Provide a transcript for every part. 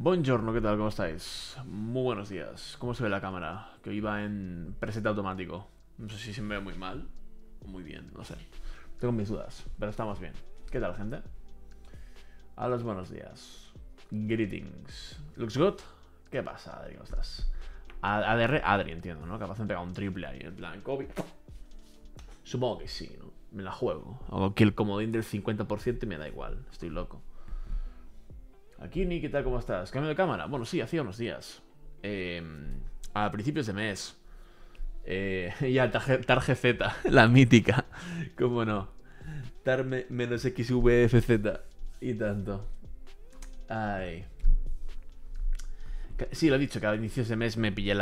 Buongiorno, ¿qué tal? ¿Cómo estáis? Muy buenos días. ¿Cómo se ve la cámara? Que iba en preset automático. No sé si se me ve muy mal o muy bien, no sé. Tengo mis dudas, pero estamos bien. ¿Qué tal, gente? A los buenos días. Greetings. ¿Looks good? ¿Qué pasa, Adri? ¿Cómo estás? ADR, Adri, entiendo, ¿no? Capaz de pegar un triple ahí, en plan, Kobe. Supongo que sí, ¿no? Me la juego. Hago que el comodín del 50% y me da igual. Estoy loco. Aquí, Ni, ¿qué tal? ¿Cómo estás? ¿Cambio de cámara? Bueno, sí, hacía unos días. A principios de mes. Ya, Tarje Z, la mítica. ¿Cómo no? Menos XVFZ. Y tanto. Ay. Sí, lo he dicho, que a inicios de mes me pillé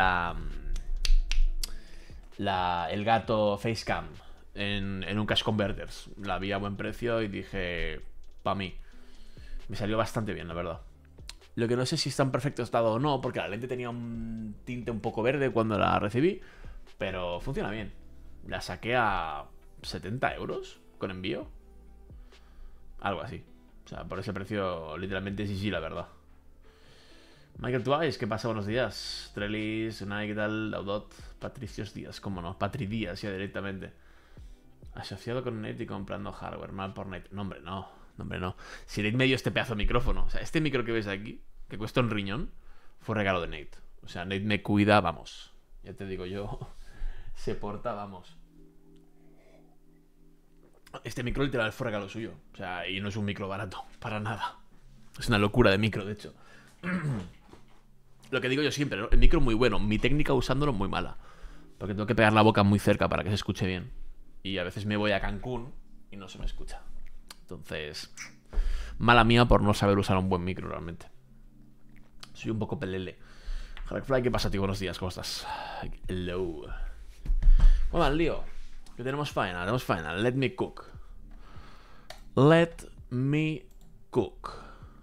el gato Facecam en un Cash Converters. La vi a buen precio y dije, pa' mí. Me salió bastante bien, la verdad. Lo que no sé si está en perfecto estado o no, porque la lente tenía un tinte un poco verde cuando la recibí, pero funciona bien. La saqué a 70 euros con envío. Algo así. O sea, por ese precio, literalmente sí, la verdad. Michael Twice, ¿qué pasa? Buenos días. Trellis, Unai, ¿qué tal? Laudot, Patricios Díaz, ¿cómo no? Patri Díaz, ya directamente. Asociado con Net y comprando hardware, mal por Net. No, hombre, no. No, hombre, no. Si Nate me dio este pedazo de micrófono, o sea, este micro que ves aquí, que cuesta un riñón, fue regalo de Nate. O sea, Nate me cuida, vamos. Ya te digo yo, se porta, vamos. Este micro literal fue regalo suyo. O sea, y no es un micro barato, para nada. Es una locura de micro, de hecho. Lo que digo yo siempre, ¿no? El micro muy bueno, mi técnica usándolo muy mala. Porque tengo que pegar la boca muy cerca para que se escuche bien. Y a veces me voy a Cancún y no se me escucha. Entonces, mala mía por no saber usar un buen micro realmente. Soy un poco pelele. Fly, ¿qué pasa, tío? Buenos días, ¿cómo estás? Hello. Bueno, al lío. Que tenemos final. Let me cook. Let me cook.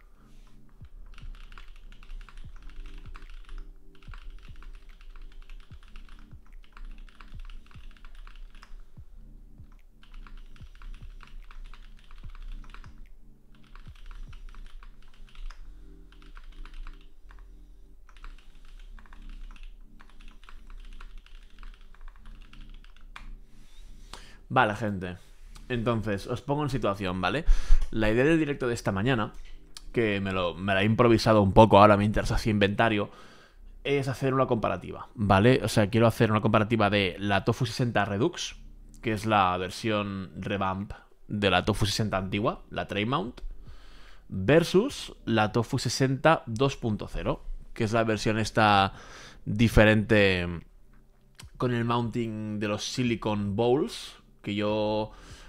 Vale, gente. Entonces, os pongo en situación, ¿vale? La idea del directo de esta mañana, que me la he improvisado un poco ahora mientras hacía inventario, es hacer una comparativa, ¿vale? O sea, quiero hacer una comparativa de la Tofu 60 Redux, que es la versión revamp de la Tofu 60 antigua, la Tray Mount, versus la Tofu 60 2.0, que es la versión esta diferente con el mounting de los silicon bowls, que yo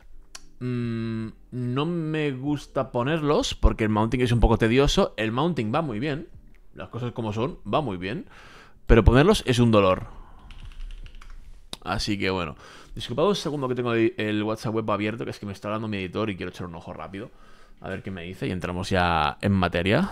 no me gusta ponerlos porque el mounting es un poco tedioso. El mounting va muy bien, las cosas como son, va muy bien, pero ponerlos es un dolor. Así que bueno, disculpad un segundo que tengo el WhatsApp web abierto, que es que me está hablando mi editor y quiero echar un ojo rápido a ver qué me dice y entramos ya en materia.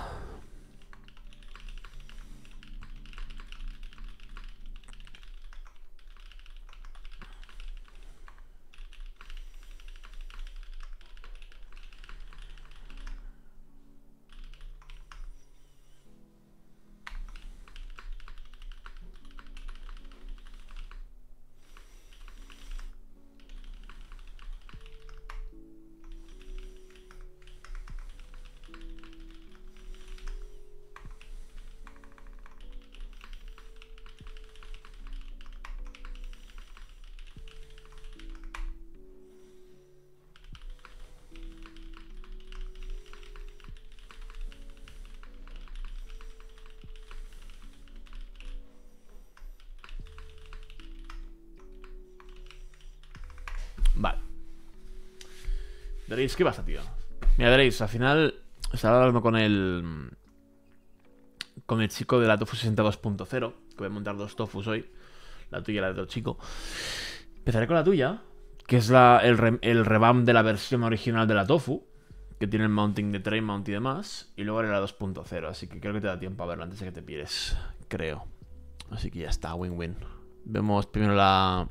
Vale. Veréis, ¿qué pasa, tío? Mira, veréis, al final estaba hablando con el chico de la Tofu 60 2.0, que voy a montar dos Tofus hoy, la tuya y la de otro chico. Empezaré con la tuya, que es el revamp de la versión original de la Tofu, que tiene el mounting de tray mount y demás, y luego haré la 2.0, así que creo que te da tiempo a verlo antes de que te pires, creo. Así que ya está, win-win. Vemos primero la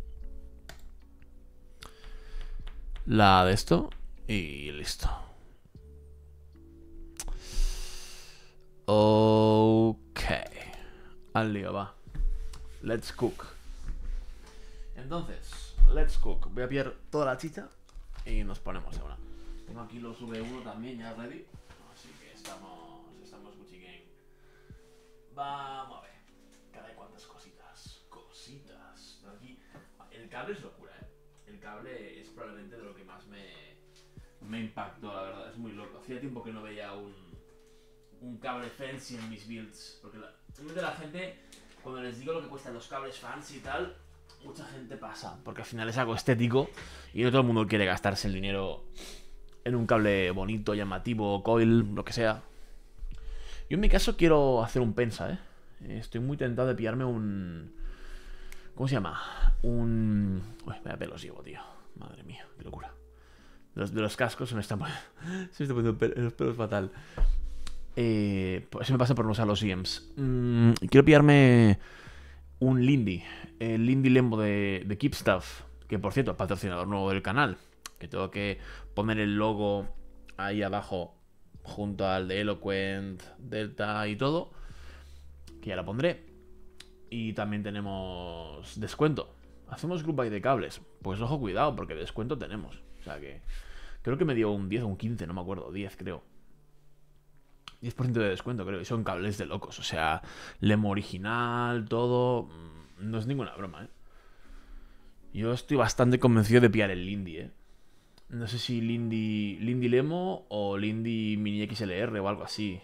de esto y listo. Ok. Al lío, va. Let's cook. Entonces, let's cook. Voy a pillar toda la chicha y nos ponemos ahora. Tengo aquí los V1 también ya ready. Así que estamos Gucci Gang. Vamos a ver. Caray, cuántas cositas. Cositas. Aquí. El cable es locura, El cable es probablemente de lo que más me impactó, la verdad. Es muy loco. Hacía tiempo que no veía un cable fancy en mis builds. Porque la gente, cuando les digo lo que cuestan los cables fancy y tal, mucha gente pasa. Porque al final es algo estético y no todo el mundo quiere gastarse el dinero en un cable bonito, llamativo, coil, lo que sea. Yo en mi caso quiero hacer un pensa, Estoy muy tentado de pillarme un... ¿Cómo se llama? Uy, vaya pelos llevo, tío. Madre mía, qué locura. De los cascos se me están poniendo los pelos fatal. Pues eso me pasa por no usar los EMs. Quiero pillarme un Lindy. El Lindy Lembo de Keep Stuff. Que por cierto, es patrocinador nuevo del canal. Que tengo que poner el logo ahí abajo junto al de Eloquent, Delta y todo. Que ya lo pondré. Y también tenemos descuento. Hacemos group buy de cables. Pues ojo, cuidado, porque descuento tenemos. O sea que... Creo que me dio un 10 o un 15, no me acuerdo. 10, creo. 10% de descuento, creo. Y son cables de locos. O sea, Lemo original, todo. No es ninguna broma, Yo estoy bastante convencido de pillar el Lindy, No sé si Lindy Lemo o Lindy Mini XLR o algo así.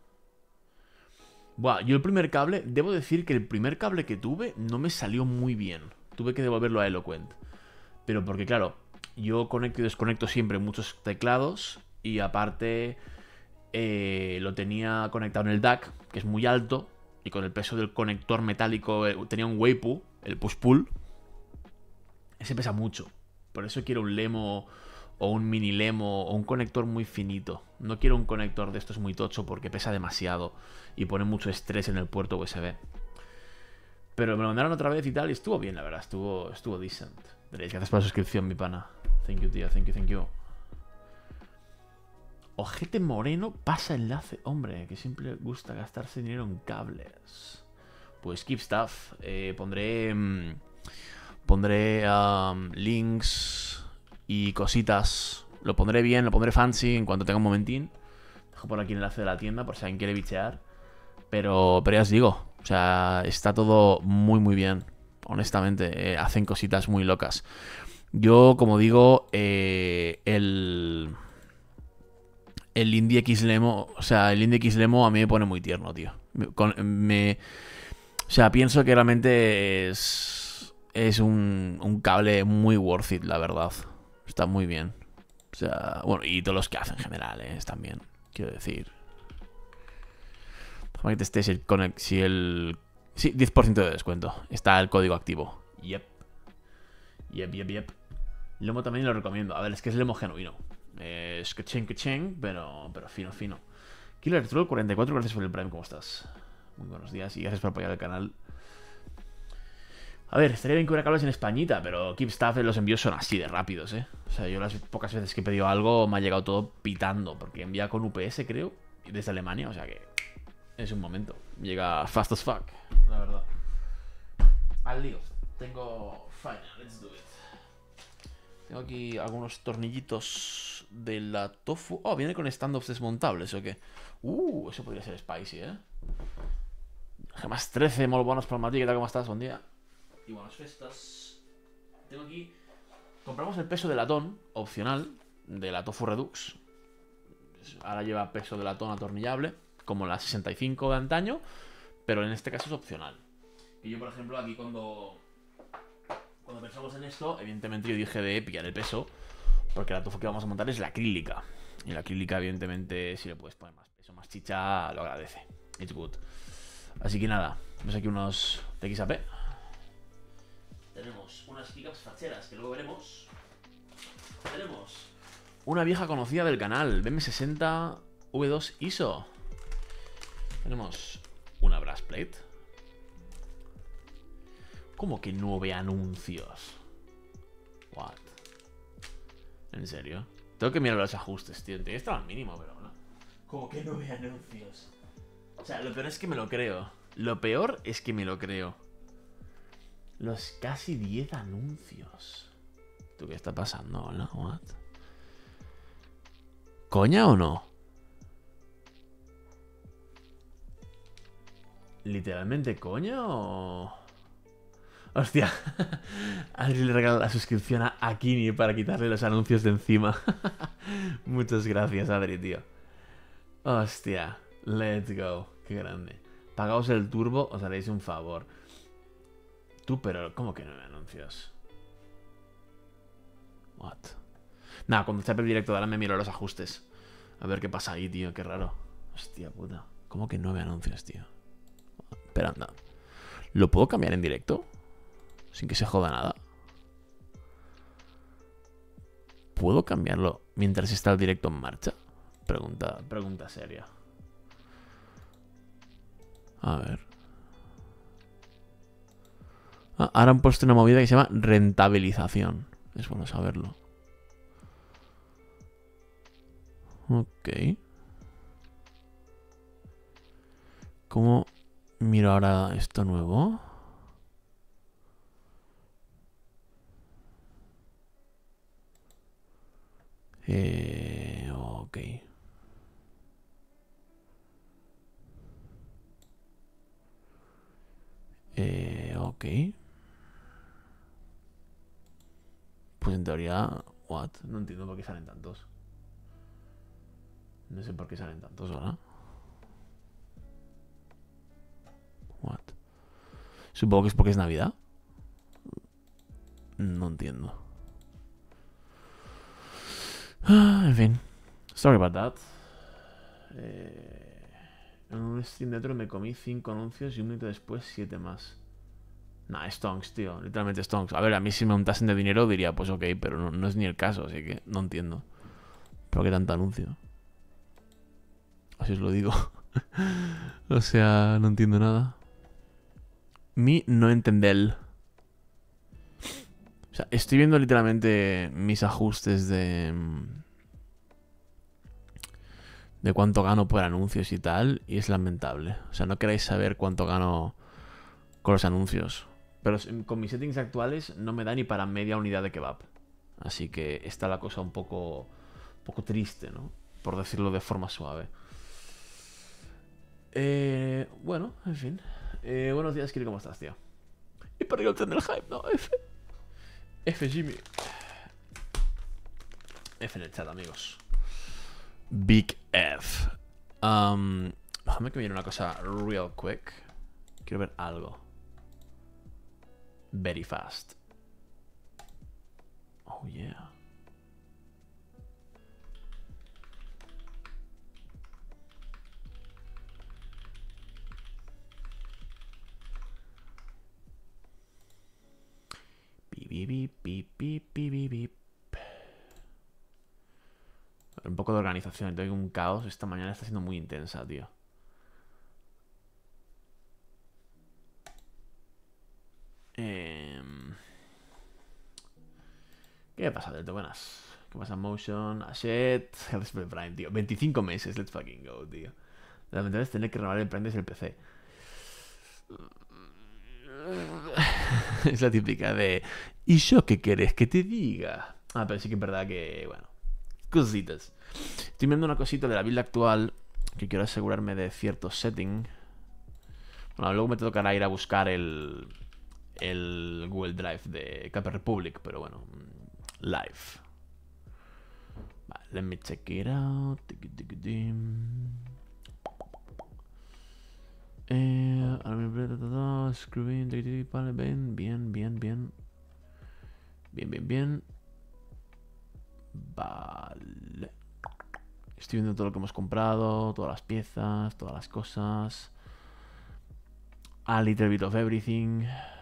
Buah, yo el primer cable, debo decir que el primer cable que tuve no me salió muy bien. Tuve que devolverlo a Eloquent. Pero porque, claro, yo conecto y desconecto siempre muchos teclados. Y aparte, lo tenía conectado en el DAC, que es muy alto. Y con el peso del conector metálico, tenía un Weipu, el push-pull. Ese pesa mucho. Por eso quiero un Lemo o un mini Lemo o un conector muy finito. No quiero un conector de estos muy tocho porque pesa demasiado y pone mucho estrés en el puerto USB. Pero me lo mandaron otra vez y tal y estuvo bien, la verdad. Estuvo decent. Veréis, gracias por la suscripción, mi pana. Thank you, tío. Thank you. Ojete Moreno pasa enlace. Hombre, que siempre gusta gastarse dinero en cables. Pues keep stuff. Pondré links y cositas. Lo pondré bien, lo pondré fancy en cuanto tenga un momentín. Dejo por aquí el enlace de la tienda por si alguien quiere bichear. Pero ya os digo, o sea, está todo muy muy bien. Honestamente, hacen cositas muy locas. Yo, como digo, el Indie X Lemo, o sea, el Indie X Lemo a mí me pone muy tierno, tío. O sea, pienso que realmente es un cable muy worth it, la verdad. Está muy bien. O sea, bueno, y todos los que hacen en general, están bien, quiero decir. Déjame que testes el Connect, si el... Sí, 10% de descuento. Está el código activo. Yep. Lemo también lo recomiendo. A ver, es que es Lemo genuino. Es que chen, pero fino. Killer Troll 44, gracias por el Prime, ¿cómo estás? Muy buenos días y gracias por apoyar el canal. A ver, estaría bien que hubiera cables en españita, pero Keep Stuff, los envíos son así de rápidos, O sea, yo las pocas veces que he pedido algo me ha llegado todo pitando, porque envía con UPS, creo, y desde Alemania, o sea que es un momento. Llega fast as fuck, la verdad. Al lío. Tengo... Fine, let's do it. Tengo aquí algunos tornillitos de la Tofu. Oh, viene con stand-offs desmontables, ¿o qué? Eso podría ser spicy, Gemas 13, muy buenos para Madrid. ¿Qué tal? ¿Cómo estás? Buen día. Y buenas festas. Tengo aquí... Compramos el peso de latón, opcional, de la Tofu Redux. Ahora lleva peso de latón atornillable, como la 65 de antaño, pero en este caso es opcional. Y yo, por ejemplo, aquí cuando pensamos en esto, evidentemente yo dije de pillar el peso, porque la Tofu que vamos a montar es la acrílica. Y la acrílica, evidentemente, si le puedes poner más peso, más chicha, lo agradece. It's good. Así que nada, vemos aquí unos TXAP. Tenemos unas pickups facheras que luego veremos. Tenemos una vieja conocida del canal, BM60 V2 ISO. Tenemos una brass plate. ¿Cómo que 9 anuncios? What? ¿En serio? Tengo que mirar los ajustes, tío. Tenía que estar al mínimo, pero no. ¿Cómo que 9 anuncios? sea, lo peor es que me lo creo. Lo peor es que me lo creo. Los casi 10 anuncios. ¿Tú qué está pasando? Hola, what? ¿Coña o no? ¿Literalmente coña o...? Hostia. Adri le regala la suscripción a Kini para quitarle los anuncios de encima. Muchas gracias, Adri, tío. Hostia. Let's go. Qué grande. Pagaos el turbo, os haréis un favor. Tú, pero... ¿Cómo que no me anuncios? What? Nada, cuando esté el directo de ahora me miro los ajustes. A ver qué pasa ahí, tío. Qué raro. Hostia puta. ¿Cómo que 9 anuncios, tío? Espera, anda. ¿Lo puedo cambiar en directo? Sin que se joda nada. ¿Puedo cambiarlo mientras está el directo en marcha? Pregunta seria. A ver. Ah, ahora han puesto una movida que se llama rentabilización. Es bueno saberlo. Ok. ¿Cómo miro ahora esto nuevo? Ok. Ok. Pues en teoría... What? No entiendo por qué salen tantos. No sé por qué salen tantos ahora. What? Supongo que es porque es Navidad. No entiendo. En fin. Sorry about that. En un stream dentro me comí 5 anuncios y un minuto después 7 más. Nah, stonks, tío. Literalmente stonks. A ver, a mí si me untasen de dinero diría, pues ok, pero no es ni el caso, así que no entiendo. ¿Por qué tanto anuncio? Así os lo digo. O sea, no entiendo nada. Mi no entender. O sea, estoy viendo literalmente mis ajustes de cuánto gano por anuncios y tal, y es lamentable. O sea, no queráis saber cuánto gano con los anuncios. Pero con mis settings actuales no me da ni para media unidad de kebab. Así que está la cosa un poco triste, ¿no? Por decirlo de forma suave. Bueno, en fin. Buenos días, Kiri, ¿cómo estás, tío? Y para que obtener el hype, ¿no? F, Jimmy. F en el chat, amigos. Big F. Déjame que me viene una cosa real quick. Quiero ver algo. Very fast. Oh, yeah. Beep, beep, beep, beep, beep, beep. Un poco de organización. Tengo un caos. Esta mañana está siendo muy intensa, tío. ¿Qué pasa, Delta? Buenas. ¿Qué pasa, Motion? Ashet. Health Prime, tío. 25 meses. Let's fucking go, tío. La ventaja es tener que renovar el Prime desde el PC. Es la típica de... ¿Y yo qué querés que te diga? Ah, pero sí que es verdad que... Bueno. Cositas. Estoy viendo una cosita de la build actual que quiero asegurarme de cierto setting. Bueno, luego me tocará ir a buscar el Google Drive de Capper Republic, pero bueno, live. Vale, let me check it out. Screen, vale, bien. Bien. Vale. Estoy viendo todo lo que hemos comprado, todas las piezas, todas las cosas. A little bit of everything.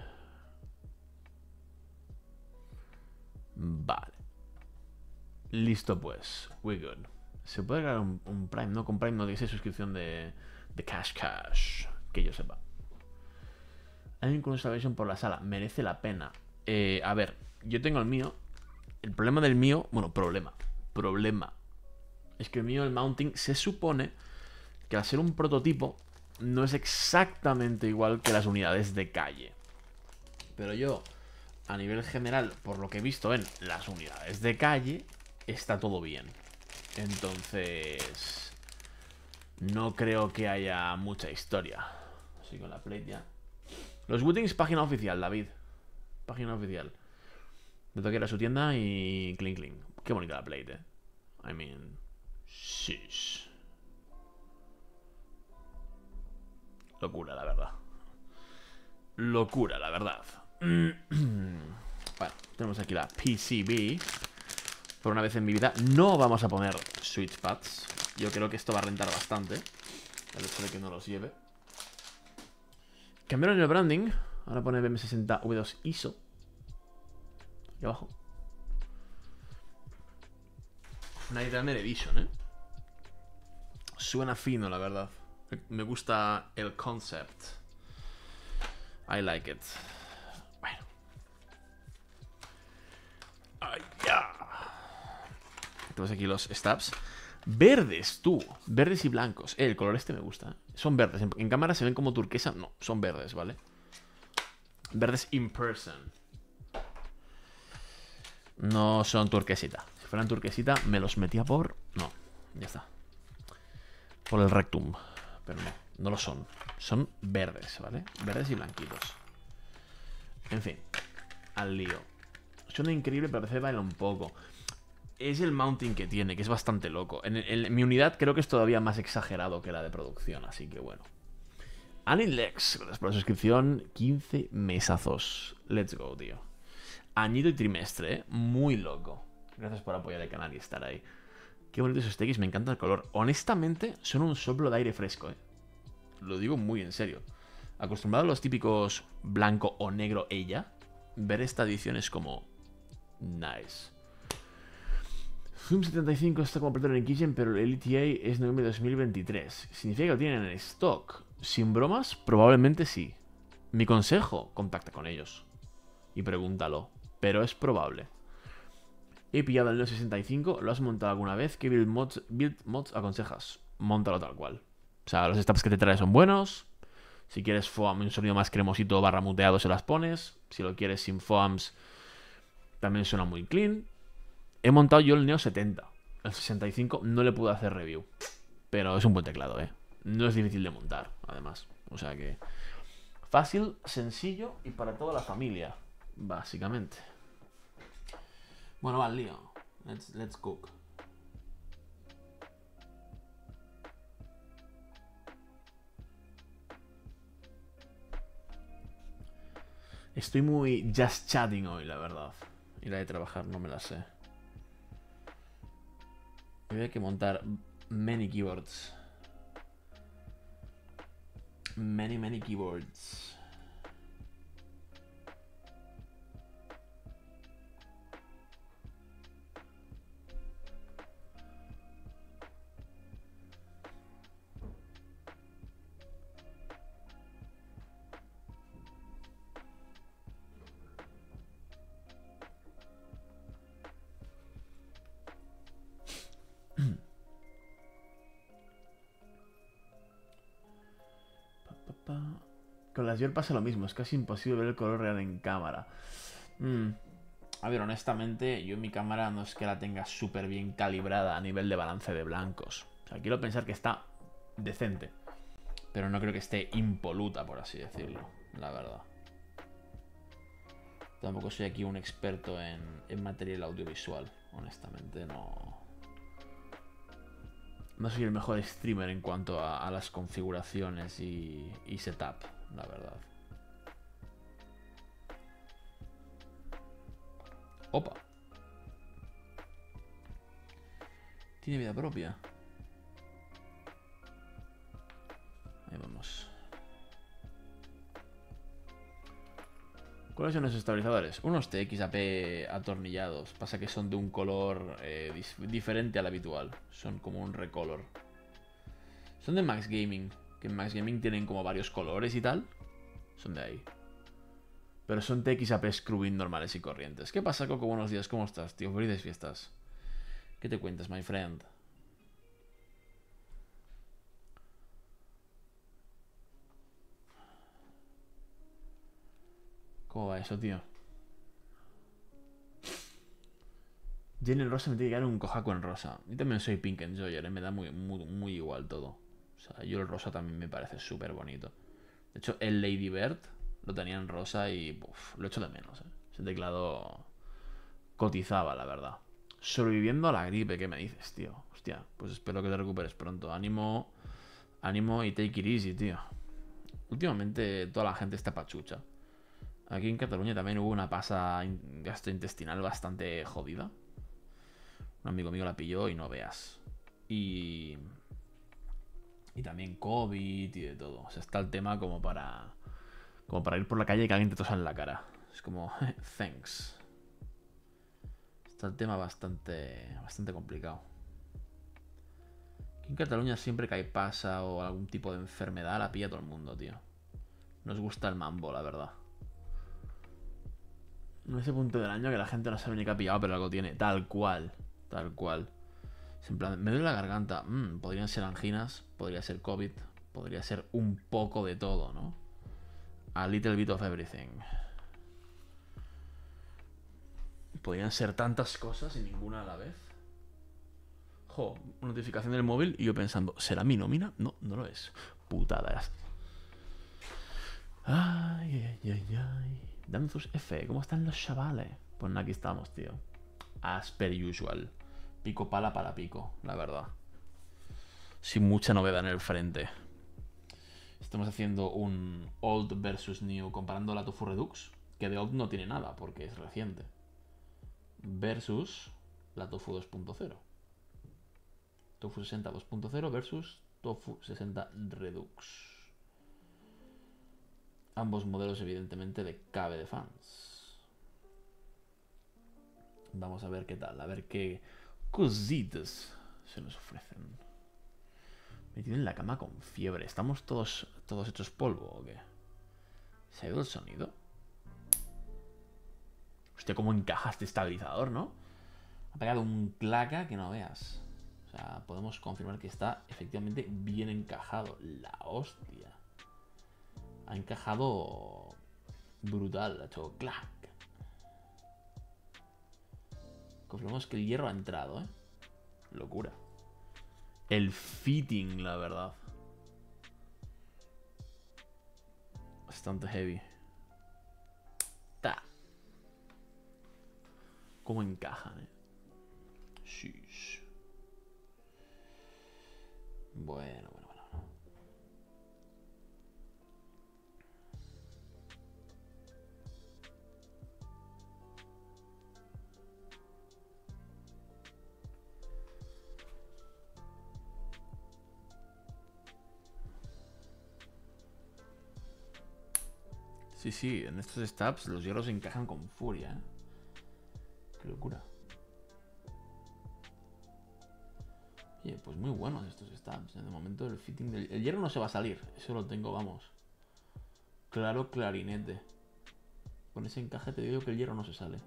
Vale. Listo pues. We're good. Se puede ganar un Prime, ¿no? Con Prime no dice suscripción de Cash. Que yo sepa. Hay un installation por la sala. Merece la pena. A ver, yo tengo el mío. El problema del mío... Bueno, problema. Es que el mío, el mounting, se supone que al ser un prototipo no es exactamente igual que las unidades de calle. Pero yo, a nivel general, por lo que he visto en las unidades de calle, está todo bien. Entonces, no creo que haya mucha historia. Así con la plate ya. Los Wootings, página oficial, David. Página oficial. Me tengo que ir a su tienda y clink clink. Qué bonita la plate, I mean, shish. Locura, la verdad. Locura, la verdad. Bueno, tenemos aquí la PCB. Por una vez en mi vida no vamos a poner switchpads. Yo creo que esto va a rentar bastante, el hecho de que no los lleve. Cambiaron el branding. Ahora pone BM60 V2 ISO aquí abajo. Nightmare Edition, Suena fino, la verdad. Me gusta el concept. I like it. Bueno. ¡Ay, ya! Tenemos aquí los stabs. Verdes, tú. Verdes y blancos. El color este me gusta. Son verdes. En cámara se ven como turquesa. No, son verdes, ¿vale? Verdes in person. No son turquesita. Si fueran turquesita, me los metía por... No, ya está. Por el rectum. Pero no, no lo son. Son verdes, ¿vale? Verdes y blanquitos. En fin, al lío. Suena increíble, pero parece baila un poco. Es el mounting que tiene, que es bastante loco. En mi unidad creo que es todavía más exagerado que la de producción, así que bueno. Anilex, gracias por la suscripción. 15 mesazos. Let's go, tío. Añito y trimestre, muy loco. Gracias por apoyar el canal y estar ahí. Qué bonitos esos TX, me encanta el color. Honestamente, son un soplo de aire fresco, Lo digo muy en serio. Acostumbrado a los típicos blanco o negro ella, ver esta edición es como... nice. Zoom 75 está como completo en Kitchen, pero el ETA es noviembre de 2023. ¿Significa que lo tienen en stock? Sin bromas, probablemente sí. Mi consejo, contacta con ellos y pregúntalo, pero es probable. He pillado el Neo 65, ¿lo has montado alguna vez? ¿Qué build mods aconsejas? Móntalo tal cual. O sea, los stabs que te trae son buenos. Si quieres foam, un sonido más cremosito barra muteado, se las pones. Si lo quieres sin foams, también suena muy clean. He montado yo el Neo 70. El 65 no le pude hacer review, pero es un buen teclado, No es difícil de montar, además. O sea que... fácil, sencillo y para toda la familia, básicamente. Bueno, va al lío. Let's cook. Estoy muy just chatting hoy, la verdad. Y la de trabajar no me la sé. Voy a que montar many keyboards. Many keyboards. Con las Gear pasa lo mismo, es casi imposible ver el color real en cámara. A ver, honestamente, yo en mi cámara no es que la tenga súper bien calibrada a nivel de balance de blancos. O sea, quiero pensar que está decente, pero no creo que esté impoluta, por así decirlo, la verdad. Tampoco soy aquí un experto en material audiovisual, honestamente, no... No soy el mejor streamer en cuanto a las configuraciones y setup, la verdad. Opa. Tiene vida propia. Ahí vamos. ¿Cuáles son los estabilizadores? Unos TXAP atornillados. Pasa que son de un color diferente al habitual. Son como un recolor. Son de Max Gaming. Que en Max Gaming tienen como varios colores y tal. Son de ahí. Pero son TXAP screwing normales y corrientes. ¿Qué pasa, Coco? Buenos días, ¿cómo estás, tío? Felices fiestas. ¿Qué te cuentas, my friend? ¿Cómo va eso, tío? Jenny en rosa me tiene que dar un Kohaku en rosa. Yo también soy Pink Enjoyer, me da muy igual todo. O sea, yo el rosa también me parece súper bonito. De hecho, el Lady Bird lo tenía en rosa y lo echo de menos, ¿eh? Ese teclado cotizaba, la verdad. Sobreviviendo a la gripe, ¿qué me dices, tío? Hostia, pues espero que te recuperes pronto. Ánimo, ánimo y take it easy, tío. Últimamente toda la gente está pachucha. Aquí en Cataluña también hubo una pasa gastrointestinal bastante jodida. Un amigo mío la pilló y no veas. Y también COVID y de todo. O sea, está el tema como para ir por la calle y que alguien te tosa en la cara. Es como, thanks. Está el tema bastante complicado. Aquí en Cataluña siempre que hay pasa o algún tipo de enfermedad la pilla todo el mundo, tío. Nos gusta el mambo, la verdad. En ese punto del año que la gente no sabe ni qué ha pillado, pero algo tiene. Tal cual. Tal cual. Es en plan, me duele la garganta. Podrían ser anginas, podría ser COVID, podría ser un poco de todo, ¿no? A little bit of everything. Podrían ser tantas cosas y ninguna a la vez. Jo, notificación del móvil y yo pensando, ¿será mi nómina? No, no lo es. Putadas. Ay. Danzus F, ¿cómo están los chavales? Pues aquí estamos, tío. As per usual. Pico pala para pico, la verdad. Sin mucha novedad en el frente. Estamos haciendo un Old versus New comparando la Tofu Redux, que de Old no tiene nada porque es reciente, versus la Tofu 2.0. Tofu 60 2.0 versus Tofu 60 Redux. Ambos modelos evidentemente de cabe de fans. Vamos a ver qué tal, a ver qué cositas se nos ofrecen. Me tienen en la cama con fiebre. ¿Estamos todos hechos polvo o qué? ¿Se ha ido el sonido? Hostia, cómo encaja este estabilizador, ¿no? Ha pegado un claca que no veas. O sea, podemos confirmar que está efectivamente bien encajado. La hostia. Ha encajado brutal. Ha hecho clac. Confirmamos que el hierro ha entrado, ¿eh? Locura. El fitting, la verdad. Bastante heavy. Ta. ¿Cómo encajan, eh? Shish. Bueno. Sí, en estos stabs los hierros encajan con furia, ¿eh? Qué locura. Oye, pues muy buenos estos stabs, ¿eh? De momento el fitting del... El hierro no se va a salir, eso lo tengo, vamos. Claro, clarinete. Con ese encaje te digo que el hierro no se sale.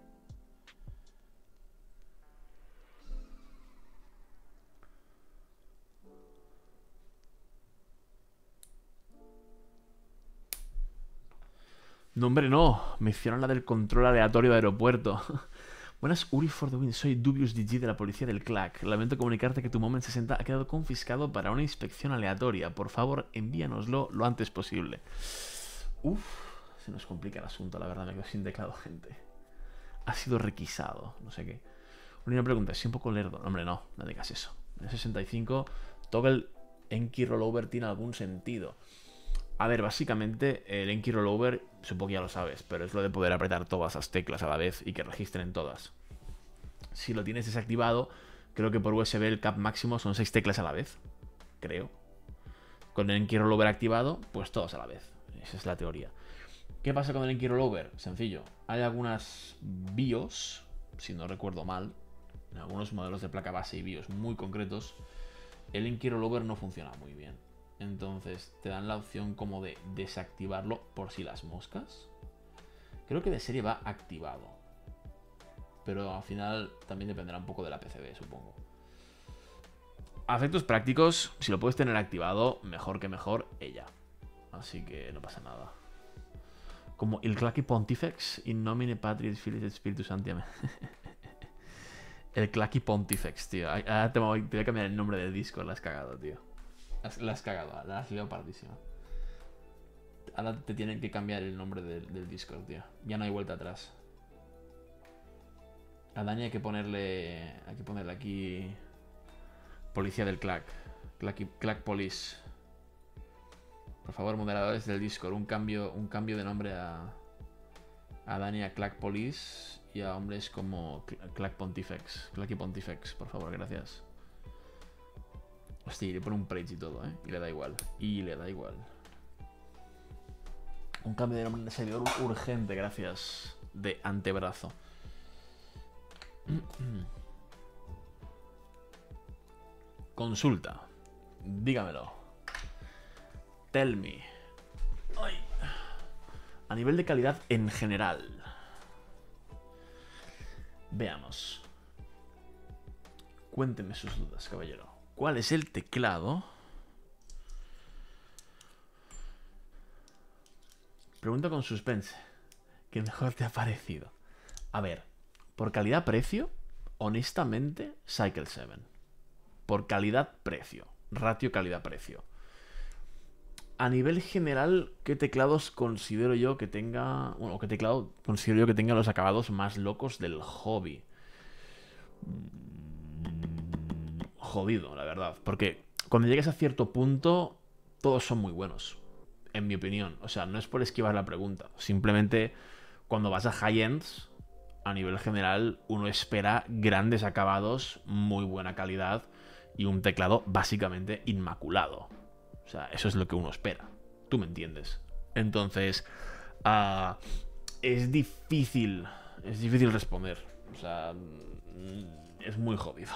No, hombre, no. Me hicieron la del control aleatorio de aeropuerto. Buenas, Uri for the win. Soy Dubious DG de la policía del CLAC. Lamento comunicarte que tu Moment 60 ha quedado confiscado para una inspección aleatoria. Por favor, envíanoslo lo antes posible. Uf, se nos complica el asunto, la verdad. Me quedo sin teclado, gente. Ha sido requisado. No sé qué. Una pregunta, ¿es un poco lerdo? Hombre, no digas eso. En el 65, Toggle Enki Rollover tiene algún sentido. A ver, básicamente el Enki Rollover, supongo que ya lo sabes, pero es lo de poder apretar todas las teclas a la vez y que registren todas. Si lo tienes desactivado, creo que por USB el cap máximo son 6 teclas a la vez. Creo. Con el Enki Rollover activado, pues todas a la vez. Esa es la teoría. ¿Qué pasa con el Enki Rollover? Sencillo. Hay algunas BIOS, si no recuerdo mal, en algunos modelos de placa base y BIOS muy concretos, el Enki Rollover no funciona muy bien. Entonces te dan la opción como de desactivarlo por si las moscas. Creo que de serie va activado, pero al final también dependerá un poco de la PCB, supongo. A efectos prácticos, si lo puedes tener activado, mejor que mejor ella. Así que no pasa nada. Como el Clacky Pontifex in nomine Patris Filis et Spiritus Sancti. Amen. El Clacky Pontifex, tío. Ahora te voy a cambiar el nombre del Discord. La has cagado, tío. La has cagado. La has liado pardísima. Ahora te tienen que cambiar el nombre del Discord, tío. Ya no hay vuelta atrás. A Dani hay que ponerle aquí... Policía del Clack. Clack Police. Por favor, moderadores del Discord. Un cambio de nombre a Dani a Clack Police y a hombres como Clack Pontifex. Clacky Pontifex, por favor, gracias. Hostia, le pone un preach y todo, ¿eh? Y le da igual. Un cambio de nombre de servidor urgente, gracias. De antebrazo. Consulta. Dígamelo. Tell me. Ay. A nivel de calidad en general. Veamos. Cuénteme sus dudas, caballero. ¿Cuál es el teclado? Pregunta con suspense. ¿Qué mejor te ha parecido? A ver, por calidad-precio, honestamente, Cycle 7. Por calidad-precio. Ratio calidad-precio. A nivel general, ¿qué teclados considero yo que tenga... Bueno, ¿qué teclado considero yo que tenga los acabados más locos del hobby? Jodido, la verdad. Porque cuando llegues a cierto punto, todos son muy buenos. En mi opinión. O sea, no es por esquivar la pregunta. Simplemente, cuando vas a high-ends, a nivel general, uno espera grandes acabados, muy buena calidad y un teclado básicamente inmaculado. O sea, eso es lo que uno espera. Tú me entiendes. Entonces, es difícil responder. O sea, es muy jodido.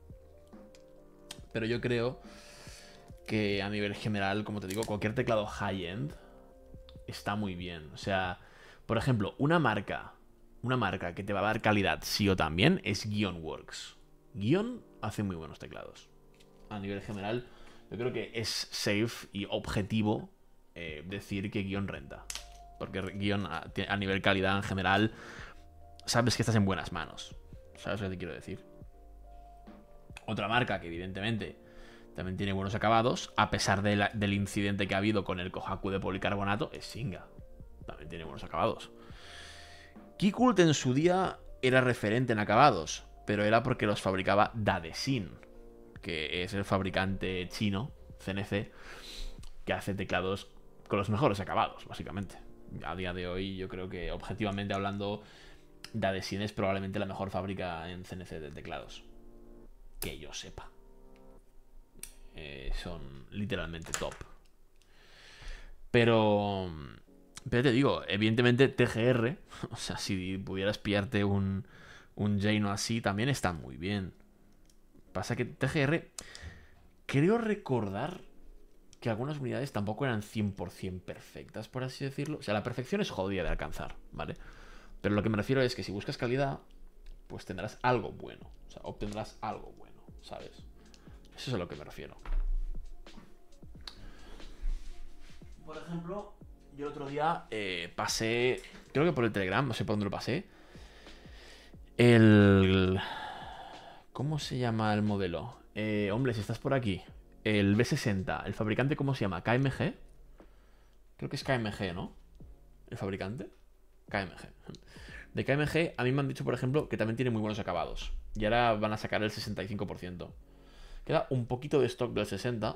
Pero yo creo que a nivel general, como te digo, cualquier teclado high-end está muy bien. O sea, por ejemplo, una marca que te va a dar calidad sí o también es Gionworks. Gion hace muy buenos teclados. A nivel general, yo creo que es safe y objetivo decir que Gion renta. Porque Gion a nivel calidad en general, sabes que estás en buenas manos. ¿Sabes lo que te quiero decir? Otra marca que evidentemente también tiene buenos acabados, a pesar del incidente que ha habido con el Kohaku de policarbonato, es Singa. También tiene buenos acabados. Kikult en su día era referente en acabados, pero era porque los fabricaba Dadesin, que es el fabricante chino, CNC, que hace teclados con los mejores acabados, básicamente. A día de hoy, yo creo que, objetivamente hablando, Dadesin es probablemente la mejor fábrica en CNC de teclados. Que yo sepa. Son literalmente top. Pero te digo, evidentemente TGR, o sea, si pudieras pillarte un Jano así, también está muy bien. Pasa que TGR, creo recordar que algunas unidades tampoco eran 100% perfectas, por así decirlo. O sea, la perfección es jodida de alcanzar, ¿vale? Pero lo que me refiero es que si buscas calidad, pues tendrás algo bueno. O sea, obtendrás algo bueno, ¿sabes? Eso es a lo que me refiero. Por ejemplo, yo el otro día pasé, creo que por el Telegram, no sé por dónde lo pasé, ¿cómo se llama el modelo? Hombre, si estás por aquí, el B60, ¿el fabricante cómo se llama? ¿KMG? Creo que es KMG, ¿no? ¿El fabricante? KMG. De KMG, a mí me han dicho, por ejemplo, que también tiene muy buenos acabados. Y ahora van a sacar el 65%. Queda un poquito de stock del 60%.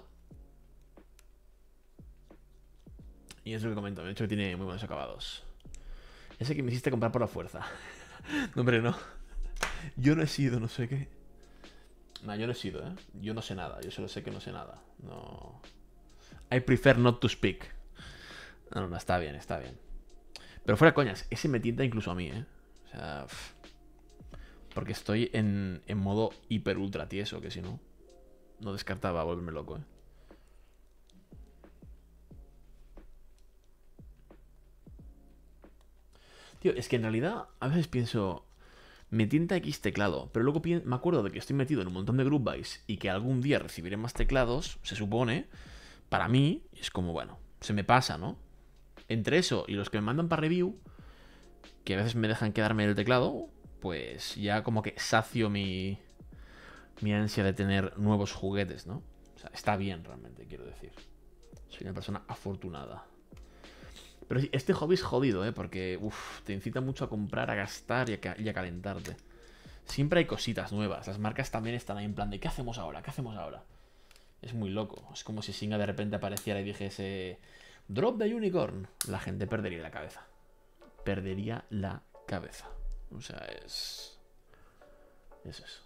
Y es lo que comento, me han dicho que tiene muy buenos acabados. Ese que me hiciste comprar por la fuerza. No, hombre, no. Yo no he sido, no sé qué. No, yo no he sido, ¿eh? Yo no sé nada, yo solo sé que no sé nada. No. I prefer not to speak. No, está bien, está bien. Pero fuera coñas, ese me tienta incluso a mí, ¿eh? O sea... Porque estoy en modo hiper ultra tieso, que si no... No descartaba volverme loco, ¿eh? Tío, es que en realidad a veces pienso... Me tienta X teclado, pero luego me acuerdo de que estoy metido en un montón de group buys y que algún día recibiré más teclados, se supone, para mí, es como, bueno, se me pasa, ¿no? Entre eso y los que me mandan para review, que a veces me dejan quedarme en el teclado, pues ya como que sacio mi ansia de tener nuevos juguetes, ¿no? O sea, está bien realmente, quiero decir. Soy una persona afortunada. Pero sí, este hobby es jodido, ¿eh? Porque te incita mucho a comprar, a gastar y a calentarte. Siempre hay cositas nuevas. Las marcas también están ahí en plan de ¿qué hacemos ahora? ¿Qué hacemos ahora? Es muy loco. Es como si Singa de repente apareciera y dijese Drop the Unicorn. La gente perdería la cabeza. Perdería la cabeza. O sea, es eso.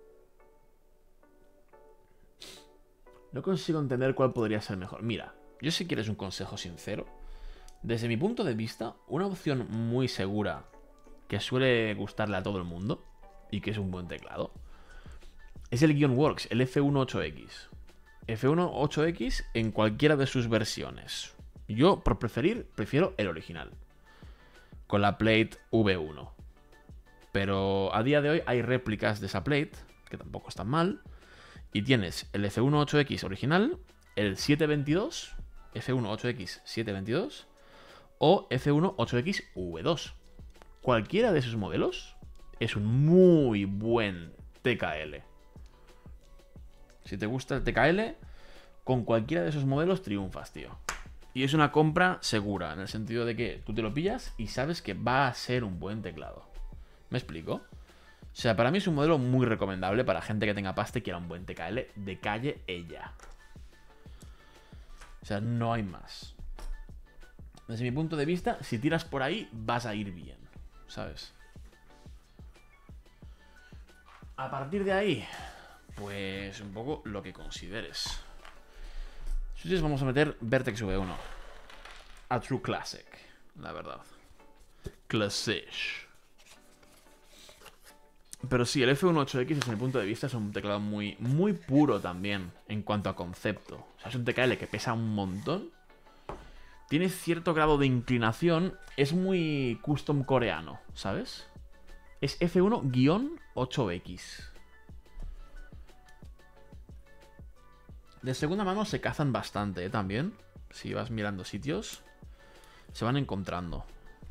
No consigo entender cuál podría ser mejor. Mira, yo si quieres un consejo sincero, desde mi punto de vista, una opción muy segura que suele gustarle a todo el mundo y que es un buen teclado es el Geonworks, el F1.8X. F1.8X en cualquiera de sus versiones. Yo, por prefiero el original, con la plate V1. Pero a día de hoy hay réplicas de esa plate, que tampoco están mal. Y tienes el F1.8X original, el 722, F1.8X 722 o F1.8X V2. Cualquiera de esos modelos es un muy buen TKL. Si te gusta el TKL, con cualquiera de esos modelos triunfas, tío. Y es una compra segura, en el sentido de que tú te lo pillas y sabes que va a ser un buen teclado. ¿Me explico? O sea, para mí es un modelo muy recomendable para gente que tenga pasta y quiera un buen TKL de calle ella. O sea, no hay más. Desde mi punto de vista, si tiras por ahí, vas a ir bien, ¿sabes? A partir de ahí, pues un poco lo que consideres. Entonces vamos a meter Vertex V1. A True Classic, la verdad. Classic. Pero sí, el F1.8X desde mi punto de vista es un teclado muy, muy puro también en cuanto a concepto. O sea, es un TKL que pesa un montón. Tiene cierto grado de inclinación. Es muy custom coreano, ¿sabes? Es F1-8X. De segunda mano se cazan bastante, ¿eh? También. Si vas mirando sitios, se van encontrando.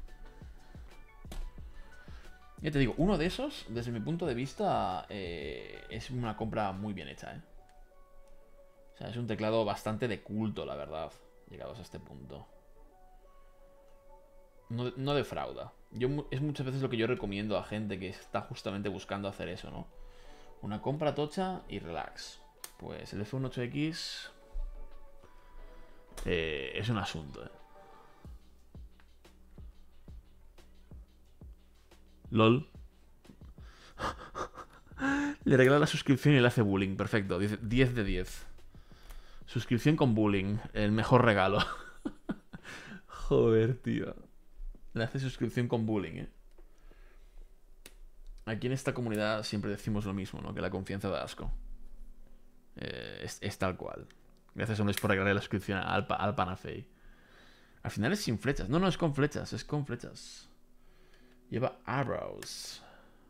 Ya te digo, uno de esos, desde mi punto de vista, es una compra muy bien hecha, ¿eh? O sea, es un teclado bastante de culto, la verdad, llegados a este punto. No defrauda. Es muchas veces lo que yo recomiendo a gente que está justamente buscando hacer eso, ¿no? Una compra tocha y relax. Pues el F1.8X es un asunto, ¿eh? LOL. Le regala la suscripción y le hace bullying. Perfecto. 10 de 10. Suscripción con bullying. El mejor regalo. Joder, tío. Le hace suscripción con bullying, ¿eh? Aquí en esta comunidad siempre decimos lo mismo, ¿no? Que la confianza da asco. Es tal cual. Gracias a Luis por regalarle la suscripción al Panafei. Al final es sin flechas. No, es con flechas. Es con flechas. Lleva arrows.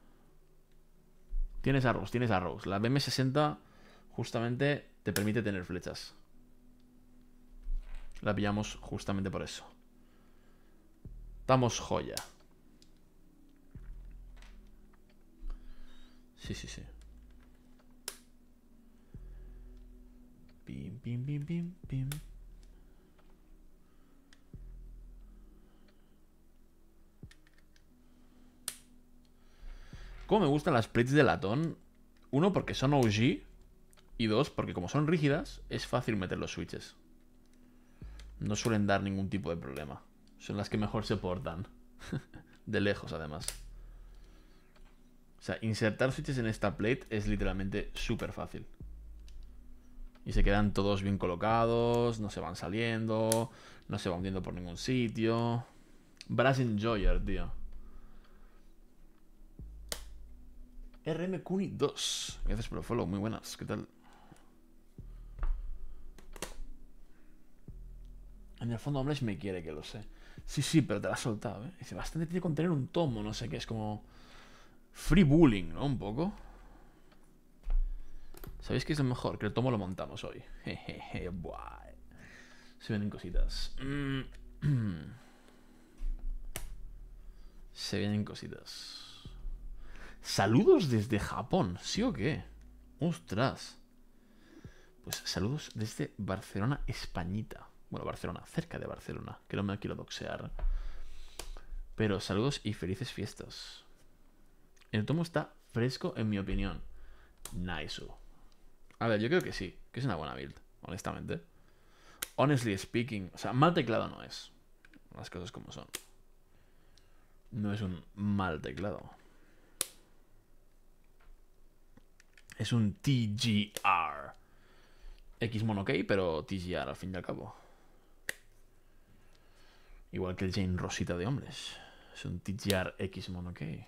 Tienes arrows. La BM60 justamente te permite tener flechas. La pillamos justamente por eso. Estamos joya. Sí. Pim, pim, pim, pim, pim. Como me gustan las plates de latón. Uno, porque son OG. Y dos, porque como son rígidas, es fácil meter los switches. No suelen dar ningún tipo de problema. Son las que mejor se portan. De lejos, además. O sea, insertar switches en esta plate es literalmente súper fácil. Y se quedan todos bien colocados, no se van saliendo, no se van hundiendo por ningún sitio. Brass Enjoyer, tío. RM Kuni 2. Gracias por el follow, muy buenas. ¿Qué tal? En el fondo Homeless me quiere, que lo sé. Sí, pero te la has soltado, ¿eh? Dice, bastante tiene que contener un tomo, no sé qué. Es como... free bullying, ¿no? Un poco. ¿Sabéis qué es lo mejor? Que el tomo lo montamos hoy. Jejeje, buah. Se venden cositas. Se vienen cositas. Saludos desde Japón, ¿sí o qué? Ostras. Pues saludos desde Barcelona, Españita. Bueno, Barcelona, cerca de Barcelona, que no me quiero doxear. Pero saludos y felices fiestas. El tomo está fresco, en mi opinión. Nice. A ver, yo creo que sí, que es una buena build, honestamente. Honestly speaking, o sea, mal teclado no es. Las cosas como son. No es un mal teclado. Es un TGR. X Monokey, pero TGR al fin y al cabo. Igual que el Jane Rosita de hombres. Es un TGR X Monokey.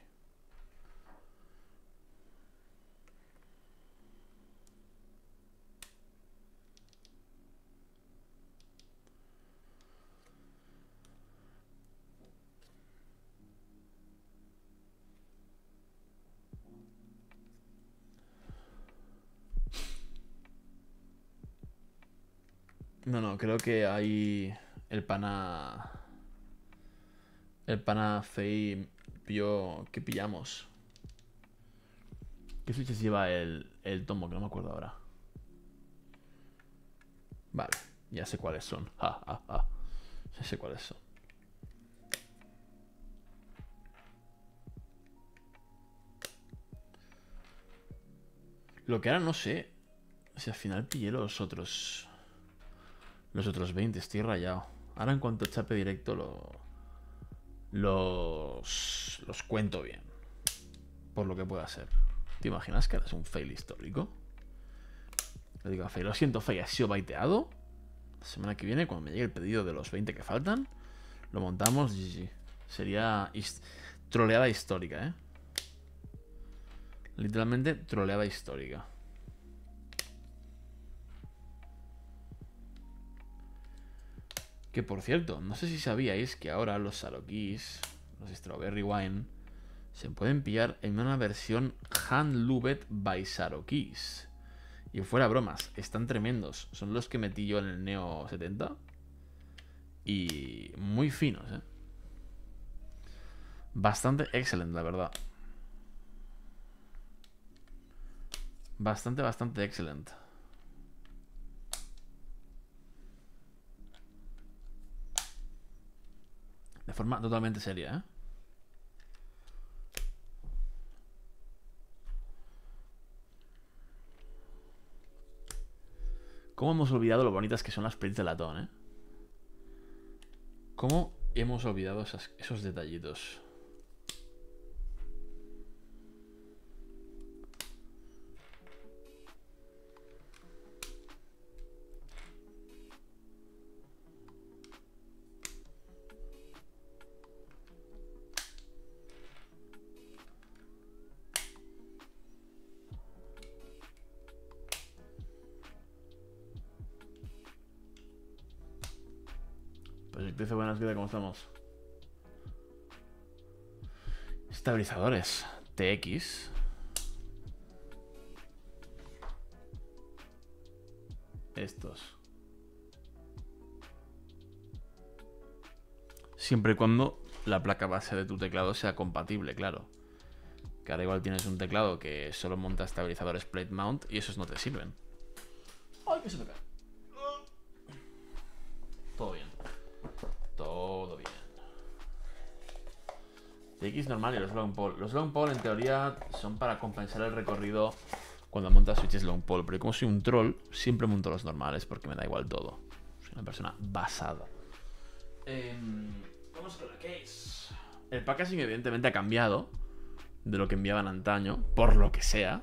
No, creo que hay el pana... El pana Fei pilló... ¿Qué pillamos? ¿Qué switches lleva el tomo? Que no me acuerdo ahora. Vale, ya sé cuáles son. Ya sé cuáles son. Lo que ahora no sé... Si al final pillé los otros... Los otros 20, estoy rayado. Ahora en cuanto chape directo los cuento bien. Por lo que pueda ser. ¿Te imaginas que ahora es un fail histórico? Le digo a Faye, lo siento Faye, has sido baiteado. La semana que viene, cuando me llegue el pedido de los 20 que faltan, lo montamos, GG. Sería troleada histórica, ¿eh? Literalmente troleada histórica. Que por cierto, no sé si sabíais que ahora los Sarokis, los Strawberry Wine, se pueden pillar en una versión hand-looped by Sarokis. Y fuera bromas, están tremendos. Son los que metí yo en el Neo 70. Y muy finos, ¿eh? Bastante excelente, la verdad. Bastante excelente. De forma totalmente seria, ¿eh? ¿Cómo hemos olvidado lo bonitas que son las prints de latón, eh? ¿Cómo hemos olvidado esos detallitos? Pues dice buenas vidas, ¿cómo estamos? Estabilizadores TX. Estos. Siempre y cuando la placa base de tu teclado sea compatible, claro. Que ahora igual tienes un teclado que solo monta estabilizadores plate mount y esos no te sirven. ¡Ay, que se me cae! Todo bien. Todo bien. TX normal y los long pole. Los long pole en teoría son para compensar el recorrido cuando montas switches long pole. Pero como soy un troll, siempre monto los normales porque me da igual todo. Soy una persona basada. Vamos con la case. El packaging evidentemente ha cambiado de lo que enviaban antaño, por lo que sea.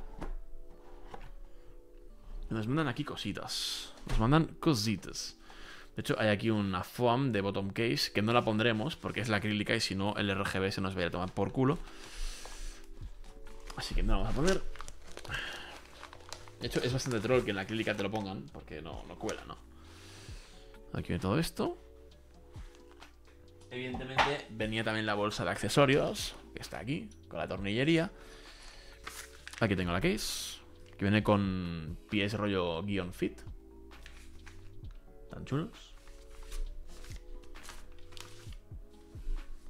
Nos mandan aquí cositas. Nos mandan cositas. De hecho, hay aquí una foam de bottom case que no la pondremos porque es la acrílica y si no el RGB se nos va a tomar por culo. Así que no la vamos a poner. De hecho, es bastante troll que en la acrílica te lo pongan porque no cuela, ¿no? Aquí viene todo esto. Evidentemente venía también la bolsa de accesorios, que está aquí, con la tornillería. Aquí tengo la case, que viene con pies rollo guion fit. Tan chulos.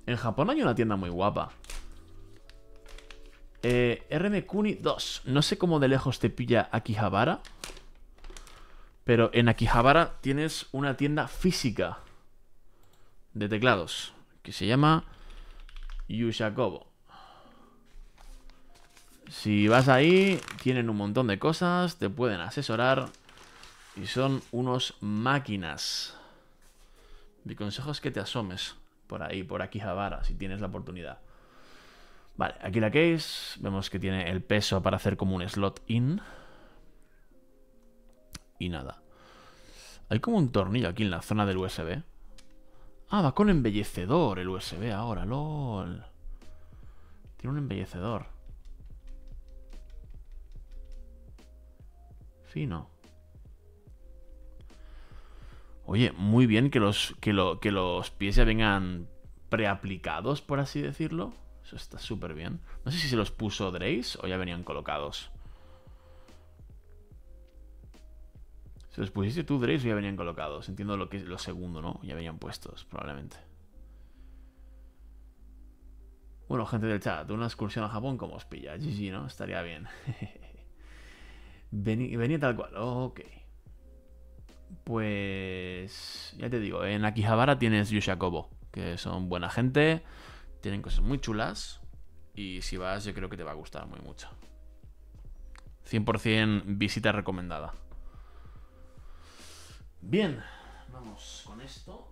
En Japón hay una tienda muy guapa. RM Kuni 2. No sé cómo de lejos te pilla Akihabara. Pero en Akihabara tienes una tienda física de teclados que se llama Yushakobo. Si vas ahí, tienen un montón de cosas, te pueden asesorar y son unos máquinas. Mi consejo es que te asomes por ahí, por Akihabara, si tienes la oportunidad. Vale, aquí la case. Vemos que tiene el peso para hacer como un slot in. Y nada. Hay como un tornillo aquí en la zona del USB. Ah, va con embellecedor el USB ahora, lol. Tiene un embellecedor. Fino. Oye, muy bien que los pies ya vengan preaplicados, por así decirlo. Eso está súper bien. No sé si se los puso Drace o ya venían colocados. Si los pusiste tú, Drace, o ya venían colocados. Entiendo lo que es lo segundo, ¿no? Ya venían puestos, probablemente. Bueno, gente del chat, una excursión a Japón, ¿cómo os pilla? GG, ¿no? Estaría bien. Venía tal cual. Ok. Pues... ya te digo, en Akihabara tienes Yushakobo, que son buena gente, tienen cosas muy chulas, y si vas yo creo que te va a gustar muy mucho. 100% visita recomendada. Bien, vamos con esto.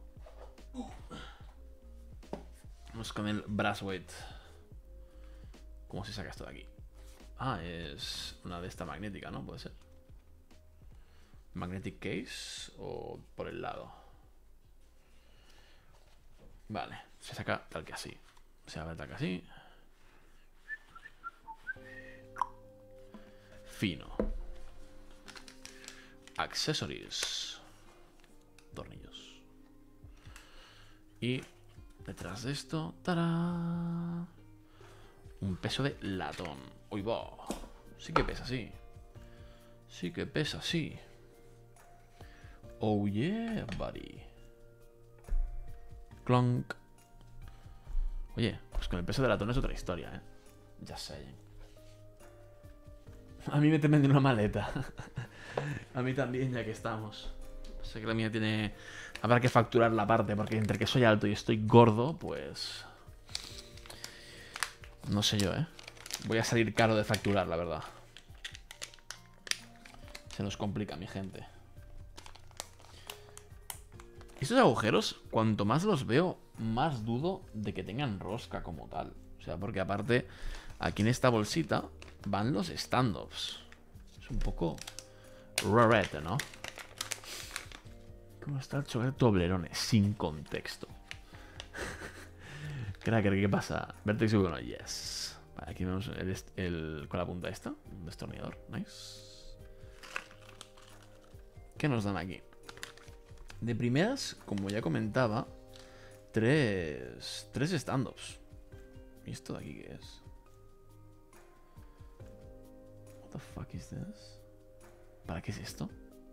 Vamos con el Brassweight. ¿Cómo se saca esto de aquí? Ah, es una de esta magnética, ¿no? Puede ser. Magnetic case o por el lado. Vale, se saca tal que así. Se abre tal que así. Fino. Accessories. Tornillos. Y detrás de esto, ¡tarán! Un peso de latón. ¡Uy, va! Sí que pesa, sí. Sí que pesa, sí. Oh yeah, buddy. Clonk. Oye, pues con el peso de latón es otra historia, ¿eh? Ya sé. A mí me temen de una maleta. A mí también, ya que estamos. Sé que la mía tiene... habrá que facturar la parte, porque entre que soy alto y estoy gordo, pues... no sé yo, ¿eh? Voy a salir caro de facturar, la verdad. Se nos complica, mi gente. Estos agujeros, cuanto más los veo, más dudo de que tengan rosca como tal. O sea, porque aparte, aquí en esta bolsita van los stand-offs. Es un poco rarete, ¿no? ¿Cómo está el chocolate Toblerone? Sin contexto. Cracker, ¿qué pasa? Vertex y bueno, yes. Vale, aquí vemos con la punta esta. Un destornillador, nice. ¿Qué nos dan aquí? De primeras, como ya comentaba, tres stand-offs. ¿Y esto de aquí qué es? What the fuck is this? ¿Para qué es esto?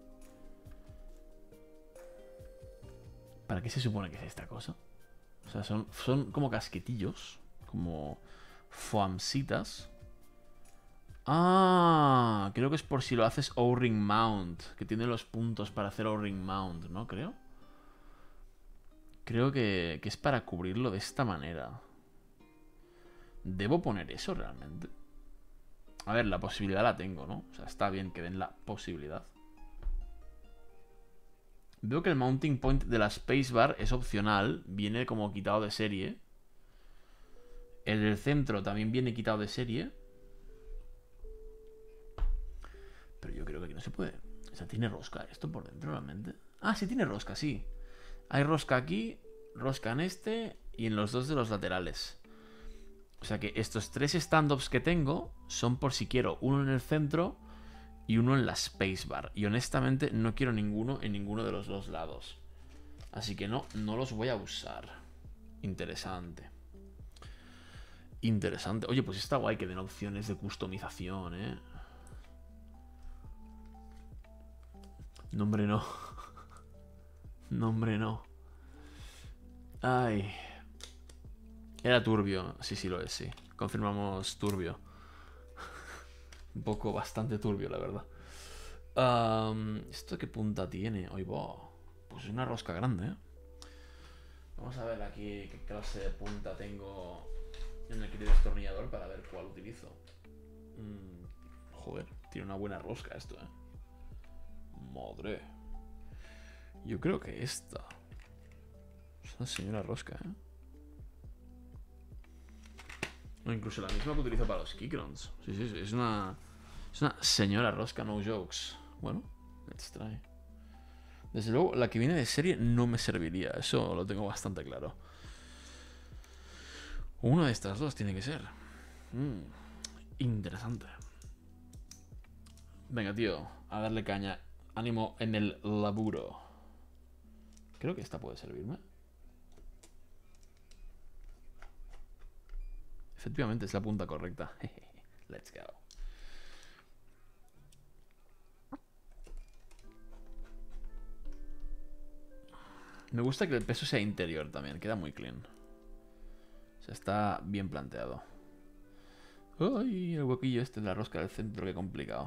¿Para qué se supone que es esta cosa? O sea, son como casquetillos, como foamsitas. Ah, creo que es por si lo haces O-ring mount, que tiene los puntos para hacer O-ring mount, ¿no? Creo que es para cubrirlo de esta manera. ¿Debo poner eso realmente? A ver, la posibilidad la tengo, ¿no? O sea, está bien que den la posibilidad. Veo que el mounting point de la spacebar es opcional. Viene como quitado de serie. El del centro también viene quitado de serie. Pero yo creo que aquí no se puede. O sea, ¿tiene rosca esto por dentro realmente? Ah, sí tiene rosca, sí. Hay rosca aquí, rosca en este y en los dos de los laterales. O sea que estos tres stand-ups que tengo son por si quiero uno en el centro y uno en la spacebar. Y honestamente no quiero ninguno en ninguno de los dos lados. Así que no los voy a usar. Interesante. Interesante. Oye, pues está guay que den opciones de customización, ¿eh? No, hombre, no. No, hombre, no. Ay. Era turbio. Sí, sí lo es, sí. Confirmamos turbio. Un poco bastante turbio, la verdad. ¿Esto qué punta tiene? Oye, pues es una rosca grande, ¿eh? Vamos a ver aquí qué clase de punta tengo en el kit de destornillador para ver cuál utilizo. Joder, tiene una buena rosca esto, ¿eh? Madre. Yo creo que esta es una señora rosca, ¿eh? No, incluso la misma que utilizo para los Keycrons. Sí, sí, sí, es una señora rosca, no jokes. Bueno, let's try. Desde luego, la que viene de serie no me serviría. Eso lo tengo bastante claro. Una de estas dos tiene que ser. Interesante. Venga, tío, a darle caña. Ánimo en el laburo. Creo que esta puede servirme. Efectivamente, es la punta correcta. Let's go. Me gusta que el peso sea interior también. Queda muy clean. O sea, está bien planteado. Ay, el huequillo este de la rosca del centro, qué complicado.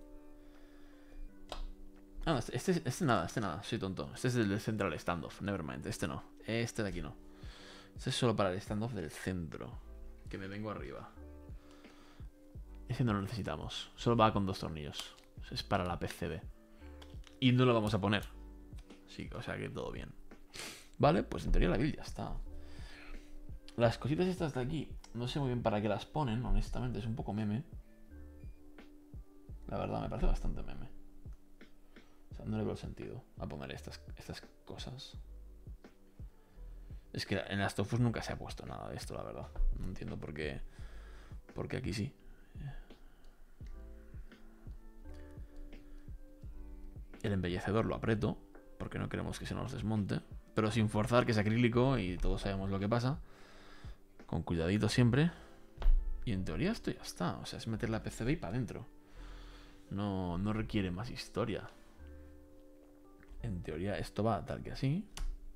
Ah, este nada, soy tonto. Este es el del central standoff, nevermind, este no. Este de aquí no. Este es solo para el standoff del centro. Que me vengo arriba. Ese no lo necesitamos. Solo va con 2 tornillos. Es para la PCB. Y no lo vamos a poner. Sí, o sea que todo bien. Vale, pues en teoría la build ya está. Las cositas estas de aquí, no sé muy bien para qué las ponen, honestamente. Es un poco meme. La verdad, me parece bastante meme. O sea, no le veo sentido a poner estas cosas. Es que en las Tofus nunca se ha puesto nada de esto, la verdad. No entiendo por qué. Porque aquí sí. El embellecedor lo aprieto, porque no queremos que se nos desmonte. Pero sin forzar, que es acrílico y todos sabemos lo que pasa. Con cuidadito siempre. Y en teoría esto ya está. O sea, es meter la PCB y para adentro. No requiere más historia. En teoría esto va tal que así.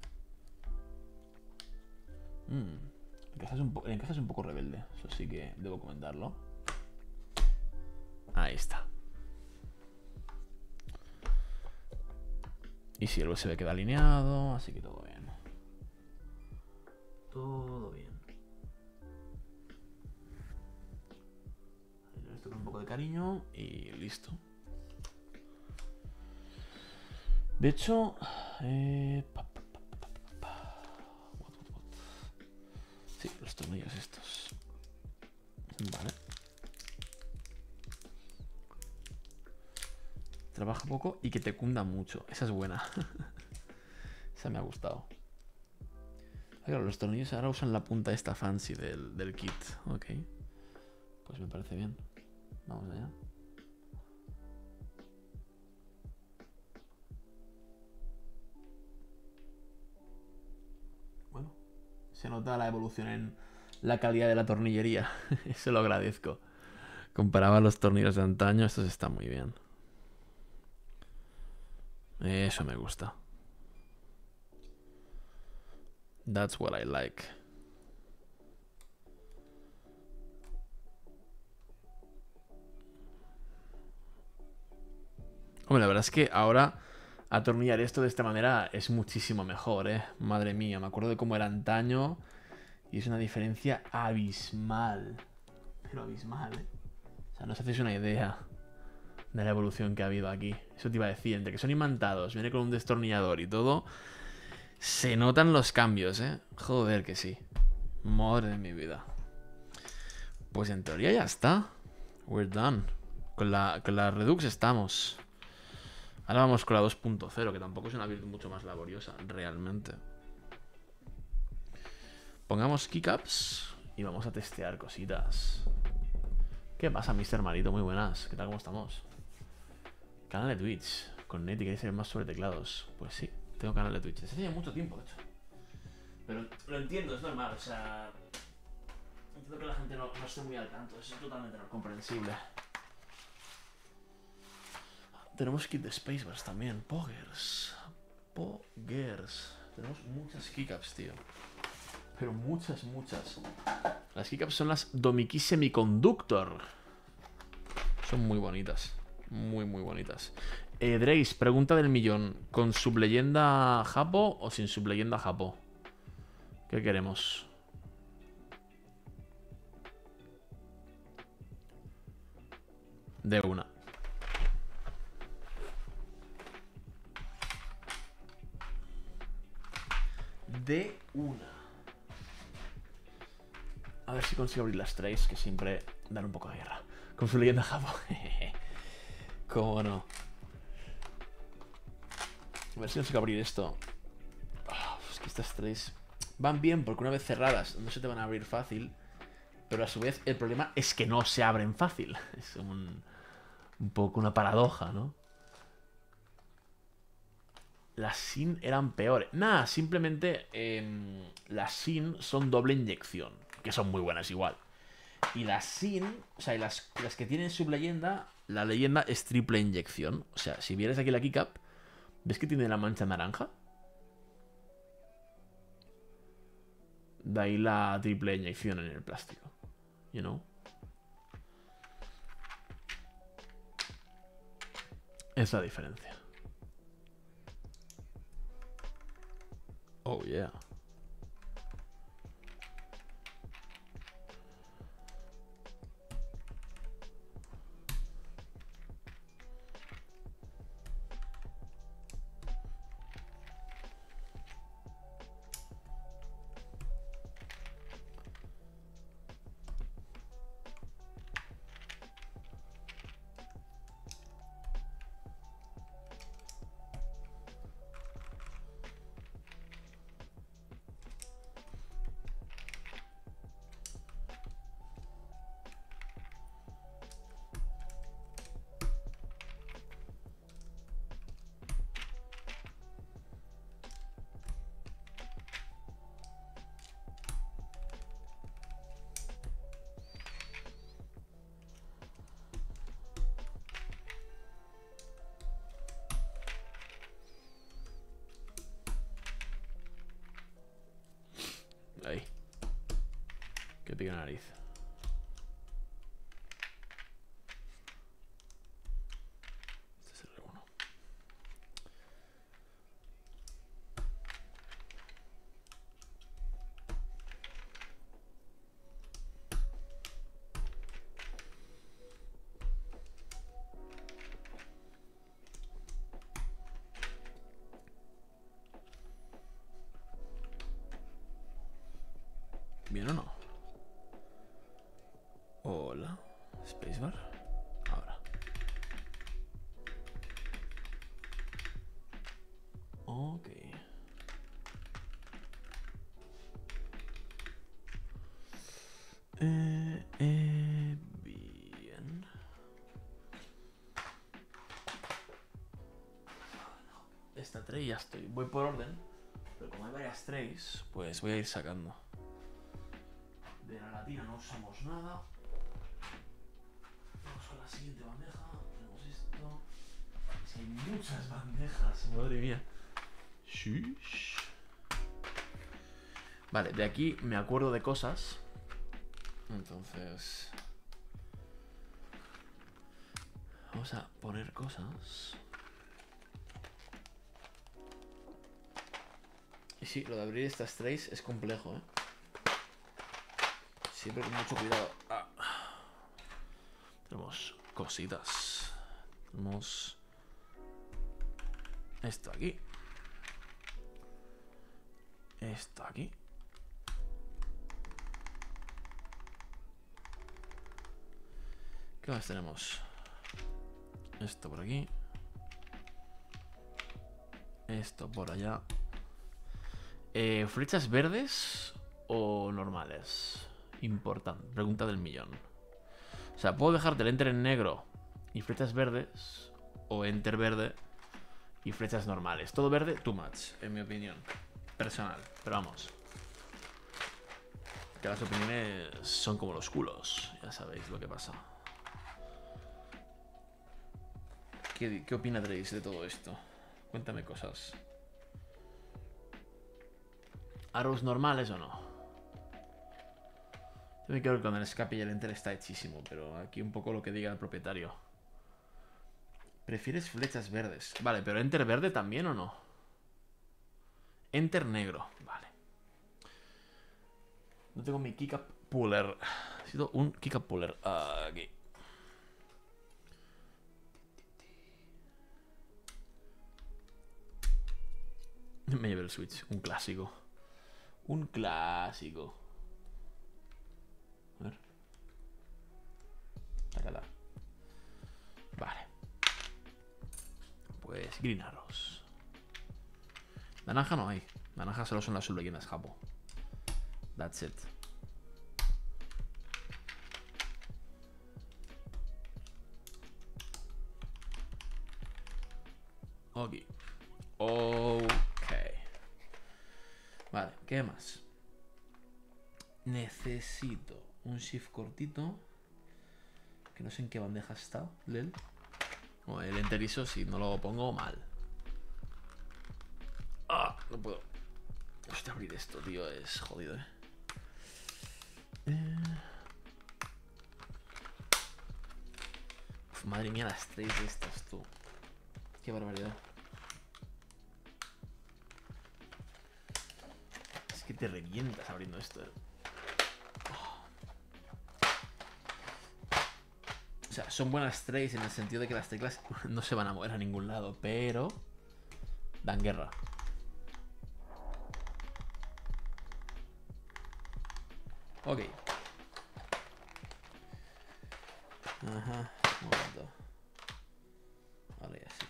El encaje es un poco rebelde. Eso sí que debo comentarlo. Ahí está. Y si el USB queda alineado, así que todo bien. Todo bien. Esto con un poco de cariño y listo. De hecho, sí, los tornillos estos. Vale. Trabaja poco y que te cunda mucho. Esa es buena. Esa me ha gustado. Claro, los tornillos ahora usan la punta esta fancy del kit. Ok. Pues me parece bien. Vamos allá. Bueno, se nota la evolución en la calidad de la tornillería. Eso lo agradezco. Comparado a los tornillos de antaño, estos están muy bien. Eso me gusta. That's what I like. Hombre, la verdad es que ahora atornillar esto de esta manera es muchísimo mejor, ¿eh? Madre mía, me acuerdo de cómo era antaño y es una diferencia abismal. Pero abismal, ¿eh? O sea, no os hacéis una idea de la evolución que ha habido aquí. Eso te iba a decir, entre que son imantados, viene con un destornillador y todo, se notan los cambios, ¿eh? Joder que sí. Madre de mi vida. Pues en teoría ya está. We're done. Con la Redux estamos. Ahora vamos con la 2.0, que tampoco es una build mucho más laboriosa, realmente. Pongamos keycaps y vamos a testear cositas. ¿Qué pasa, Mr. Marito? Muy buenas. ¿Qué tal? ¿Cómo estamos? Canal de Twitch. Con Neti, ¿queréis saber más sobre teclados? Pues sí, tengo canal de Twitch. Desde hace mucho tiempo, de hecho. Pero lo entiendo, es normal, o sea... Entiendo que la gente no esté muy al tanto. Eso es totalmente no comprensible. Tenemos kit de Spaceballs también. Poggers. Tenemos muchas keycaps, tío. Pero muchas, muchas. Las keycaps son las Domiki Semiconductor. Son muy bonitas. Muy, muy bonitas. Drace, pregunta del millón. ¿Con subleyenda japo o sin subleyenda japo? ¿Qué queremos? De una. De una. A ver si consigo abrir las tres, que siempre dan un poco de guerra. Con su leyenda Japón. ¿Cómo no? A ver si consigo abrir esto. Es que estas tres van bien porque una vez cerradas no se te van a abrir fácil. Pero a su vez el problema es que no se abren fácil. Es un poco una paradoja, ¿no? Las SIN eran peores. Nada, simplemente las SIN son doble inyección, que son muy buenas igual. Y las SIN, o sea, las que tienen subleyenda, la leyenda es triple inyección. O sea, si vieres aquí la keycap, ¿ves que tiene la mancha naranja? De ahí la triple inyección en el plástico. You know? Es la diferencia. Oh, yeah. Ahí. Que pica la nariz. Este es el R1. ¿Bien o no? Hola. Spacebar. Ahora. Ok. Bien. Esta tray ya estoy. Voy por orden. Pero como hay varias trays, pues voy a ir sacando. De la latina no usamos nada. Vamos con la siguiente bandeja. Tenemos esto. Es que hay muchas bandejas. Madre mía. Shush. Vale, de aquí me acuerdo de cosas. Entonces... vamos a poner cosas. Y sí, lo de abrir estas trays es complejo, ¿eh? Siempre con mucho cuidado. Tenemos cositas. Tenemos esto aquí. Esto aquí. ¿Qué más tenemos? Esto por aquí. Esto por allá. ¿Flechas verdes o normales? Importante. Pregunta del millón. O sea, puedo dejarte el enter en negro y flechas verdes, o enter verde y flechas normales. Todo verde, too much, en mi opinión personal. Pero vamos, que las opiniones son como los culos. Ya sabéis lo que pasa. ¿Qué opina Trace de todo esto? Cuéntame cosas. ¿Arrows normales o no? Tiene que ver con el escape y el enter está hechísimo, pero aquí un poco lo que diga el propietario. ¿Prefieres flechas verdes? Vale, pero enter verde también o no? Enter negro, vale. No tengo mi kick up puller. Necesito un kick up puller. Aquí. Me llevé el Switch, un clásico. Un clásico. A ver. Tácala. Vale. Pues Green Arrows. Naranja no hay. Naranja solo son las subleyendas Japo. That's it. Ok. Ok. Vale, ¿qué más? Necesito un shift cortito. Que no sé en qué bandeja está, Lel. O el enterizo si no lo pongo mal. Ah, no puedo. Hostia, abrir esto, tío, es jodido, Uf, madre mía, las 3 de estas, tú. Qué barbaridad. Es que te revientas abriendo esto, O sea, son buenas trades en el sentido de que las teclas no se van a mover a ningún lado, pero dan guerra. Ok. Ajá, un momento. Vale, así.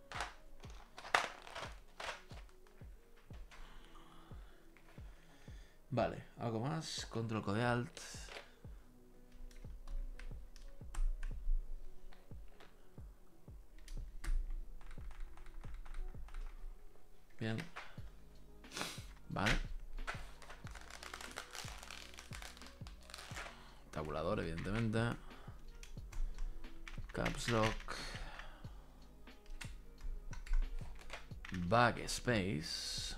Vale, algo más. Control code alt. Bien. Vale. Tabulador, evidentemente. Caps Lock. Backspace.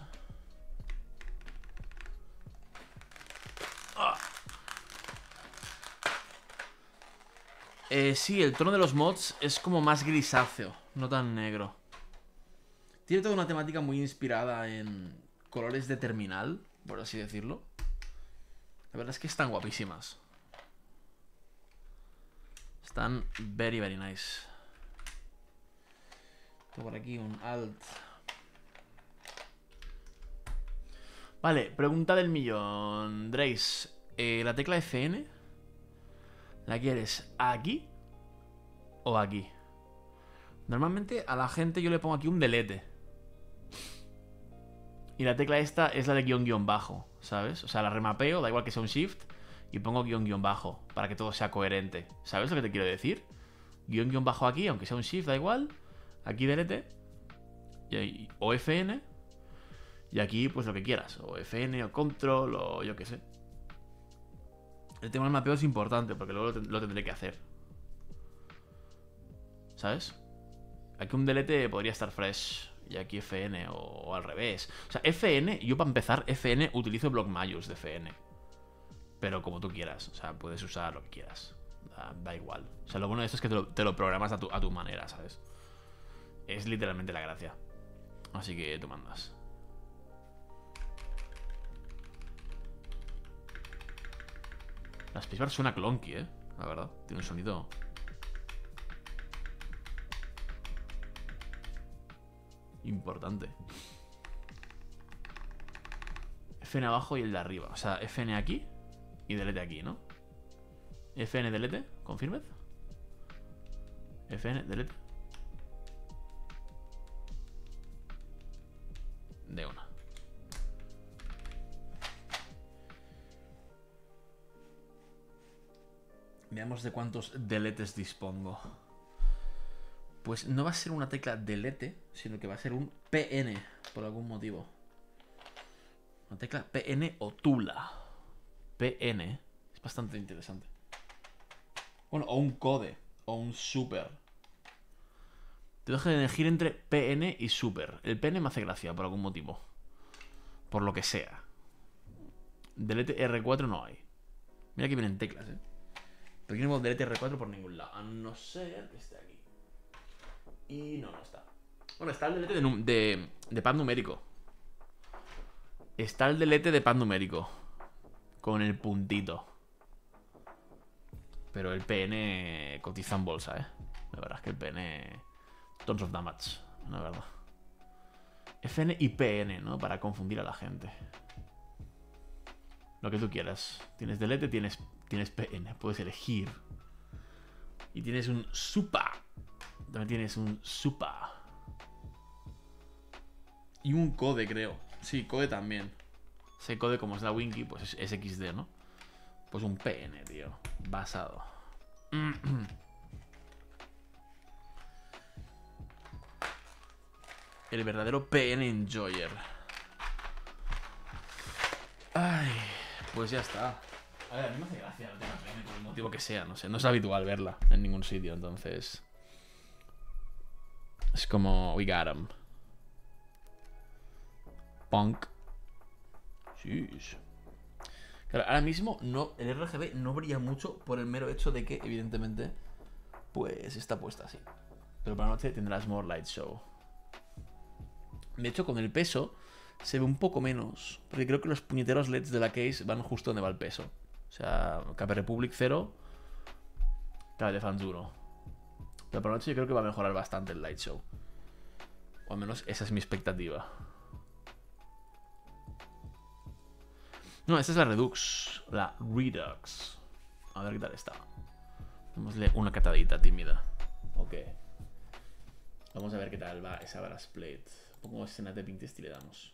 Sí, el tono de los mods es como más grisáceo, no tan negro. Tiene toda una temática muy inspirada en colores de terminal, por así decirlo. La verdad es que están guapísimas. Están very, very nice. Tengo por aquí un alt. Vale, pregunta del millón. Drace, ¿la tecla FN la quieres aquí o aquí? Normalmente a la gente yo le pongo aquí un delete. Y la tecla esta es la de guión bajo, ¿sabes? O sea, la remapeo, da igual que sea un shift, y pongo guión bajo, para que todo sea coherente. ¿Sabes lo que te quiero decir? Guión bajo aquí, aunque sea un shift, da igual. Aquí delete. O FN. Y aquí, pues lo que quieras. O FN, o control, o yo qué sé. El tema del mapeo es importante, porque luego lo tendré que hacer. ¿Sabes? Aquí un delete podría estar fresh. Y aquí FN o al revés. O sea, FN, yo para empezar, FN utilizo block mayus de FN. Pero como tú quieras. O sea, puedes usar lo que quieras. Da igual. O sea, lo bueno de esto es que te lo programas a tu manera, ¿sabes? Es literalmente la gracia. Así que tú mandas. La spacebar suena clunky, la verdad. Tiene un sonido... importante. FN abajo y el de arriba. O sea, FN aquí y delete aquí, ¿no? FN delete, confirmed. FN delete. De una. Veamos de cuántos deletes dispongo. Pues no va a ser una tecla delete, sino que va a ser un PN, por algún motivo. Una tecla PN o tula. PN. Es bastante interesante. Bueno, o un code. O un super. Te dejo de elegir entre PN y super. El PN me hace gracia, por algún motivo. Por lo que sea. Delete R4 no hay. Mira que vienen teclas, Pero aquí no veo delete R4 por ningún lado. A no ser que esté aquí. Y no, no está. Bueno, está el delete de pad numérico. Está el delete de pad numérico. Con el puntito. Pero el PN cotiza en bolsa, La verdad es que el PN... Tons of damage, la verdad. FN y PN, ¿no? Para confundir a la gente. Lo que tú quieras. Tienes delete, tienes PN. Puedes elegir. Y tienes un SUPA. También tienes un SUPA. Y un code, creo. Sí, code también. Ese code, como es la Winky, pues es XD, ¿no? Pues un PN, tío. Basado. El verdadero PN Enjoyer. Ay, pues ya está. A ver, a mí me hace gracia el tema PN por el motivo que sea, no sé. No es habitual verla en ningún sitio, entonces... Es como... We got 'em. Punk. Sí. Claro, ahora mismo no, el RGB no brilla mucho por el mero hecho de que, evidentemente, pues está puesta así. Pero por la noche tendrás more light show. De hecho, con el peso se ve un poco menos. Porque creo que los puñeteros LEDs de la case van justo donde va el peso. O sea, Cape Republic 0, Cape Defense 1. Pero por la noche yo creo que va a mejorar bastante el light show. O al menos esa es mi expectativa. No, esta es la Redux. La Redux. A ver qué tal está. Démosle una catadita tímida. Ok. Vamos a ver qué tal va esa Brass Plate. Pongo escena de Pink Test y le damos.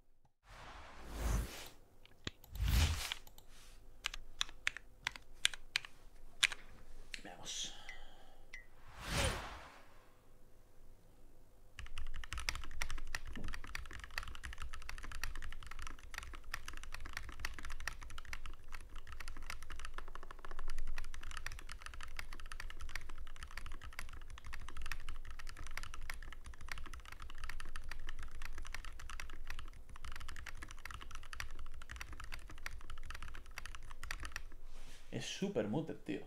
Veamos. Es súper muted, tío.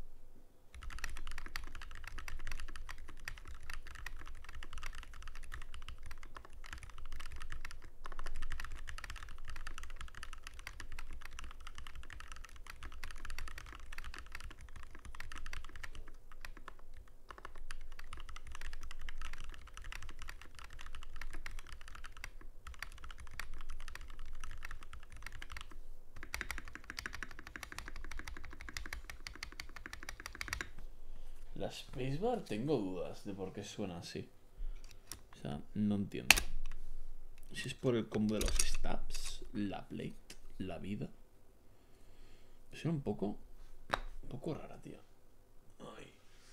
La Spacebar tengo dudas de por qué suena así. O sea, no entiendo. Si es por el combo de los stabs, la plate, la vida. Suena un poco rara, tío. Ay.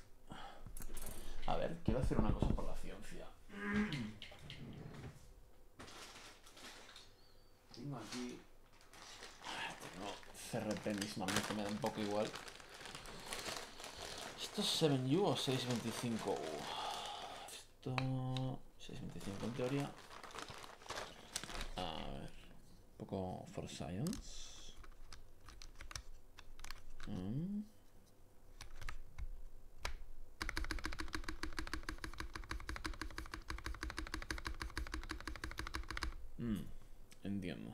A ver, quiero hacer una cosa por la ciencia. Tengo aquí... Tengo CRP mismamente, me da un poco igual. ¿Esto es 7U o 625U? Esto... 625 en teoría. A ver... Un poco for science. Entiendo.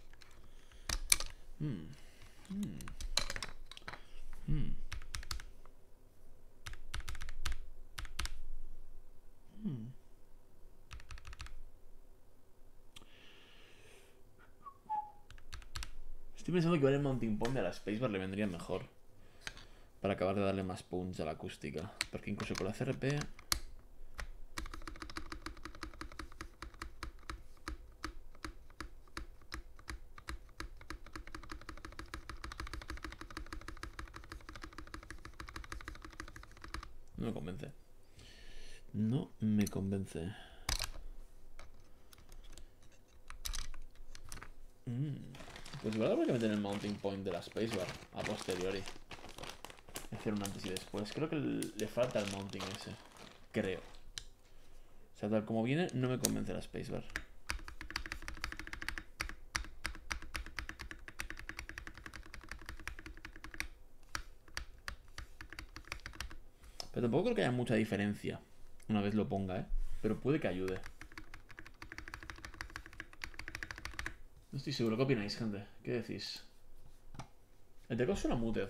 Estoy pensando que igual el mounting point de la Spacebar le vendría mejor. Para acabar de darle más punch a la acústica. Porque incluso con la CRP... No me convence. No me convence. Pues igual habrá que meter el mounting point de la Spacebar a posteriori. Hacer un antes y después. Creo que le falta el mounting ese. Creo. O sea, tal como viene, no me convence la Spacebar. Pero tampoco creo que haya mucha diferencia una vez lo ponga, ¿eh? Pero puede que ayude. No estoy seguro. ¿Qué opináis, gente? ¿Qué decís? El teclado suena muted.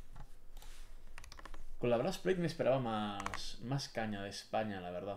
Con la Brass Plate me esperaba más caña de España, la verdad.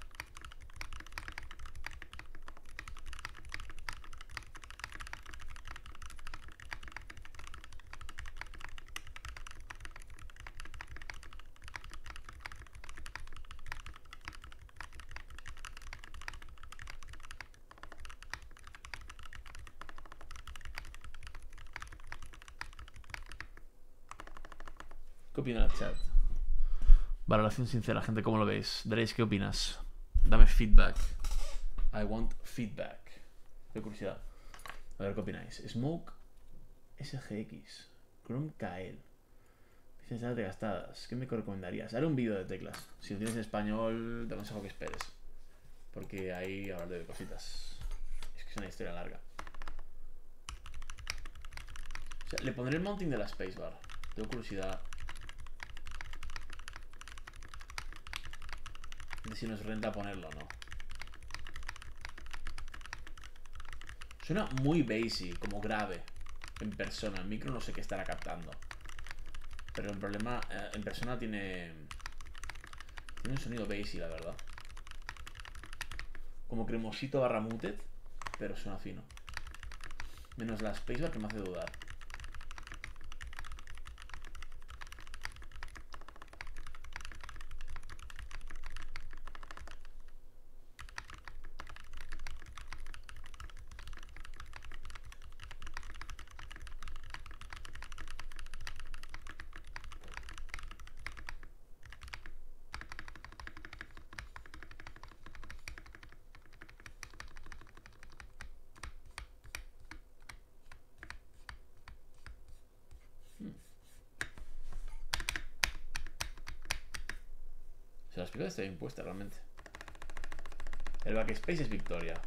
¿Qué opina el chat? Valoración sincera, gente, ¿cómo lo veis? Daréis, ¿qué opinas? Dame feedback. I want feedback. De curiosidad. A ver, ¿qué opináis? Smoke SGX. Chrome KL. Licencias de gastadas. ¿Qué me recomendarías? Haré un vídeo de teclas. Si lo tienes en español, te aconsejo que esperes. Porque ahí hablaré de cositas. Es que es una historia larga. O sea, le pondré el mounting de la spacebar. Tengo curiosidad de si nos renta ponerlo o no. Suena muy basic, como grave. En persona, el micro no sé qué estará captando. Pero el problema, en persona tiene un sonido basic, la verdad. Como cremosito barra muted, pero suena fino. Menos la spacebar que me hace dudar. O sea, la spacebar está bien puesta realmente. El backspace es Victoria.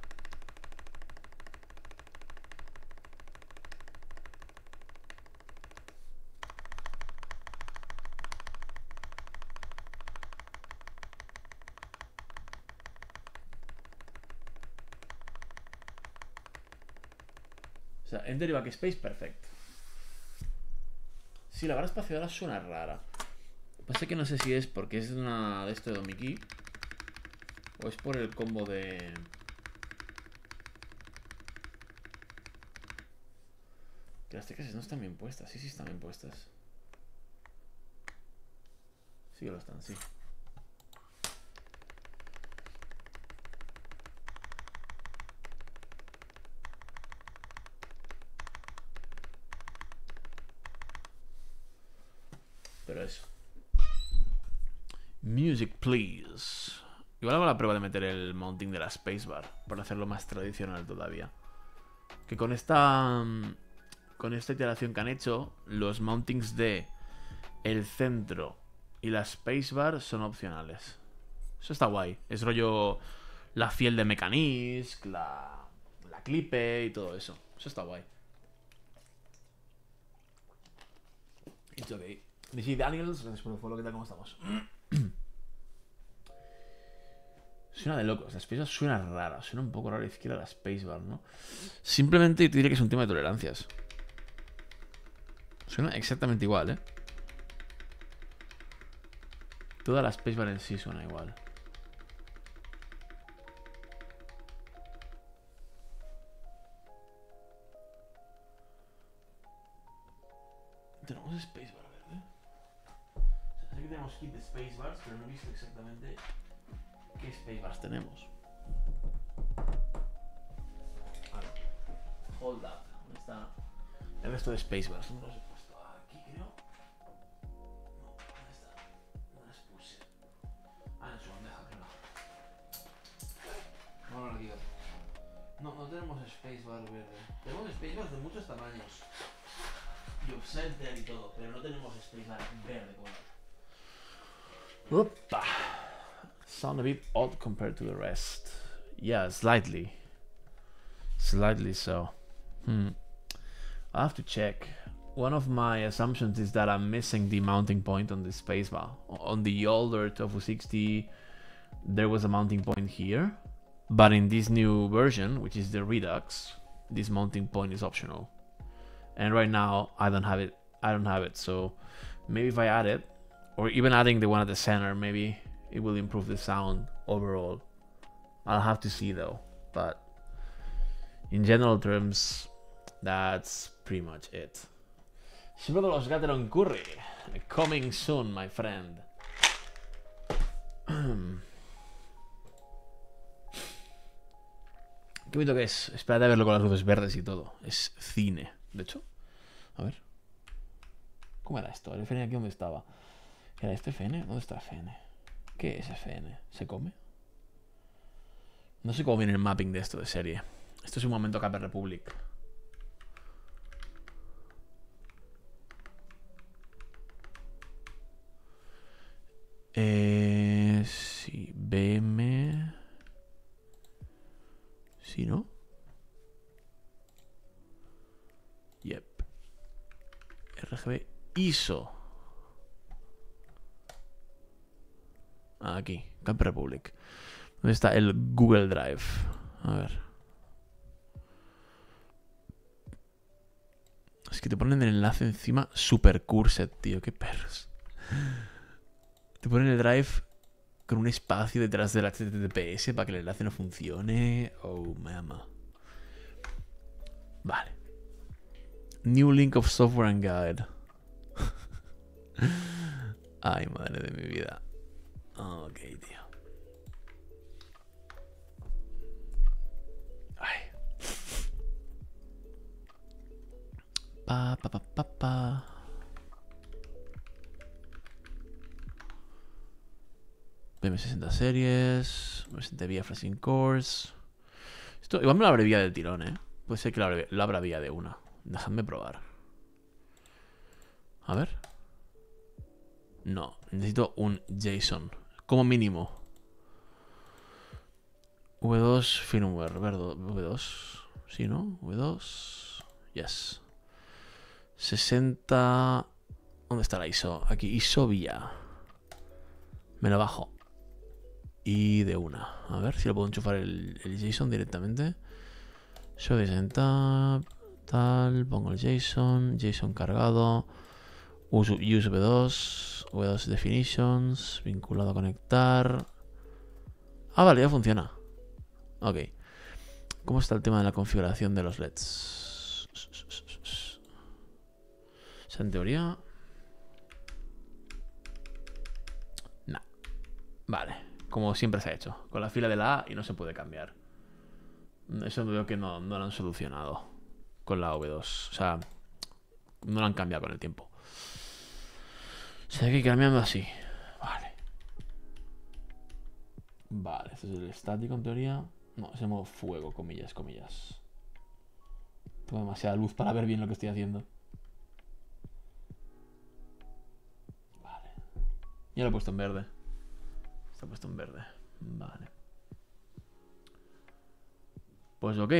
O sea, Enter y Backspace, perfecto. Sí, la barra espaciadora suena rara. Pasa que no sé si es porque es una de esto de Domiki o es por el combo de... Que las teclas no están bien puestas. Sí, sí están bien puestas. Sí que lo están, sí. Pero eso. Music, please. Igual hago la prueba de meter el mounting de la spacebar para hacerlo más tradicional todavía. Que con esta iteración que han hecho, los mountings de el centro y la spacebar son opcionales. Eso está guay. Es rollo la fiel de Mechanisk, la clipe y todo eso. Eso está guay. It's okay. DC Daniels, gracias por el follow, ¿qué tal? ¿Cómo estamos? Suena de locos, la spacebar suena rara, suena un poco rara a la izquierda la spacebar, ¿no? Simplemente te diría que es un tema de tolerancias. Suena exactamente igual, ¿eh? Toda la spacebar en sí suena igual. Tenemos spacebar, ¿verdad? O sea, sé que tenemos kit de spacebars, pero no he visto exactamente qué spacebars tenemos. Vale. Hold up. ¿Dónde está el resto de spacebars? No los he puesto aquí, creo. No, ¿dónde está? No las puse. Ah, en su bandeja, creo. No lo olvido. No, no tenemos spacebar verde. Tenemos spacebars de muchos tamaños. Y offcenter y todo, pero no tenemos spacebar verde como tal. Opa. Sound a bit odd compared to the rest. Yeah, slightly. Slightly so. I have to check. one of my assumptions is that I'm missing the mounting point on the spacebar. On the older Tofu 60, there was a mounting point here, but in this new version, which is the Redux, this mounting point is optional. And right now, I don't have it. So maybe if I add it, or even adding the one at the center, maybe it will improve the sound overall. I'll have to see though. But in general terms, that's pretty much it. Shiro de los Gateron Curry, coming soon, my friend. Qué bonito que es. Espérate a verlo con las luces verdes y todo. Es cine. De hecho, a ver. ¿Cómo era esto? ¿El FN aquí dónde estaba? ¿Era este FN? ¿Dónde está FN? ¿Qué es FN? ¿Se come? No sé cómo viene el mapping de esto de serie. Esto es un momento Cape Republic. Sí, BM. Sí, ¿no? Yep. RGB ISO. Aquí, Camp Republic. ¿Dónde está el Google Drive? A ver. Es que te ponen el enlace encima super cursed, tío. Qué perros. Te ponen el drive con un espacio detrás del HTTPS para que el enlace no funcione. Oh, mama. Vale. New link of software and guide. Ay, madre de mi vida. Ok, tío. Ay. Pa. BM60 series. BM60 vía flashing course. Esto igual me lo abrevía del tirón, ¿eh? Puede ser que lo abrevía de una. Dejadme probar. A ver. No, necesito un JSON. Como mínimo. V2 firmware. V2. Sí, ¿no? V2. Yes. 60. ¿Dónde está la ISO? Aquí, ISO vía. Me lo bajo. Y de una. A ver si lo puedo enchufar el JSON directamente. Show JSON tab. Tal. Pongo el JSON. JSON cargado. Use V2. V2 definitions. Vinculado a conectar. Ah, vale, ya funciona. Ok. ¿Cómo está el tema de la configuración de los LEDs? O sea, en teoría... No. Vale. Como siempre se ha hecho. Con la fila de la A y no se puede cambiar. Eso veo que no lo han solucionado con la V2. O sea, no lo han cambiado con el tiempo. O sea, hay que ir cambiando así. Vale. Vale, este es el estático en teoría. No, es el modo fuego, comillas. Tengo demasiada luz para ver bien lo que estoy haciendo. Vale. Ya lo he puesto en verde. Está puesto en verde. Vale. Pues ok.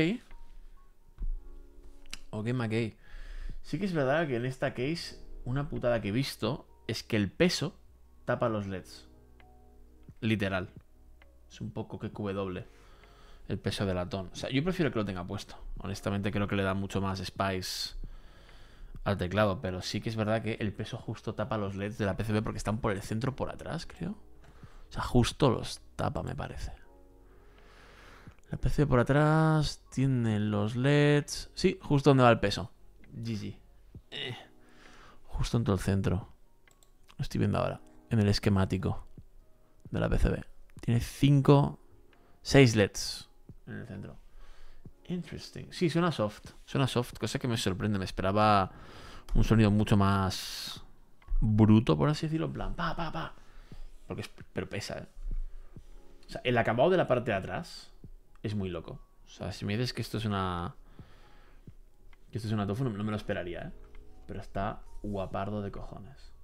Ok, McKay. Sí que es verdad que en esta case una putada que he visto es que el peso tapa los LEDs. Literal. Es un poco que QW el peso del latón. O sea, yo prefiero que lo tenga puesto. Honestamente creo que le da mucho más spice al teclado. Pero sí que es verdad que el peso justo tapa los LEDs de la PCB porque están por el centro, por atrás, creo. O sea, justo los tapa, me parece. La PCB por atrás tiene los LEDs. Sí, justo donde va el peso. GG. Justo en todo el centro. Lo estoy viendo ahora. En el esquemático de la PCB. Tiene 6 LEDs en el centro. Interesting. Sí, suena soft. Suena soft, cosa que me sorprende. Me esperaba un sonido mucho más bruto, por así decirlo. En plan, pa. Pero pesa, ¿eh? O sea, el acabado de la parte de atrás es muy loco. O sea, si me dices que esto es una... Que esto es una tofu, no me lo esperaría, ¿eh? Pero está guapardo de cojones.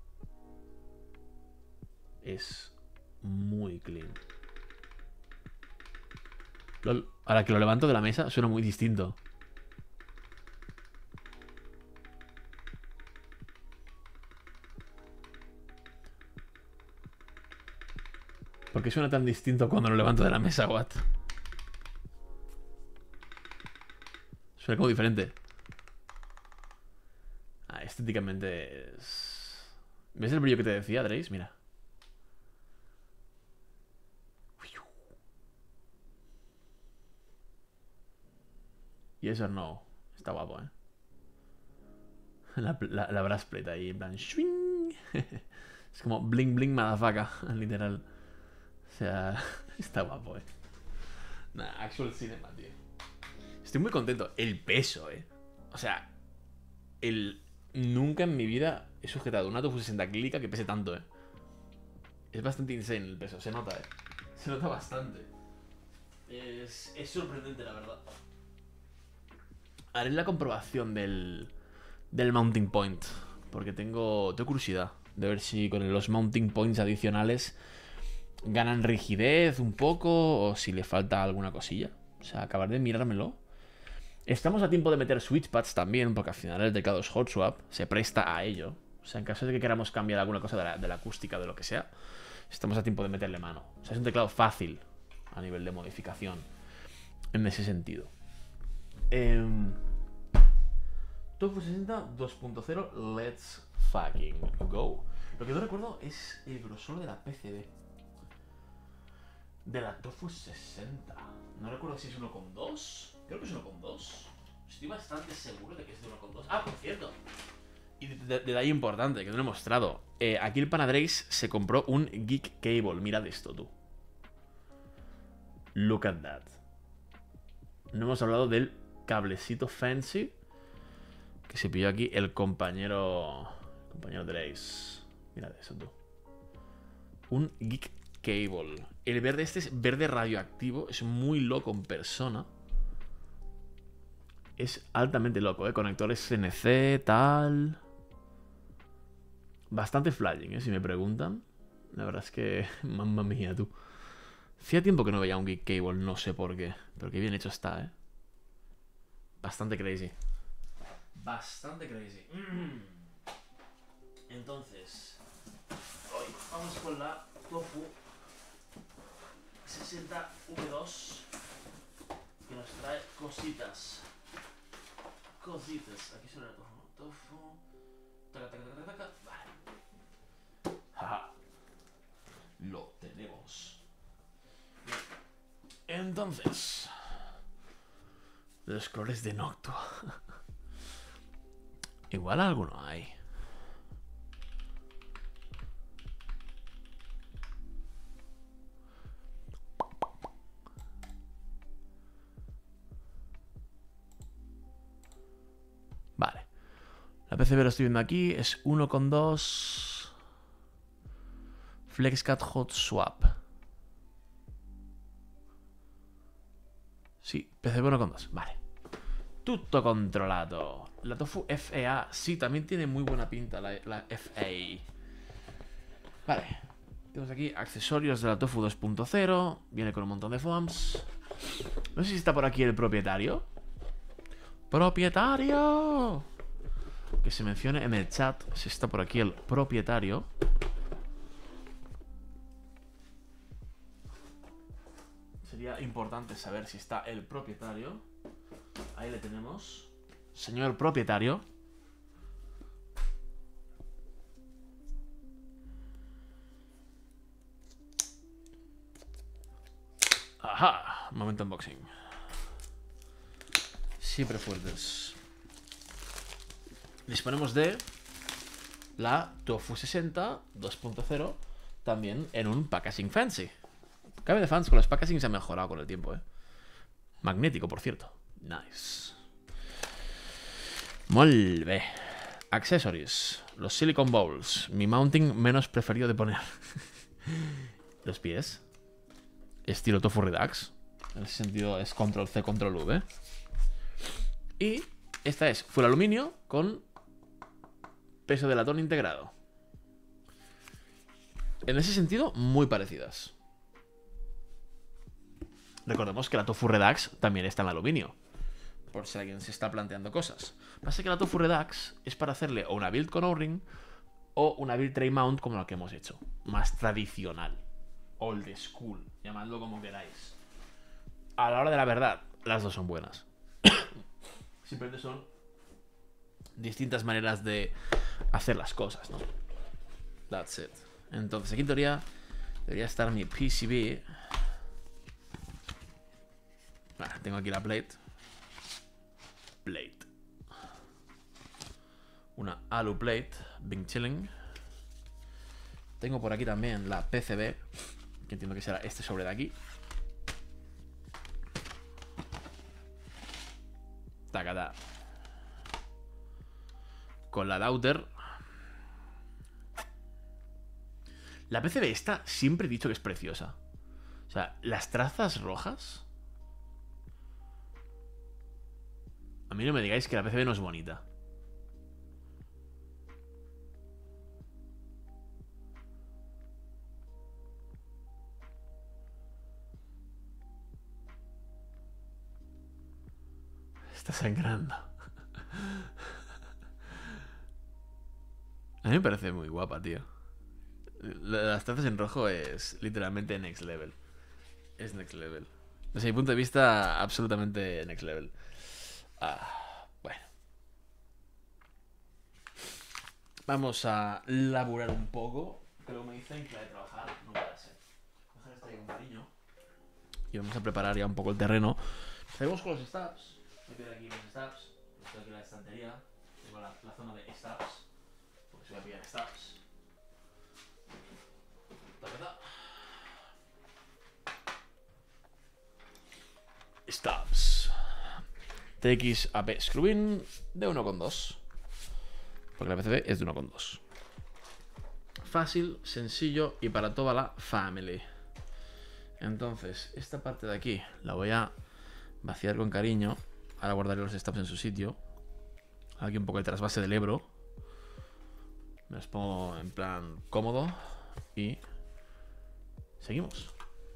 Es muy clean. Ahora que lo levanto de la mesa suena muy distinto. ¿Por qué suena tan distinto cuando lo levanto de la mesa, what? Suena como diferente. Ah, estéticamente es... ¿Ves el brillo que te decía, Drace? Mira. Y eso no. Está guapo, ¿eh? La breastplate ahí, en plan... ¡Shwing! Es como bling bling motherfucker, literal. O sea, está guapo, ¿eh? Nah, actual cinema, tío. Estoy muy contento. El peso, ¿eh? O sea, nunca en mi vida he sujetado una Tofu 60 Clica que pese tanto, ¿eh? Es bastante insane el peso, se nota, ¿eh? Se nota bastante. Es sorprendente, la verdad. Haré la comprobación del mounting point, porque tengo curiosidad de ver si con los mounting points adicionales ganan rigidez un poco o si le falta alguna cosilla. O sea, acabar de mirármelo. Estamos a tiempo de meter switchpads también, porque al final el teclado es hot swap, se presta a ello. O sea, en caso de que queramos cambiar alguna cosa de la acústica, de lo que sea, estamos a tiempo de meterle mano. O sea, es un teclado fácil a nivel de modificación en ese sentido. Tofu 60 2.0, let's fucking go. Lo que no recuerdo es el grosor de la PCB. De la Tofu 60. No recuerdo si es 1,2. Creo que es 1,2. Estoy bastante seguro de que es de 1,2. Ah, por cierto. Y detalle importante que no lo he mostrado. Aquí el Panadrace se compró un Geek Cable. Mirad esto, tú. Look at that. No hemos hablado del cablecito fancy que se pilló aquí el compañero Drace. Mirad eso, tú. Un Geek Cable. El verde este es verde radioactivo. Es muy loco en persona. Es altamente loco, ¿eh? Conectores CNC, tal. Bastante flashing, ¿eh? Si me preguntan. La verdad es que... Mamma mía, tú. Hacía tiempo que no veía un Geek Cable, no sé por qué. Pero qué bien hecho está, ¿eh? Bastante crazy. Bastante crazy. Entonces... Hoy vamos con la Tofu 60 V2, que nos trae cositas. Aquí suena el tofu. Taca, taca, taca, taca. Vale. Jaja. Lo tenemos. Bien. Entonces, los colores de Noctua. Igual alguno hay. Vale. La PCB lo estoy viendo aquí. Es 1,2 FlexCAD Hot Swap. Sí, PCB 1,2. Vale. Tutto controlato. La Tofu FEA. Sí, también tiene muy buena pinta la FA. Vale. Tenemos aquí accesorios de la Tofu 2.0. Viene con un montón de foams. No sé si está por aquí el propietario. ¡Propietario! Que se mencione en el chat si está por aquí el propietario. Sería importante saber si está el propietario. Ahí le tenemos. Señor propietario. Ajá. Momento unboxing. Siempre fuertes. Disponemos de la Tofu 60 2.0 también en un packaging fancy. Cabe de fans con los packagings se ha mejorado con el tiempo, ¿eh? Magnético, por cierto. Nice. Molt bé. Accessories. Los silicone bowls. Mi mounting menos preferido de poner. Los pies. Estilo Tofu Redux. En ese sentido es Control C, Control V. Y esta es full aluminio con peso de latón integrado. En ese sentido, muy parecidas. Recordemos que la Tofu Redux también está en aluminio, por si alguien se está planteando cosas. Pasa que la Tofu Redux es para hacerle o una build con O-ring o una build tray mount como la que hemos hecho, más tradicional. old school, llamadlo como queráis. A la hora de la verdad, las dos son buenas. Simplemente son distintas maneras de hacer las cosas, ¿no? That's it. Entonces aquí en teoría debería estar mi PCB. Tengo aquí la plate. Una alu plate, Bing chilling. Tengo por aquí también la PCB, que entiendo que será este sobre de aquí. Tacata. Con la Daughter. La PCB esta siempre he dicho que es preciosa. O sea, las trazas rojas. A mí no me digáis que la PCB no es bonita. Está sangrando. A mí me parece muy guapa, tío. Las trazas en rojo es literalmente next level. Es next level. Desde mi punto de vista, absolutamente next level. Bueno. Vamos a laburar un poco. Creo que me dicen que la de trabajar no puede ser. Vamos a dejar esto ahí con cariño. Y vamos a preparar ya un poco el terreno. Seguimos con los stabs. Voy a pillar aquí los stabs. Estoy aquí en la estantería. Tengo la zona de stabs. Porque se voy a pillar stabs. Stabs. TX AP Screwin de 1,2. Porque la PCB es de 1,2. Fácil, sencillo y para toda la family. Entonces, esta parte de aquí la voy a vaciar con cariño. Ahora guardaré los stabs en su sitio. Aquí un poco el trasvase del Ebro. Me los pongo en plan cómodo. Y seguimos.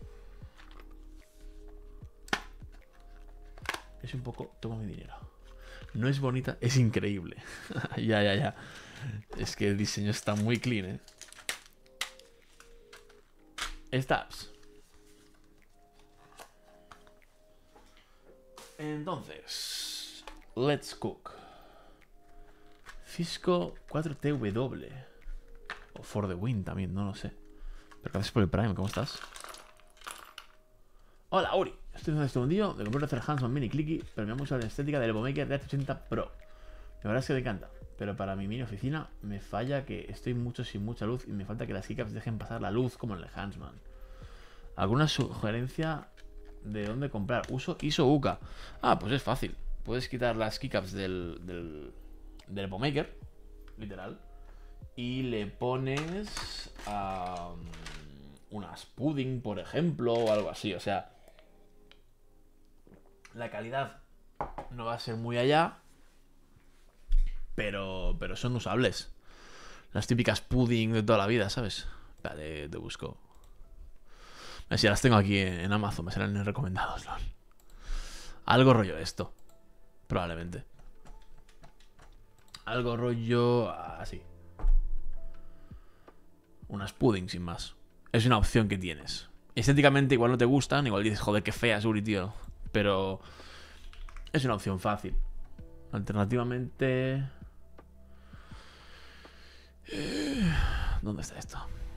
Es un poco, toma mi dinero. No es bonita, es increíble. Ya. Es que el diseño está muy clean, Stabs. Entonces, let's cook. Fisco 4TW. O For the Win también, no lo sé. Pero gracias por el Prime, ¿cómo estás? Hola, Uri. Estoy haciendo este mundillo de comprar el Huntsman Mini Clicky, pero me gusta la estética del EvoMaker de H80 Pro. La verdad es que me encanta, pero para mi mini oficina me falla que estoy mucho sin mucha luz y me falta que las keycaps dejen pasar la luz como en el Huntsman. ¿Alguna sugerencia de dónde comprar? Uso ISO UCA. Pues es fácil. Puedes quitar las keycaps del EvoMaker, literal, y le pones unas pudding, por ejemplo, o algo así. O sea, la calidad no va a ser muy allá, pero son usables. Las típicas pudding de toda la vida, ¿sabes? Vale, te busco. A ver si las tengo aquí en Amazon, me serán recomendados, ¿no? Algo rollo esto, probablemente. Algo rollo así. Unas pudding sin más. Es una opción que tienes. Estéticamente igual no te gustan, igual dices, joder, qué feas, Uri, tío. Pero es una opción fácil. Alternativamente... ¿Dónde está esto?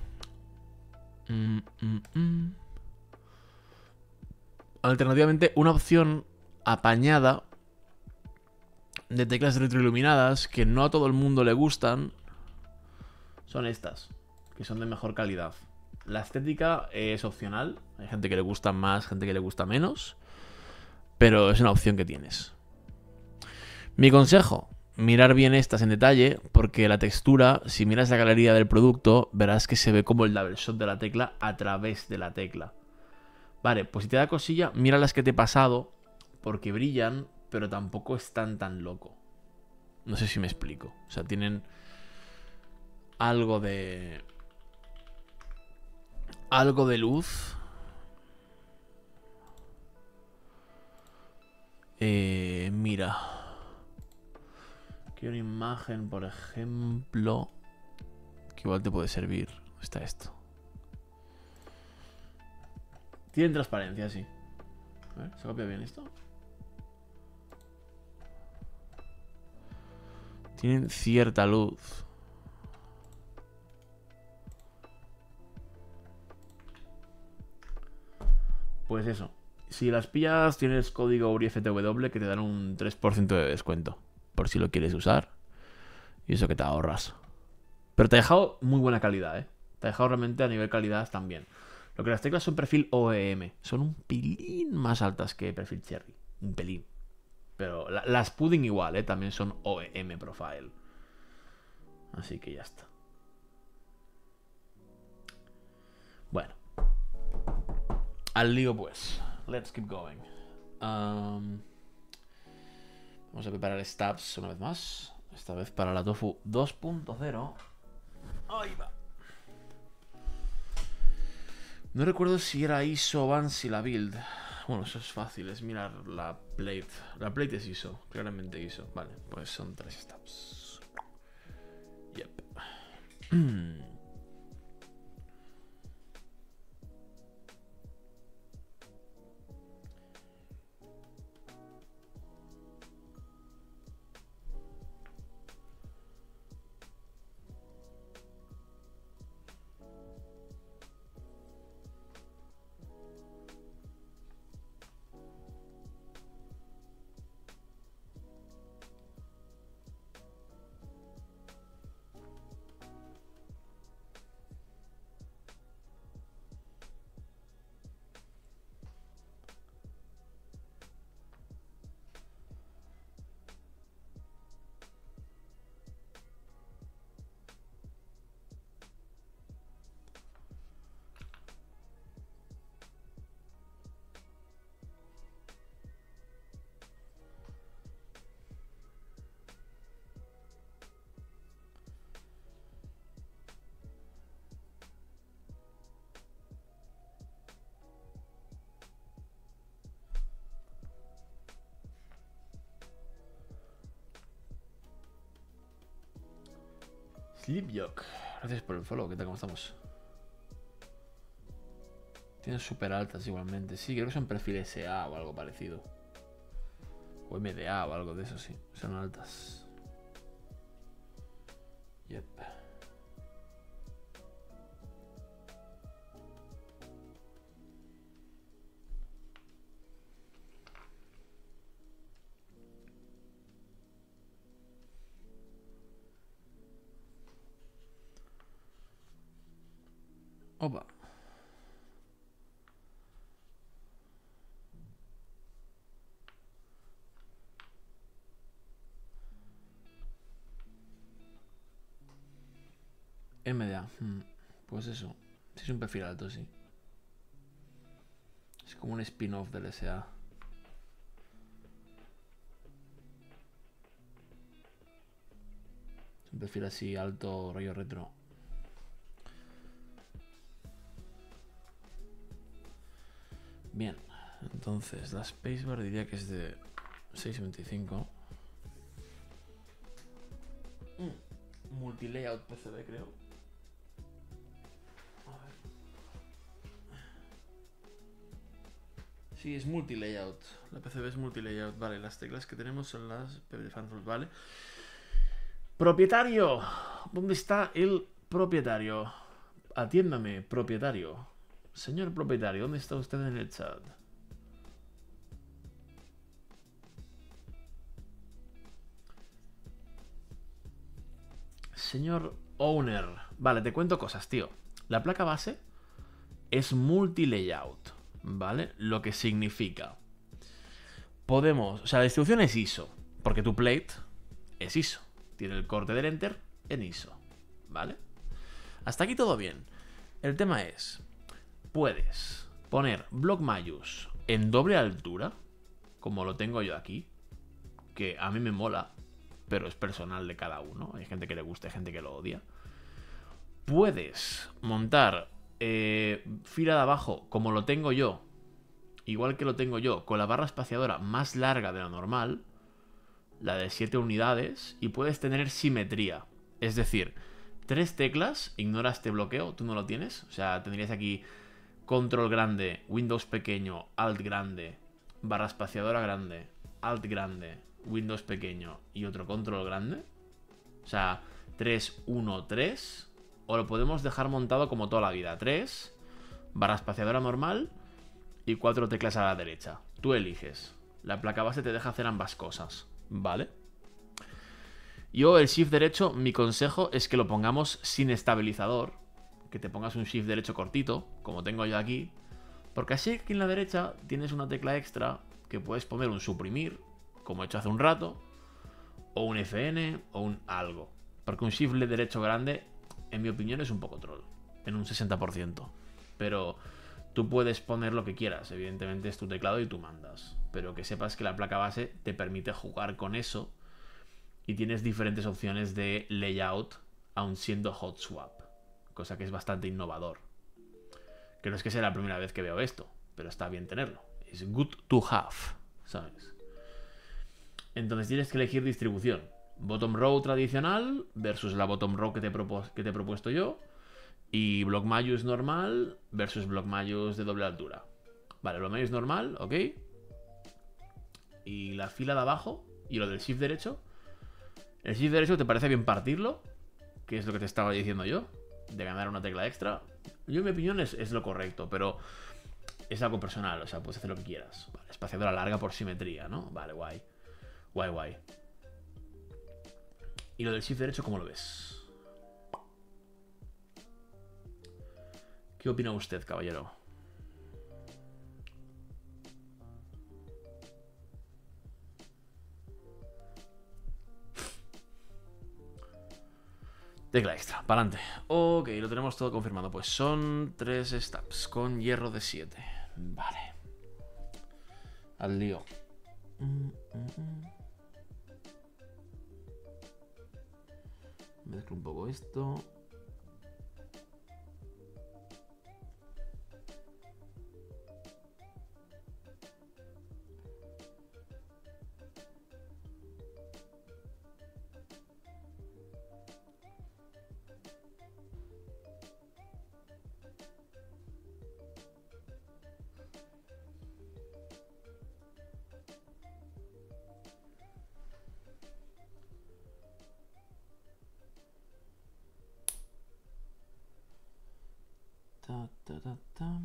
Alternativamente, una opción apañada de teclas retroiluminadas que no a todo el mundo le gustan son estas, que son de mejor calidad. La estética es opcional. Hay gente que le gusta más, gente que le gusta menos, pero es una opción que tienes. Mi consejo: mirar bien estas en detalle, porque la textura, si miras la galería del producto, verás que se ve como el double shot de la tecla a través de la tecla. Vale, pues si te da cosilla, mira las que te he pasado, porque brillan, pero tampoco están tan loco. No sé si me explico. O sea, tienen algo de luz. Mira. Quiero una imagen, por ejemplo, que igual te puede servir. ¿Dónde está esto? Tienen transparencia, sí. A ver, ¿se copia bien esto? Tienen cierta luz. Pues eso. Si las pillas, tienes código URIFTW que te dan un 3% de descuento. Por si lo quieres usar. Y eso que te ahorras. Pero te ha dejado muy buena calidad, ¿eh? Te ha dejado realmente a nivel calidad también. Lo que las teclas son perfil OEM. Son un pelín más altas que perfil Cherry. Un pelín. Pero las Pudding igual, ¿eh? También son OEM Profile. Así que ya está. Bueno. Al lío pues. Let's keep going. Vamos a preparar stabs una vez más. Esta vez para la Tofu 2.0. Ahí va. No recuerdo si era ISO o ANSI la build. Bueno, eso es fácil, es mirar la plate. La plate es ISO, claramente ISO. Vale, pues son 3 stabs. Yep. Sleepyok. Gracias por el follow, ¿qué tal? ¿Cómo estamos? Tienen súper altas igualmente. Sí, creo que son perfiles SA o algo parecido. O MDA o algo de eso, sí. Son altas. Yep. Opa. MDA. Pues eso. Sí, es un perfil alto, sí. Es como un spin-off del SA. Es un perfil así alto, rollo retro. Bien. Entonces, la spacebar diría que es de 625. Multilayout PCB, creo. A ver. Sí, es multilayout. La PCB es multilayout. Vale, las teclas que tenemos son las PB Fanrules, ¿vale? Propietario. ¿Dónde está el propietario? Atiéndame, propietario. Señor propietario, ¿dónde está usted en el chat? Señor owner. Vale, te cuento cosas, tío. La placa base es multi-layout, ¿vale? Lo que significa... Podemos... O sea, la distribución es ISO, porque tu plate es ISO. Tiene el corte del enter en ISO, ¿vale? Hasta aquí todo bien. El tema es... Puedes poner block mayus en doble altura, como lo tengo yo aquí, que a mí me mola, pero es personal de cada uno. Hay gente que le gusta, hay gente que lo odia. Puedes montar fila de abajo, como lo tengo yo, igual que lo tengo yo, con la barra espaciadora más larga de la normal, la de 7 unidades, y puedes tener simetría. Es decir, 3 teclas, ignora este bloqueo, tú no lo tienes. O sea, tendrías aquí control grande, Windows pequeño, Alt grande, barra espaciadora grande, Alt grande, Windows pequeño y otro control grande. O sea, 3, 1, 3. O lo podemos dejar montado como toda la vida. 3, barra espaciadora normal y 4 teclas a la derecha. Tú eliges. La placa base te deja hacer ambas cosas, ¿vale? Yo el shift derecho, mi consejo es que lo pongamos sin estabilizador. Que te pongas un shift derecho cortito, como tengo yo aquí. Porque así aquí en la derecha tienes una tecla extra que puedes poner un suprimir, como he hecho hace un rato, o un FN, o un algo. Porque un shift derecho grande, en mi opinión, es un poco troll. En un 60%. Pero tú puedes poner lo que quieras. Evidentemente es tu teclado y tú mandas. Pero que sepas que la placa base te permite jugar con eso. Y tienes diferentes opciones de layout, aun siendo hot swap. Cosa que es bastante innovador. Que no es que sea la primera vez que veo esto, pero está bien tenerlo. Es good to have, ¿sabes? Entonces tienes que elegir distribución. Bottom row tradicional versus la bottom row que te he propuesto yo. Y block Mayus normal versus block Mayus de doble altura. Vale, block Mayus normal, ok. Y la fila de abajo y lo del shift derecho. El shift derecho, ¿te parece bien partirlo? Que es lo que te estaba diciendo yo. De ganar una tecla extra. Yo, en mi opinión, es lo correcto, pero es algo personal. O sea, puedes hacer lo que quieras. Vale, espaciadora larga por simetría, ¿no? Vale, guay. Guay, guay. ¿Y lo del shift derecho cómo lo ves? ¿Qué opina usted, caballero? Tecla extra, para adelante. Ok, lo tenemos todo confirmado. Pues son 3 stabs con hierro de 7. Vale. Al lío. Mezclo un poco esto. Ta, ta, ta, ta.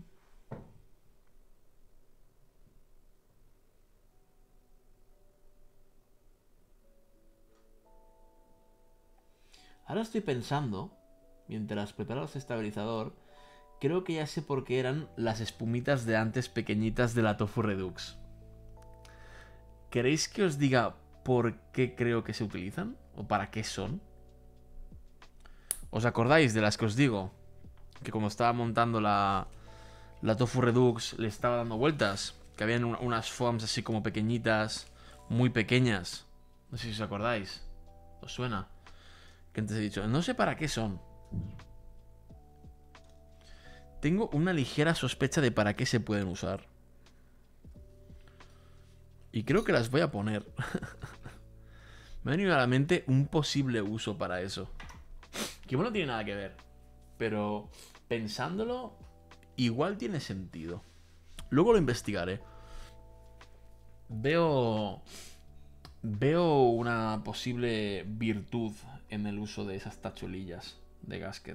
Ahora estoy pensando, mientras preparo este estabilizador, creo que ya sé por qué eran las espumitas de antes pequeñitas de la Tofu Redux. ¿Queréis que os diga por qué creo que se utilizan? ¿O para qué son? ¿Os acordáis de las que os digo? Que como estaba montando la Tofu Redux le estaba dando vueltas. Que habían unas foams así como pequeñitas, muy pequeñas. No sé si os acordáis. ¿Os suena? Que antes he dicho, no sé para qué son. Tengo una ligera sospecha de para qué se pueden usar. Y creo que las voy a poner. Me ha venido a la mente un posible uso para eso. Que bueno, no tiene nada que ver. Pero pensándolo, igual tiene sentido. Luego lo investigaré. Veo una posible virtud en el uso de esas tachuelillas de gasket.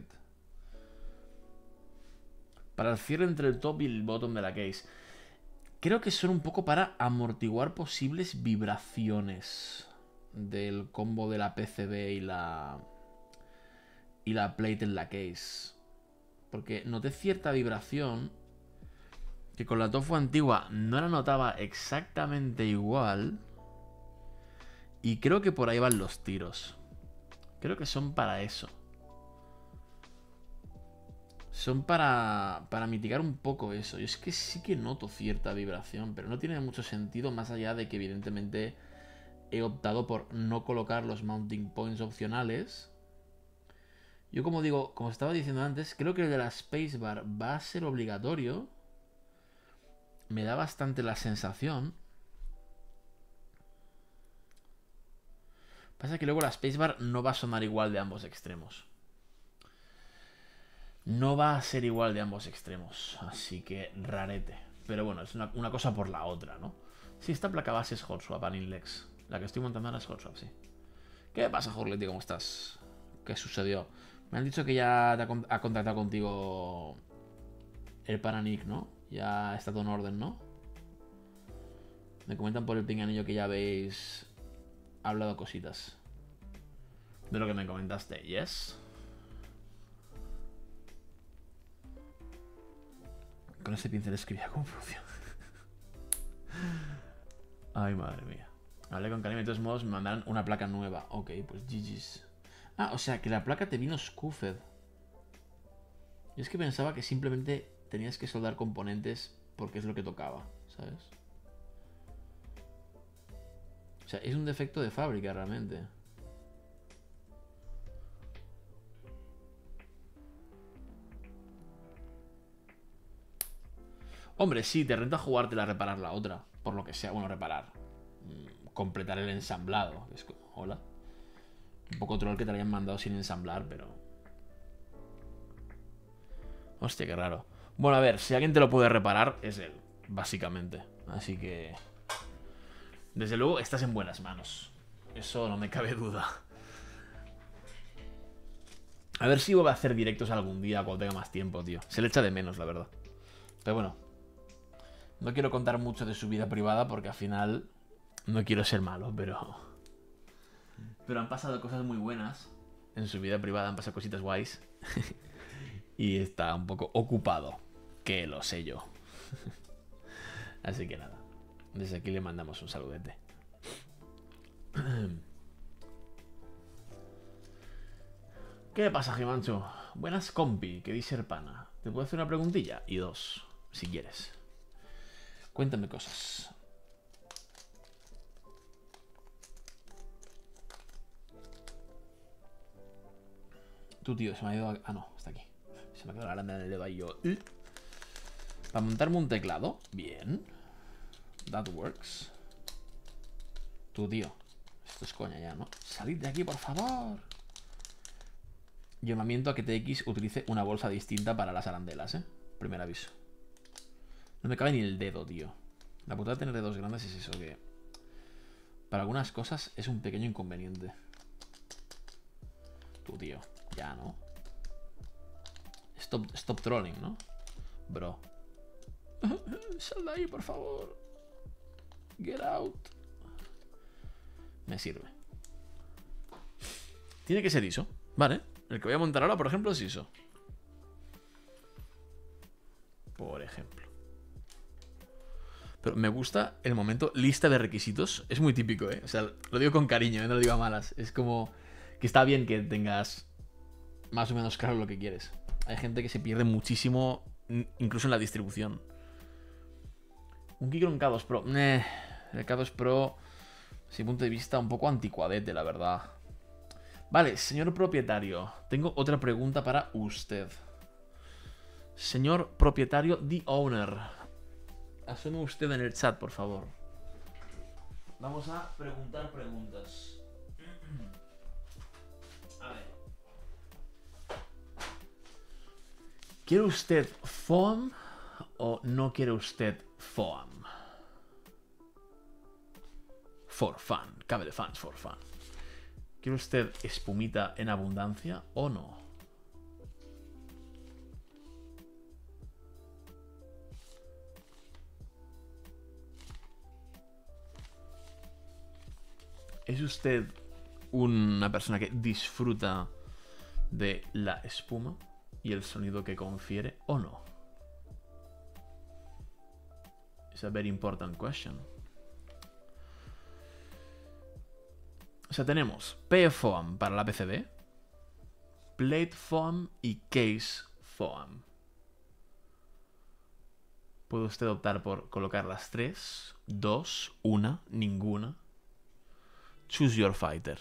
Para el cierre entre el top y el bottom de la case. Creo que son un poco para amortiguar posibles vibraciones del combo de la PCB y la plate en la case. Porque noté cierta vibración que con la Tofu antigua no la notaba exactamente igual. Y creo que por ahí van los tiros. Creo que son para eso. Son para mitigar un poco eso. Yo es que sí que noto cierta vibración, pero no tiene mucho sentido más allá de que evidentemente he optado por no colocar los mounting points opcionales. Yo como digo, como estaba diciendo antes, creo que el de la spacebar va a ser obligatorio. Me da bastante la sensación. Pasa que luego la spacebar no va a sonar igual de ambos extremos. No va a ser igual de ambos extremos, así que rarete. Pero bueno, es una cosa por la otra, ¿no? Sí, esta placa base es hot swap a Inlex. La que estoy montando ahora es hot swap, sí. ¿Qué pasa, Jorleti? ¿Cómo estás? ¿Qué sucedió? Me han dicho que ya ha contactado contigo el Paranic, ¿no? Ya está todo en orden, ¿no? Me comentan por el pinganillo que ya habéis hablado cositas. De lo que me comentaste, ¿yes? Con ese pincel escribía Confucio. Ay, madre mía. Hablé con Karim, de todos modos me mandaron una placa nueva. Ok, pues GG's. Ah, o sea, que la placa te vino scuffed. Yo es que pensaba que simplemente tenías que soldar componentes porque es lo que tocaba, ¿sabes? O sea, es un defecto de fábrica realmente. Hombre, sí, te renta jugártela a reparar la otra. Por lo que sea, bueno, reparar. Completar el ensamblado. Es como, hola. Un poco troll que te la hayan mandado sin ensamblar, pero... Hostia, qué raro. Bueno, a ver, si alguien te lo puede reparar, es él, básicamente. Así que... Desde luego, estás en buenas manos. Eso no me cabe duda. A ver si voy a hacer directos algún día cuando tenga más tiempo, tío. Se le echa de menos, la verdad. Pero bueno. No quiero contar mucho de su vida privada porque al final... No quiero ser malo, pero... Pero han pasado cosas muy buenas. En su vida privada han pasado cositas guays. Y está un poco ocupado. Que lo sé yo. Así que nada. Desde aquí le mandamos un saludete. ¿Qué pasa, Gimancho? Buenas, compi, que dice Serpana. ¿Te puedo hacer una preguntilla? Y dos, si quieres. Cuéntame cosas. Tu tío, se me ha ido... Ah, no, está aquí. Se me ha quedado la aranda en el dedo ahí yo. Para montarme un teclado. Bien. That works. Tu tío. Esto es coña ya, ¿no? Salid de aquí, por favor. Llamamiento a que TX utilice una bolsa distinta para las arandelas, ¿eh? Primer aviso. No me cabe ni el dedo, tío. La putada de tener dedos grandes es eso, que... Para algunas cosas es un pequeño inconveniente. Tu tío. Ya, ¿no? Stop trolling, ¿no? Bro. Sal de ahí, por favor. Get out. Me sirve. Tiene que ser ISO. Vale. El que voy a montar ahora, por ejemplo, es ISO. Por ejemplo. Pero me gusta el momento lista de requisitos. Es muy típico, ¿eh? O sea, lo digo con cariño, no lo digo a malas. Es como que está bien que tengas más o menos claro lo que quieres. Hay gente que se pierde muchísimo, incluso en la distribución. Un Keychron K2 Pro. El K2 Pro, desde mi punto de vista, un poco anticuadete, la verdad. Vale, señor propietario, tengo otra pregunta para usted. Señor propietario, the owner. Asume usted en el chat, por favor. Vamos a preguntar preguntas. A ver. ¿Quiere usted foam o no quiere usted foam? For fun. Cabe de fans, for fun. ¿Quiere usted espumita en abundancia o no? ¿Es usted una persona que disfruta de la espuma y el sonido que confiere o no? Es a very important question. O sea, tenemos PFoam para la PCB, Plate Foam y Case Foam. Puede usted optar por colocar las tres, dos, una, ninguna. Choose your fighter.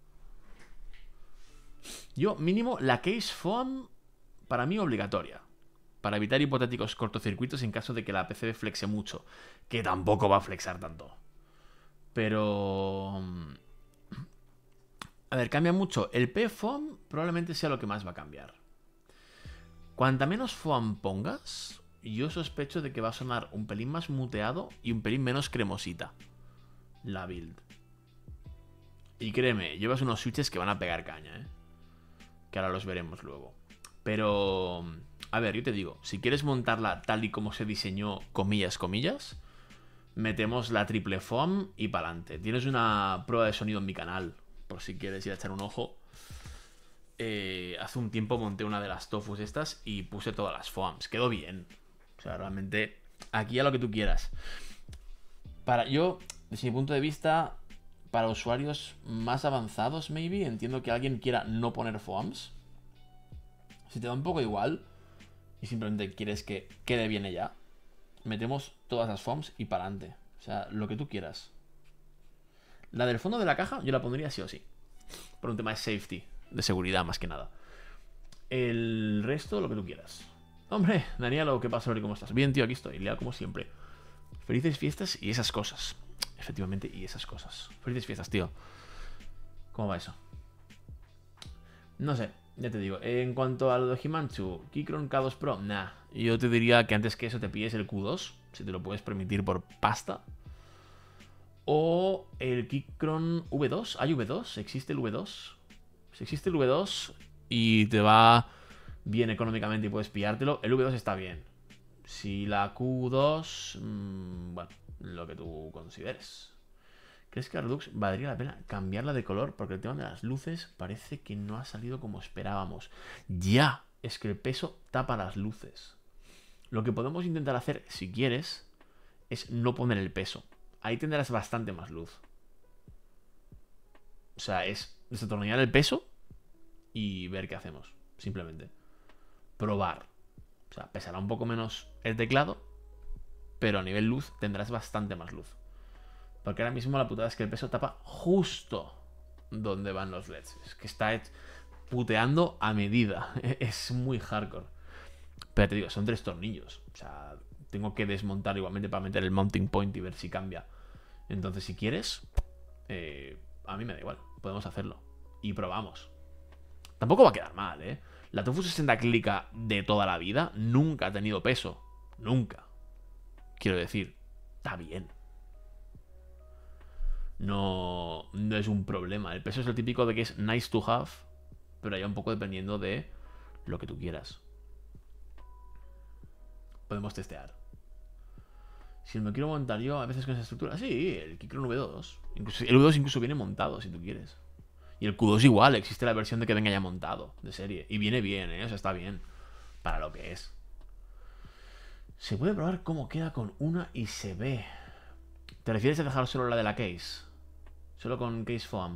Yo, mínimo, la Case Foam, para mí, obligatoria. Para evitar hipotéticos cortocircuitos en caso de que la PCB flexe mucho. Que tampoco va a flexar tanto. Pero... A ver, cambia mucho. El PFoam probablemente sea lo que más va a cambiar. Cuanta menos foam pongas, yo sospecho de que va a sonar un pelín más muteado y un pelín menos cremosita la build. Y créeme, llevas unos switches que van a pegar caña, ¿eh? Que ahora los veremos luego. Pero, a ver, yo te digo, si quieres montarla tal y como se diseñó, comillas, comillas, metemos la triple foam y pa'lante. Tienes una prueba de sonido en mi canal, por si quieres ir a echar un ojo. Hace un tiempo monté una de las tofus estas y puse todas las foams. Quedó bien. O sea, realmente, aquí a lo que tú quieras. Yo, desde mi punto de vista, para usuarios más avanzados, maybe, entiendo que alguien quiera no poner foams. Si te da un poco igual y simplemente quieres que quede bien ella, metemos todas las foams y para adelante. O sea, lo que tú quieras. La del fondo de la caja yo la pondría sí o sí. Por un tema de safety, de seguridad más que nada. El resto, lo que tú quieras. Hombre, Danielo, ¿qué pasa, Lori? ¿Cómo estás? Bien, tío, aquí estoy, liado como siempre. Felices fiestas y esas cosas. Efectivamente, y esas cosas. Felices fiestas, tío. ¿Cómo va eso? No sé, ya te digo. En cuanto a lo de Himanchu, Keychron K2 Pro, nah. Yo te diría que antes que eso te pilles el Q2, si te lo puedes permitir por pasta. O el Keychron V2. ¿Hay V2? ¿Existe el V2? Si existe el V2 y te va bien económicamente y puedes pillártelo, el V2 está bien. Si la Q2, bueno, lo que tú consideres. ¿Crees que a Redux valdría la pena cambiarla de color? Porque el tema de las luces parece que no ha salido como esperábamos. Ya, es que el peso tapa las luces. Lo que podemos intentar hacer, si quieres, es no poner el peso. Ahí tendrás bastante más luz. O sea, es desatornillar el peso y ver qué hacemos. Simplemente. Probar. O sea, pesará un poco menos el teclado, pero a nivel luz tendrás bastante más luz. Porque ahora mismo la putada es que el peso tapa justo donde van los LEDs. Es que está puteando a medida. Es muy hardcore. Pero te digo, son 3 tornillos. O sea, tengo que desmontar igualmente para meter el mounting point y ver si cambia. Entonces, si quieres, a mí me da igual. Podemos hacerlo. Y probamos. Tampoco va a quedar mal, ¿eh? La Tofu 60 Clica de toda la vida nunca ha tenido peso. Nunca. Quiero decir, está bien. No es un problema. El peso es el típico de que es nice to have, pero ya un poco dependiendo de lo que tú quieras. Podemos testear. Si me quiero montar yo a veces con esa estructura, sí, el Keychron V2. Incluso, el V2 incluso viene montado, si tú quieres. Y el Q2 igual, existe la versión de que venga ya montado, de serie. Y viene bien, ¿eh? O sea, está bien. Para lo que es. Se puede probar cómo queda con una y se ve. ¿Te refieres a dejar solo la de la case? Solo con case foam.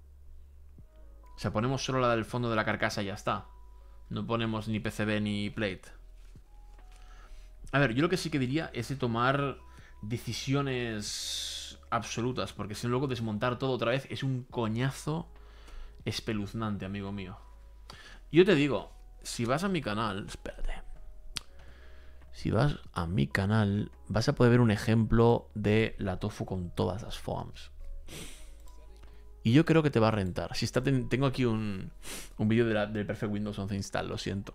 O sea, ponemos solo la del fondo de la carcasa y ya está. No ponemos ni PCB ni plate. A ver, yo lo que sí que diría es de tomar decisiones absolutas, porque si no luego desmontar todo otra vez es un coñazo espeluznante, amigo mío. Yo te digo, si vas a mi canal... Espérate. Si vas a mi canal, vas a poder ver un ejemplo de la Tofu con todas las foams. Y yo creo que te va a rentar. Si está, tengo aquí un vídeo del Perfect Windows 11 Install, lo siento.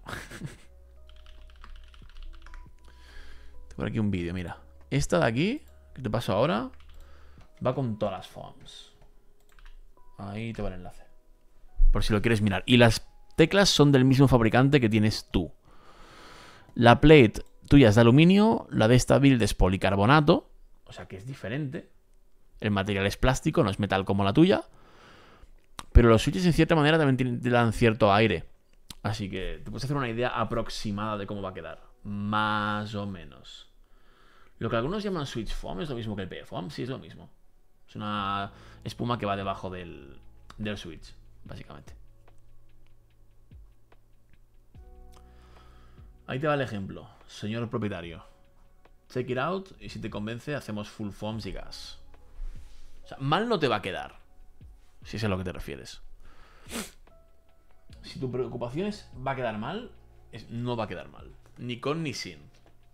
Tengo por aquí un vídeo, mira. Esta de aquí, que te paso ahora, va con todas las foams. Ahí te va el enlace. Por si lo quieres mirar. Y las teclas son del mismo fabricante que tienes tú. La plate tuya es de aluminio, la de esta build es policarbonato, o sea que es diferente. El material es plástico, no es metal como la tuya. Pero los switches en cierta manera también te dan cierto aire. Así que te puedes hacer una idea aproximada de cómo va a quedar. Más o menos. Lo que algunos llaman switch foam es lo mismo que el PE foam. Sí, es lo mismo. Es una espuma que va debajo del switch, básicamente. Ahí te va el ejemplo, señor propietario. Check it out y si te convence hacemos full foams y gas. O sea, mal no te va a quedar. Si es a lo que te refieres. Si tu preocupación es va a quedar mal, no va a quedar mal. Ni con ni sin.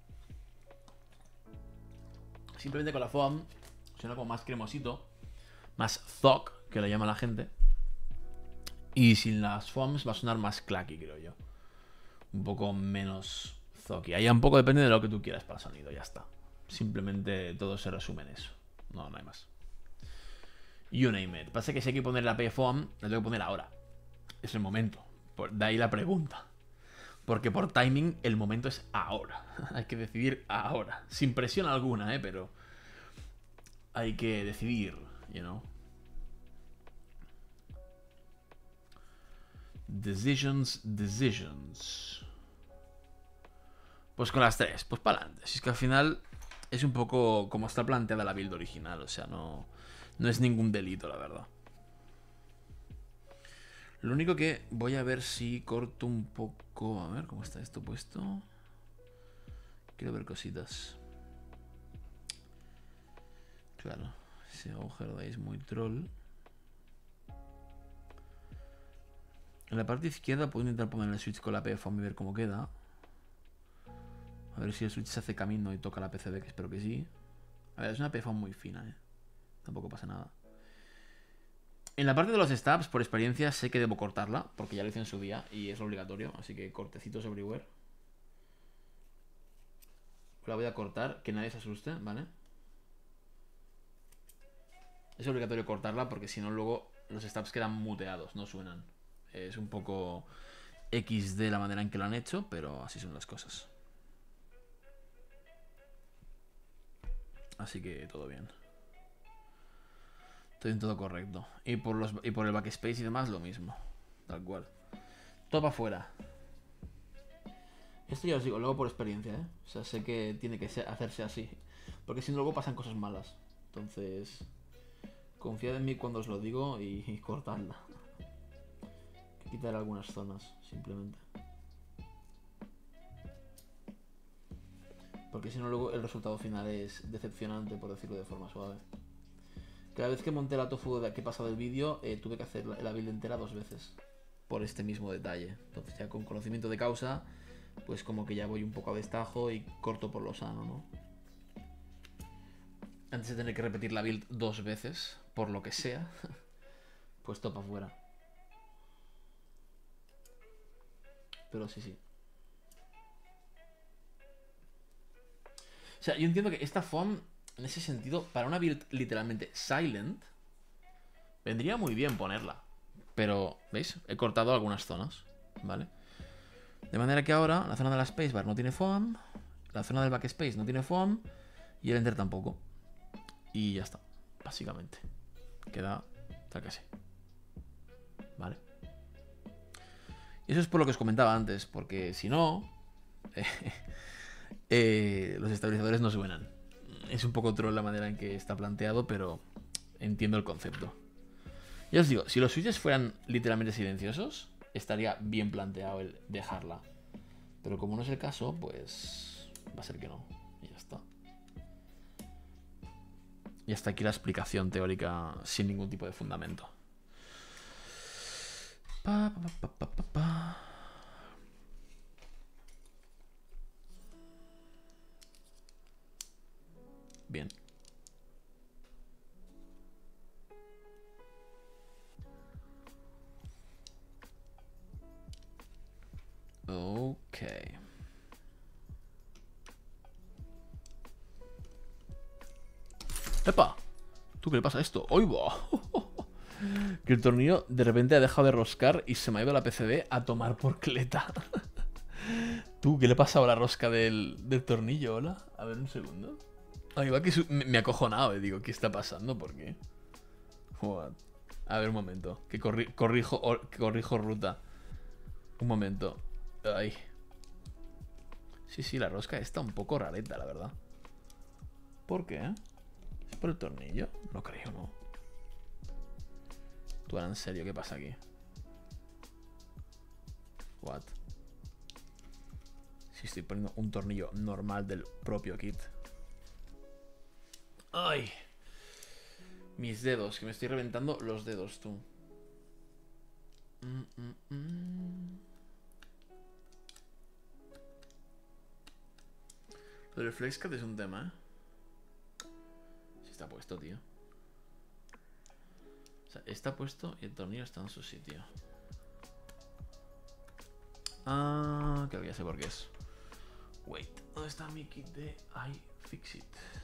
Simplemente con la foam suena como más cremosito, más zoc, que le llama la gente. Y sin las foams va a sonar más clacky, creo yo. un poco menos zoki. Ahí un poco depende de lo que tú quieras para el sonido, ya está. Simplemente todo se resume en eso. No, no hay más. You name it. Pasa que si hay que poner la PFOAM, la tengo que poner ahora. Es el momento. De ahí la pregunta. Porque por timing el momento es ahora. Hay que decidir ahora. Sin presión alguna, pero hay que decidir, you know. Decisions. Pues con las tres, pues para adelante. Si es que al final es un poco como está planteada la build original. O sea, no es ningún delito, la verdad. Lo único que voy a ver si corto un poco. A ver cómo está esto puesto. Quiero ver cositas. Claro, ese agujero de ahí es muy troll. En la parte izquierda puedo intentar poner el switch con la PFOAM y ver cómo queda. A ver si el switch se hace camino y toca la PCB, que espero que sí. A ver, es una PFOAM muy fina, Tampoco pasa nada. En la parte de los stabs, por experiencia, sé que debo cortarla, porque ya lo hice en su día y es obligatorio, así que cortecitos everywhere. La voy a cortar, que nadie se asuste, ¿vale? Es obligatorio cortarla porque si no luego los stabs quedan muteados, no suenan. Es un poco XD la manera en que lo han hecho, pero así son las cosas. Así que todo bien. Estoy en todo correcto. Y por el backspace y demás lo mismo. Tal cual. Todo para afuera. Esto ya os digo, luego por experiencia, O sea, sé que tiene que hacerse así. Porque si no luego pasan cosas malas. Entonces, confiad en mí cuando os lo digo y cortadla. Quitar algunas zonas, simplemente. Porque si no luego el resultado final es decepcionante, por decirlo de forma suave. Cada vez que monté la tofu que he pasado el vídeo, tuve que hacer la build entera 2 veces. Por este mismo detalle. Entonces ya con conocimiento de causa, pues como que ya voy un poco a destajo y corto por lo sano, ¿no? Antes de tener que repetir la build 2 veces, por lo que sea, pues topa fuera. Pero sí. O sea, yo entiendo que esta FOAM, en ese sentido, para una build literalmente silent, vendría muy bien ponerla. Pero, ¿veis? He cortado algunas zonas, ¿vale? De manera que ahora la zona de la spacebar no tiene FOAM, la zona del backspace no tiene FOAM y el enter tampoco. Y ya está, básicamente. Queda tal que sí. ¿Vale? Y eso es por lo que os comentaba antes, porque si no, los estabilizadores no suenan. Es un poco troll la manera en que está planteado, pero entiendo el concepto. Ya os digo, si los switches fueran literalmente silenciosos, estaría bien planteado el dejarla. Pero como no es el caso, pues va a ser que no. Y ya está. Y hasta aquí la explicación teórica sin ningún tipo de fundamento. Bien. Ok. ¡Epa! ¿Tú qué le pasa a esto? ¡Oy va! Que el tornillo de repente ha dejado de roscar y se me ha ido la PCB a tomar por cleta. ¿Tú qué le pasa a la rosca del tornillo? Hola. A ver, un segundo. Ahí va que me ha acojonado, digo, ¿qué está pasando? ¿Por qué? What? A ver, un momento. Que corrijo ruta. Un momento. Ay. Sí, la rosca está un poco rareta, la verdad. ¿Por qué? ¿Es por el tornillo? No creo, ¿no? Tú ahora en serio, ¿qué pasa aquí? What? Si estoy poniendo un tornillo normal del propio kit. ¡Ay! Mis dedos, que me estoy reventando los dedos, tú. Lo del FlexCat es un tema, Si está puesto, tío. O sea, está puesto y el tornillo está en su sitio. Ah, creo que ya sé por qué es. Wait, ¿dónde está mi kit de iFixit?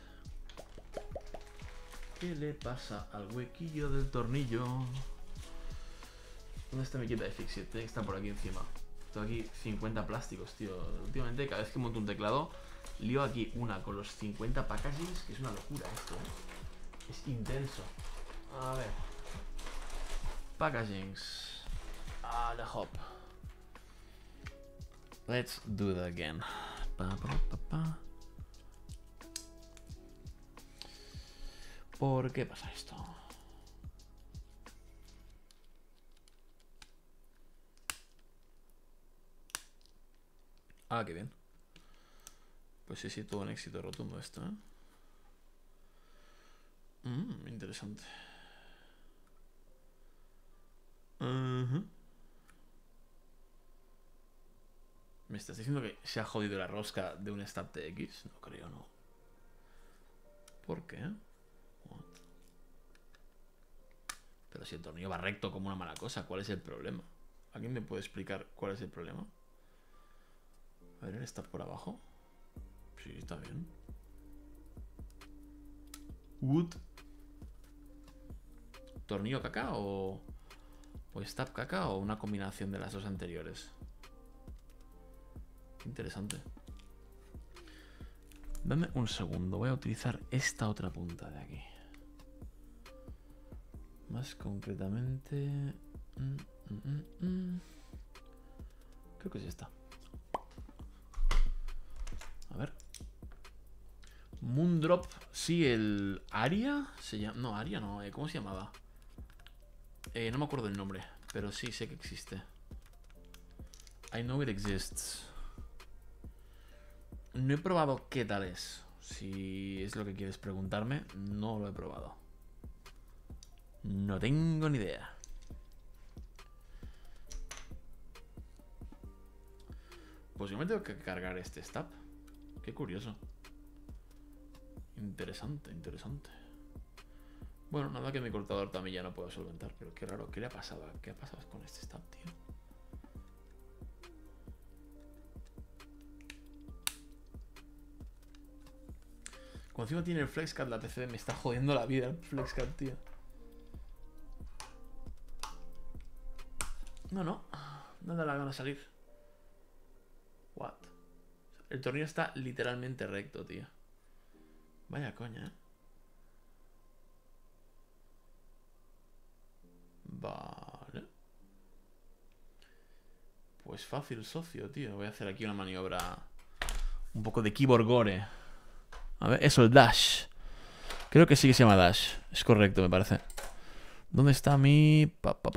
¿Qué le pasa al huequillo del tornillo? ¿Dónde está mi kit de iFixit? Tiene que estar por aquí encima. Tengo aquí 50 plásticos, tío. Últimamente, cada vez que monto un teclado, lío aquí una con los 50 packagings, que es una locura esto, ¿eh? Es intenso. A ver. Packagings. Ah, la hop. Let's do that again. ¿Por qué pasa esto? Ah, qué bien. Pues sí, todo un éxito rotundo esto, ¿eh? Interesante. ¿Me estás diciendo que se ha jodido la rosca de un stab TX? No creo, no. ¿Por qué? What? Pero si el tornillo va recto como una mala cosa, ¿cuál es el problema? ¿Alguien me puede explicar cuál es el problema? A ver, ¿el stab por abajo? Sí, está bien. Wood. ¿Tornillo caca o stab caca o una combinación de las dos anteriores? Interesante. Dame un segundo, voy a utilizar esta otra punta de aquí. Más concretamente... Creo que es esta. A ver. Moondrop, sí, el... ¿Aria? Se llama... No, Aria no, ¿cómo se llamaba? No me acuerdo el nombre, pero sí sé que existe. I know it exists. No he probado qué tal es. Si es lo que quieres preguntarme, no lo he probado. No tengo ni idea. Pues yo me tengo que cargar este stab. Qué curioso. Interesante, interesante. Bueno, nada que mi cortador también ya no puedo solventar. Pero qué raro, ¿qué le ha pasado? ¿Qué ha pasado con este stab, tío? Como encima tiene el FlexCat, la PC me está jodiendo la vida el FlexCat, tío. No me da la gana salir. What? El tornillo está literalmente recto, tío. Vaya coña, ¿eh? Vale. Pues fácil, socio, tío. Voy a hacer aquí una maniobra. Un poco de keyboard gore. A ver, eso, el dash. Creo que sí que se llama dash. Es correcto, me parece. ¿Dónde está mi...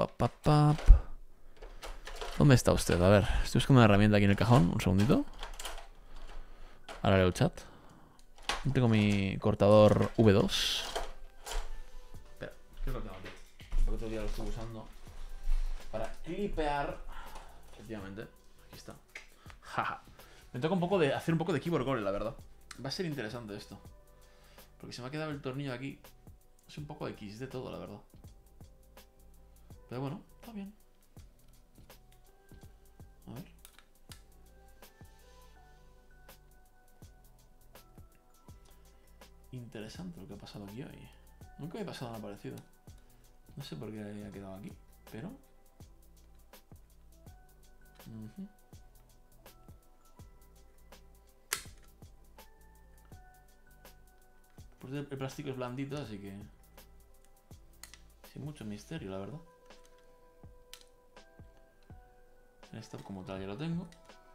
¿Dónde está usted? A ver, estoy buscando una herramienta aquí en el cajón. Un segundito. Ahora leo el chat. Tengo mi cortador V2. Espera, ¿qué es lo que tengo aquí? Porque otro día lo estoy usando para clipear. Efectivamente, aquí está. Jaja. Me toca hacer un poco de keyboard gore, la verdad. Va a ser interesante esto. Porque se me ha quedado el tornillo aquí. Es un poco X de todo, la verdad. Pero bueno, está bien. A ver. Interesante lo que ha pasado aquí hoy. Nunca me ha pasado nada parecido. No sé por qué ha quedado aquí, pero... Pues el plástico es blandito, así que... sin mucho misterio, la verdad. El stop como tal ya lo tengo.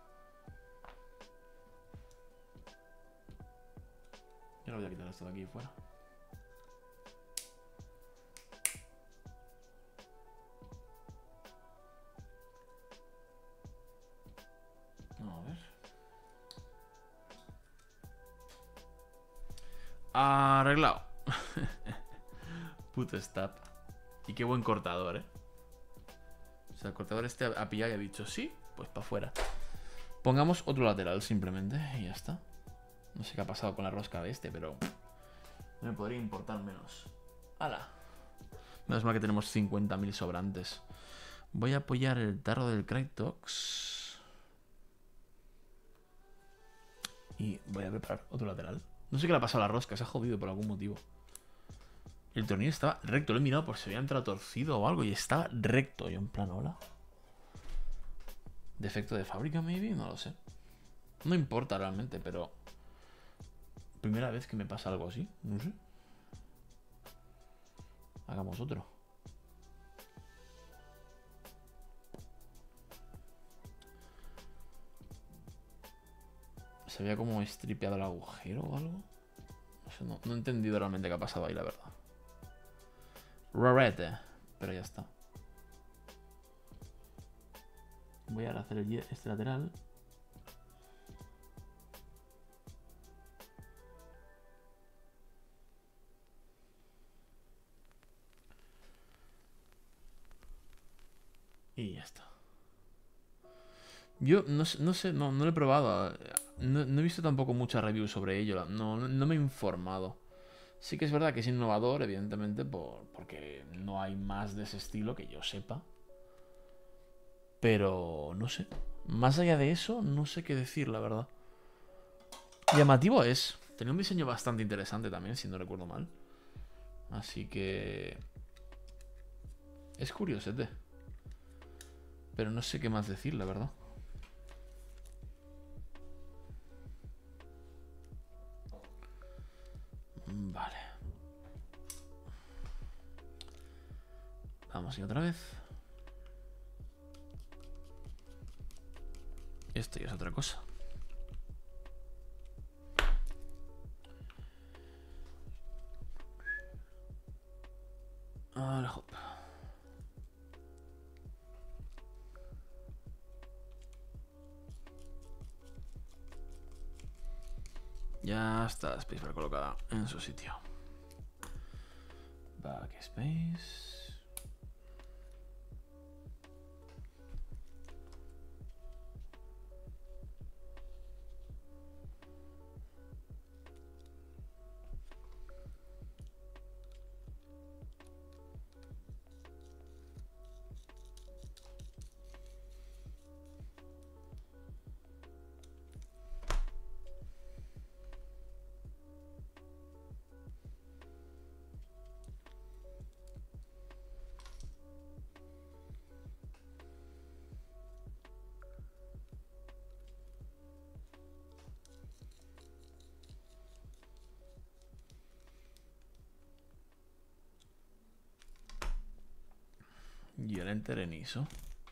Ya lo voy a quitar esto de aquí fuera. A ver. Arreglado. Puto stab. Y qué buen cortador, ¿eh? O sea, el cortador este ha pillado y ha dicho sí, pues para afuera. Pongamos otro lateral simplemente y ya está. No sé qué ha pasado con la rosca de este, pero no me podría importar menos. ¡Hala! Menos mal que tenemos 50.000 sobrantes. Voy a apoyar el tarro del Crytox. Y voy a preparar otro lateral. No sé qué le ha pasado a la rosca, se ha jodido por algún motivo. El tornillo estaba recto, lo he mirado por si había entrado torcido o algo y estaba recto. Yo en plan, hola. ¿Defecto de fábrica, maybe? No lo sé. No importa realmente, pero... Primera vez que me pasa algo así, no sé. Hagamos otro. ¿Se había como estripeado el agujero o algo? No sé, no he entendido realmente qué ha pasado ahí, la verdad. Rarete. Pero ya está. Voy a hacer este lateral. Y ya está. Yo no sé, no lo he probado. No he visto tampoco muchas reviews sobre ello. No me he informado. Sí que es verdad que es innovador, evidentemente, porque no hay más de ese estilo que yo sepa. Pero no sé. Más allá de eso, no sé qué decir, la verdad. Llamativo es. Tenía un diseño bastante interesante también, si no recuerdo mal. Así que... Es curiosete. Pero no sé qué más decir, la verdad. Vale. Vamos y otra vez. Esto ya es otra cosa. Ahora, hop. Ya está la spacebar colocada en su sitio. Backspace. Y el enter en ISO.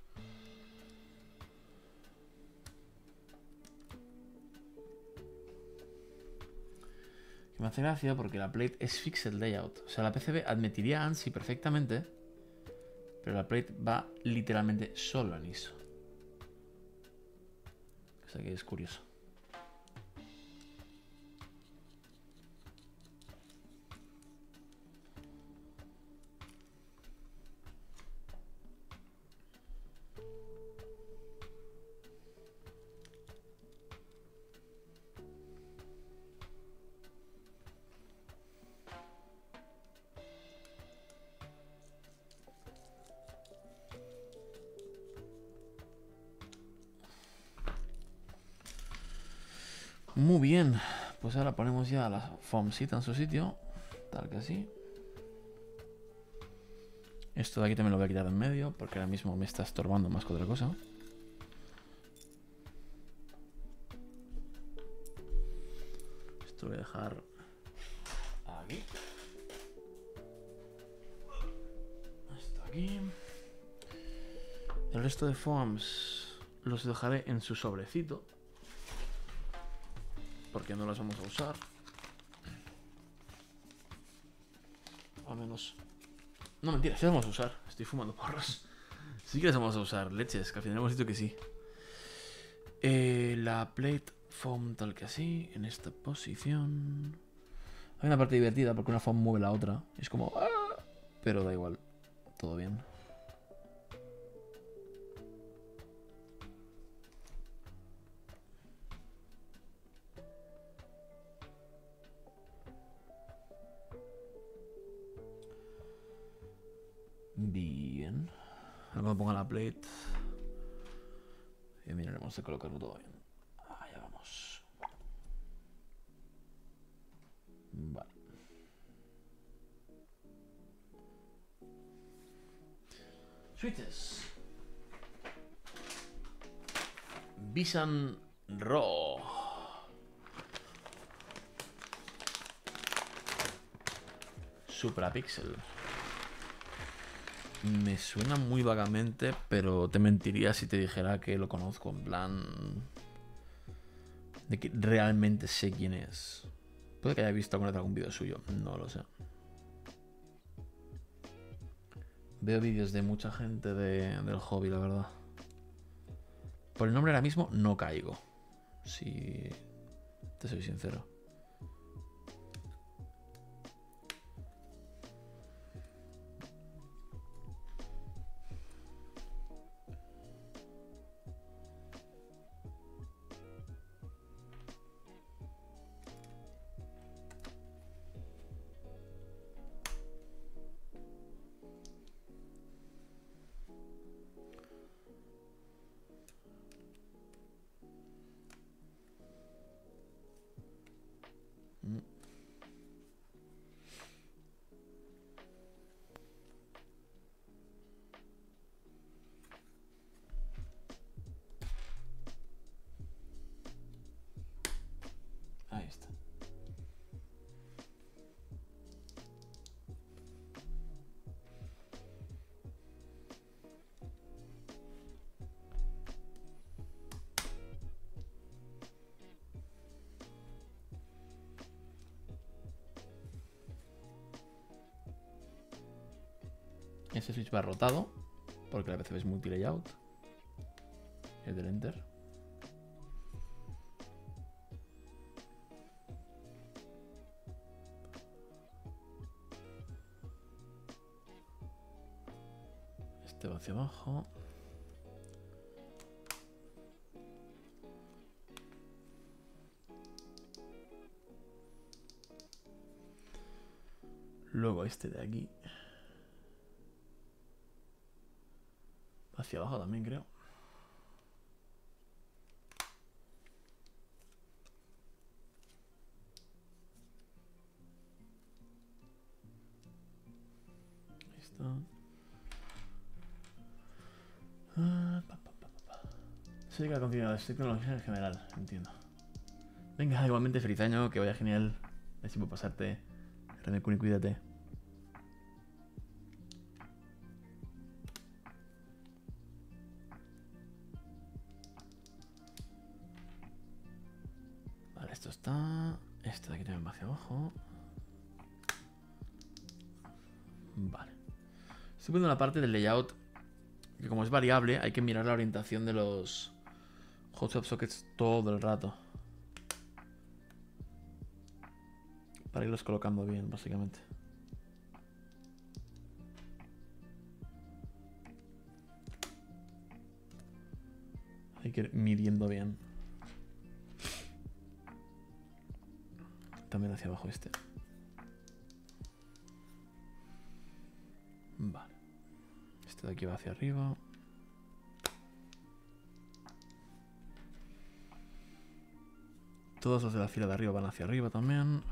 Que me hace gracia porque la plate es fixed layout. O sea, la PCB admitiría ANSI perfectamente, pero la plate va literalmente solo en ISO. O sea que es curioso. Muy bien, pues ahora ponemos ya la foamcita en su sitio, tal que así. Esto de aquí también lo voy a quitar de en medio, porque ahora mismo me está estorbando más que otra cosa. Esto lo voy a dejar aquí. Esto aquí. El resto de foams los dejaré en su sobrecito, porque no los vamos a usar. Al menos... No, mentira, sí los vamos a usar. Estoy fumando porros. Sí que los vamos a usar, leches, que al final hemos dicho que sí. La plate foam tal que así, en esta posición. Hay una parte divertida porque una foam mueve la otra. Es como... ¡ah! Pero da igual, todo bien. Bien. Ahora cuando ponga la plate y miraremos de colocarlo todo bien. Ya vamos. Switches. Vision Raw. Suprapixel. Me suena muy vagamente, pero te mentiría si te dijera que lo conozco, en plan... de que realmente sé quién es. Puede que haya visto alguna vez algún vídeo suyo, no lo sé. Veo vídeos de mucha gente del hobby, la verdad. Por el nombre ahora mismo no caigo, si te soy sincero. Ahí está. Ese switch va rotado, porque la PCB es multi-layout. El del Enter. Este va hacia abajo. Luego este de aquí. Hacia abajo también, creo. Ahí está. Se dedica a continuar las tecnologías en general, entiendo. Venga, igualmente feliz año, que vaya genial. A ver si puedo pasarte. Remekuni, cuídate. Vale, esto está... Este de aquí también va hacia abajo. Vale. Estoy poniendo la parte del layout, que como es variable, hay que mirar la orientación de los hot swap sockets todo el rato. Para irlos colocando bien, básicamente. Hay que ir midiendo bien. También hacia abajo este. Vale. Este de aquí va hacia arriba. Todos los de la fila de arriba van hacia arriba también.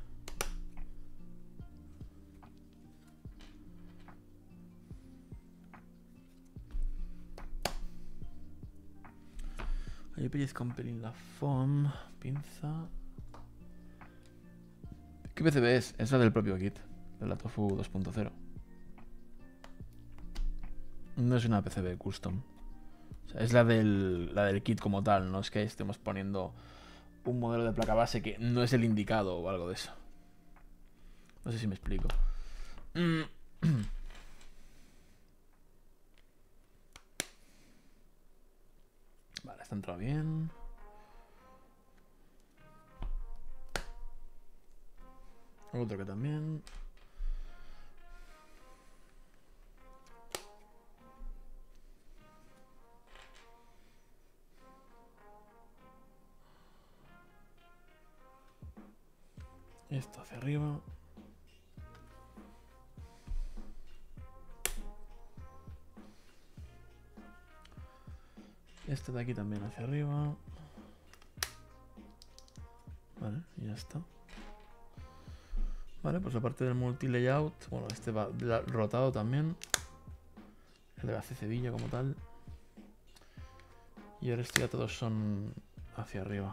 Ahí pellizca un pelín la foam. Pinza. ¿Qué PCB es? Es la del propio kit. De la Tofu 2.0. No es una PCB custom. O sea, es la del kit como tal. No es que estemos poniendo un modelo de placa base que no es el indicado o algo de eso. No sé si me explico. Vale, está entrado bien. Otro que también. Esto hacia arriba. Este de aquí también hacia arriba. Vale, y ya está. Vale, pues aparte del multi-layout, bueno, este va rotado también. El de la CCVilla como tal. Y ahora ya todos son hacia arriba.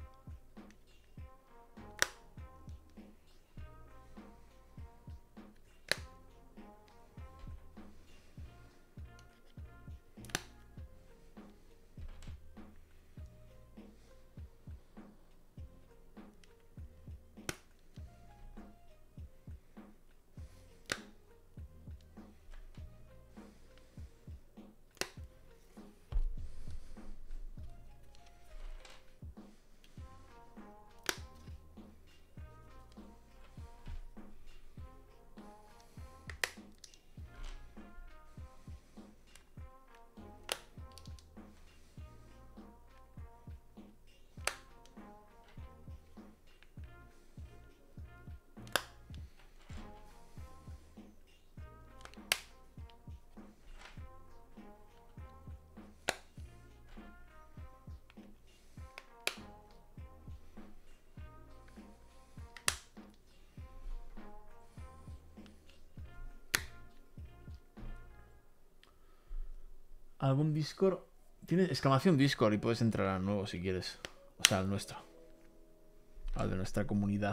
¿Algún Discord? Tiene exclamación Discord y puedes entrar al nuevo si quieres. O sea, al nuestro. Al de nuestra comunidad.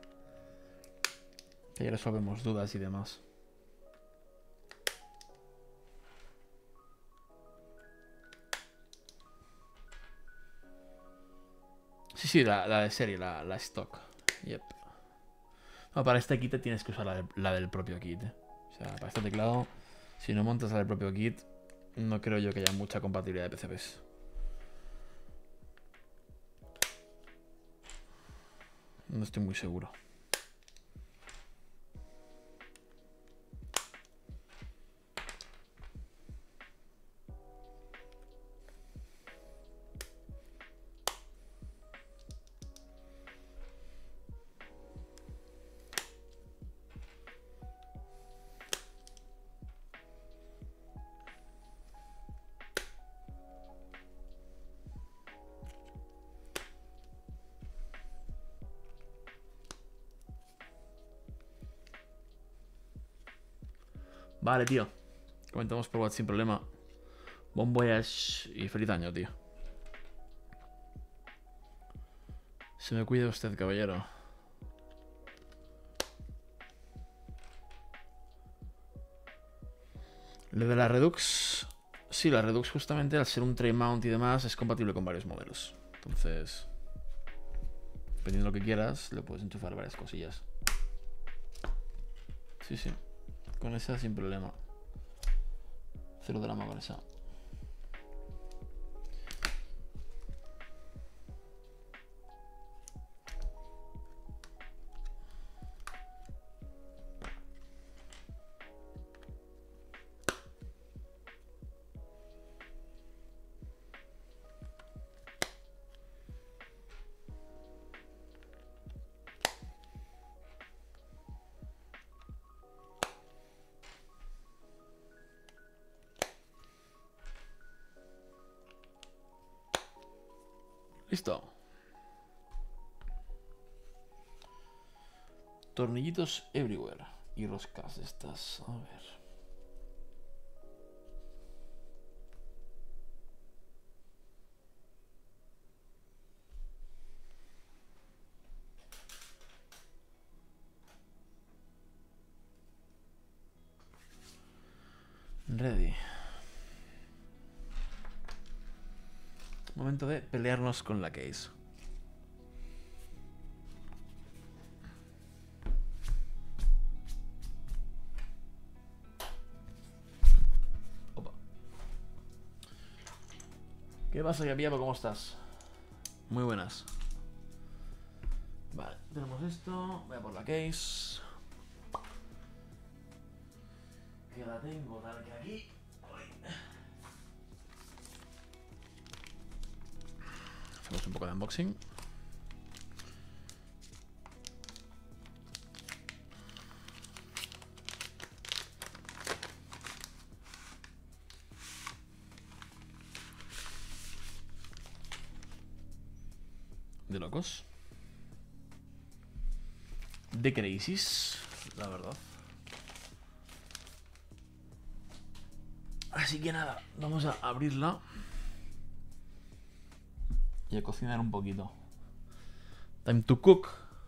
Que ya resolvemos dudas y demás. Sí, la de serie, la stock. Yep. No, para este kit tienes que usar la del propio kit. O sea, para este teclado, si no montas la del propio kit, no creo yo que haya mucha compatibilidad de PCBs. No estoy muy seguro. Vale, tío. Comentamos por WhatsApp sin problema. Bon voyage y feliz año, tío. Se me cuida usted, caballero. Lo de la Redux... Sí, la Redux justamente al ser un tray mount y demás es compatible con varios modelos. Entonces, dependiendo de lo que quieras, le puedes enchufar varias cosillas. Sí, sí. Con esa sin problema. Cero drama con esa. Listo. Tornillitos everywhere. Y roscas de estas. A ver. Ready. Momento de pelearnos con la case. Opa. ¿Qué pasa, Yapiapo? ¿Cómo estás? Muy buenas. Vale, tenemos esto. Voy a por la case. Que la tengo tal que aquí. Hacemos un poco de unboxing. De locos. De crisis, la verdad. Así que nada, vamos a abrirla y a cocinar un poquito. Time to cook.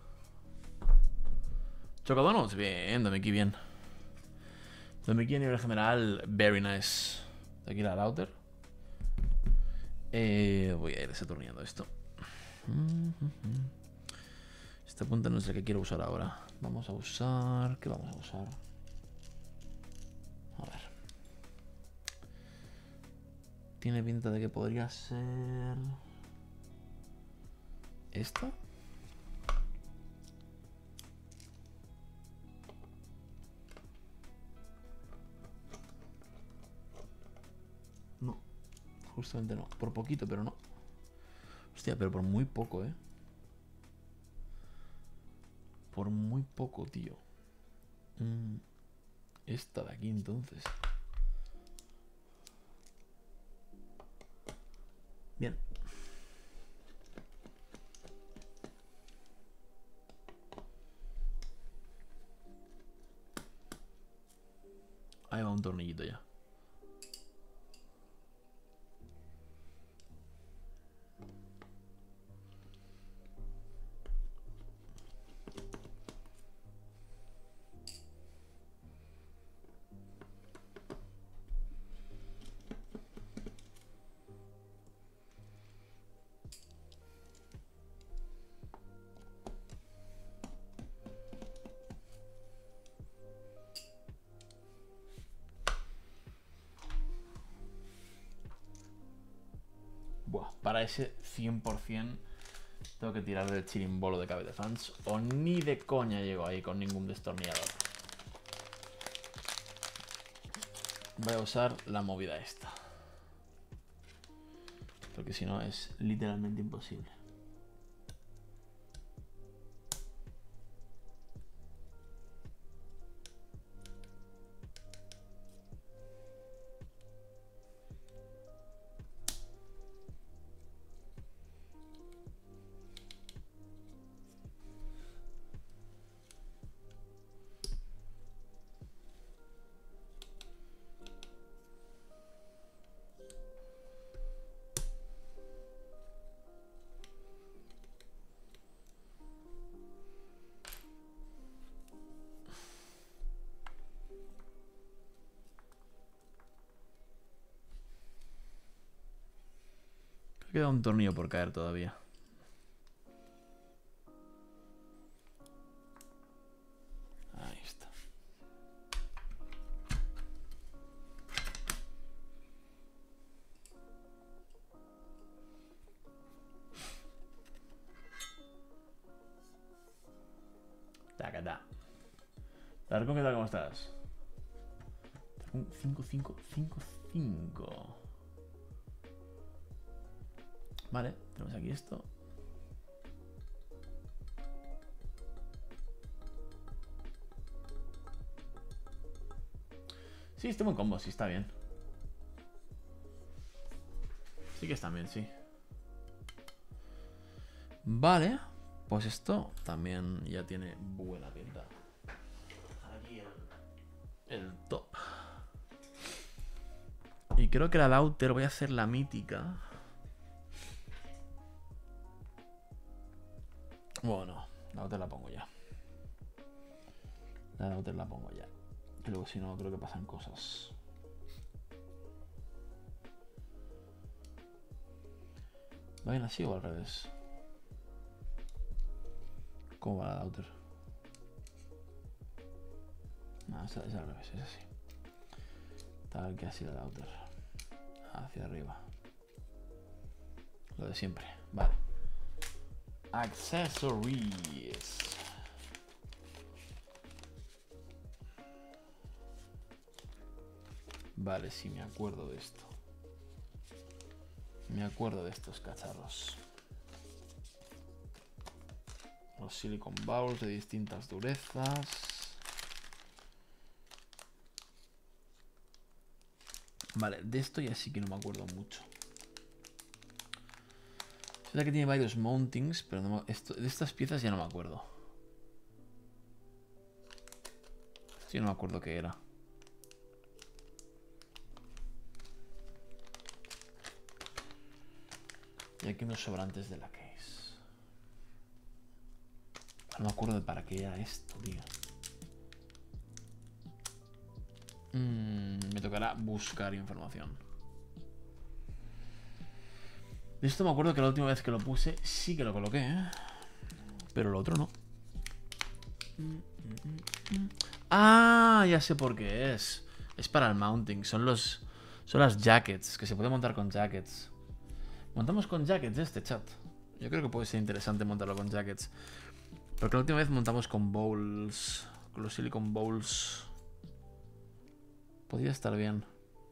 Chocadonos, bien, Domiki bien. Domiki a nivel general, very nice. Aquí la router. Voy a ir desatornillando esto. Esta punta no es la que quiero usar ahora. Vamos a usar... ¿Qué vamos a usar? A ver. Tiene pinta de que podría ser... ¿esta? No. Justamente no. Por poquito, pero no. Hostia, pero por muy poco, ¿eh? Por muy poco, tío. Esta de aquí, entonces. Bien. Ahí va un tornillito ya. Buah, para ese 100% tengo que tirar del chirimbolo de Cabe de Fans. O ni de coña llego ahí con ningún destornillador. Voy a usar la movida esta. Porque si no es literalmente imposible. Queda un tornillo por caer todavía. Ahí está. Tacata. Tarcón, ¿qué tal? ¿Cómo estás? 5-5-5-5. Vale, tenemos aquí esto. Sí, estoy muy combo, sí, está bien. Sí que está bien, sí. Vale, pues esto también ya tiene buena pinta. Aquí el top. Y creo que la router voy a hacer la mítica. Bueno, la router la pongo ya. La router la pongo ya. Y luego si no, creo que pasan cosas. ¿Va bien así o al revés? ¿Cómo va la router? No, es al revés, es así. Tal que así la router. Hacia arriba. Lo de siempre. Vale. Accessories. Vale, sí, me acuerdo de esto. Me acuerdo de estos cacharros. Los silicon bowls de distintas durezas. Vale, de esto ya sí que no me acuerdo mucho. Es verdad que tiene varios mountings, pero no, de estas piezas ya no me acuerdo. Sí, no me acuerdo qué era. Y aquí unos sobrantes de la case. No me acuerdo de para qué era esto, tío. Me tocará buscar información. De esto me acuerdo que la última vez que lo puse sí que lo coloqué, ¿eh? Pero lo otro no. Ah, ya sé por qué es. Es para el mounting. Son las jackets, que se puede montar con jackets. Montamos con jackets este chat. Yo creo que puede ser interesante montarlo con jackets. Porque la última vez montamos con bowls. Con los silicon bowls. Podría estar bien.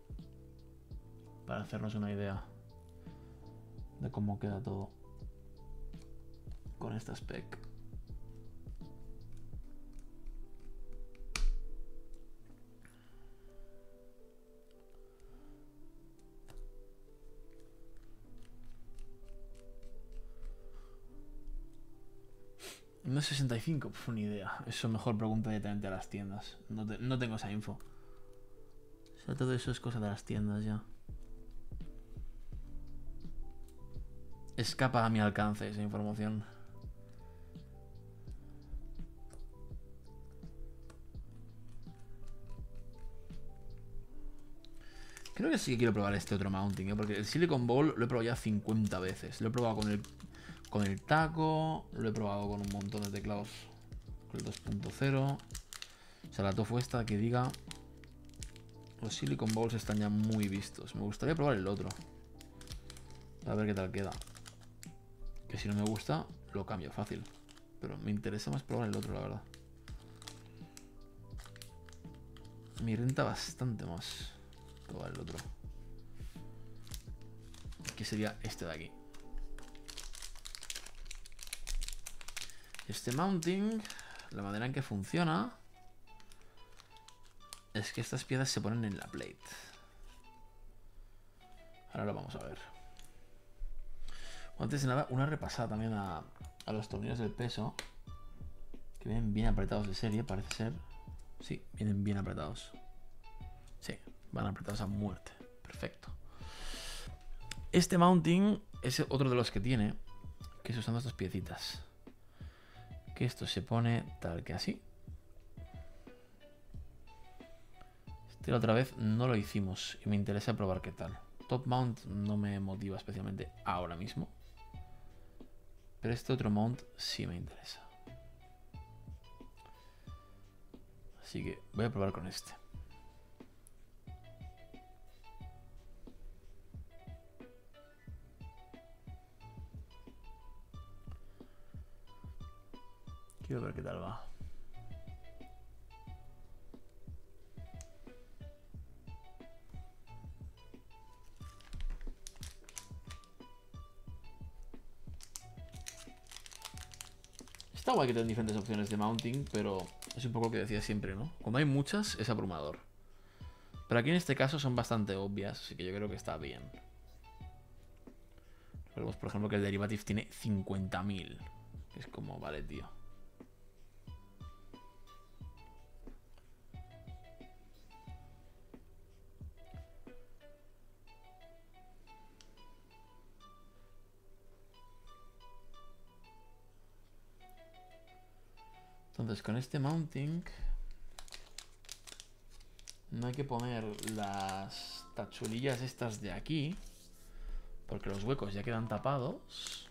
Para hacernos una idea de cómo queda todo con esta spec. No es 65, pues ni idea. Eso mejor pregunta directamente a las tiendas. No tengo esa info. O sea, todo eso es cosa de las tiendas ya. Escapa a mi alcance esa información. Creo que sí que quiero probar este otro mounting, ¿eh? Porque el Silicon Bowl lo he probado ya 50 veces. Lo he probado con el taco, lo he probado con un montón de teclados. Con el 2.0. O sea, la tofu esta que diga... Los Silicon Bowls están ya muy vistos. Me gustaría probar el otro. A ver qué tal queda. Que si no me gusta, lo cambio fácil. Pero me interesa más probar el otro, la verdad. Me renta bastante más probar el otro. Que sería este de aquí. Este mounting, la manera en que funciona es que estas piezas se ponen en la plate. Ahora lo vamos a ver. Antes de nada, una repasada también a los tornillos del peso. Que vienen bien apretados de serie, parece ser. Sí, vienen bien apretados. Sí, van apretados a muerte. Perfecto. Este mounting es otro de los que tiene, que es usando estas piecitas. Que esto se pone tal que así. Este la otra vez no lo hicimos y me interesa probar qué tal. Top mount no me motiva especialmente ahora mismo. Pero este otro mount sí me interesa. Así que voy a probar con este. Quiero ver qué tal va. Está guay que tengan diferentes opciones de mounting, pero es un poco lo que decía siempre, ¿no? Cuando hay muchas es abrumador. Pero aquí en este caso son bastante obvias, así que yo creo que está bien. Vemos, por ejemplo, que el Derivative tiene 50.000. Es como, vale, tío. Entonces, con este mounting no hay que poner las tachuelillas estas de aquí, porque los huecos ya quedan tapados.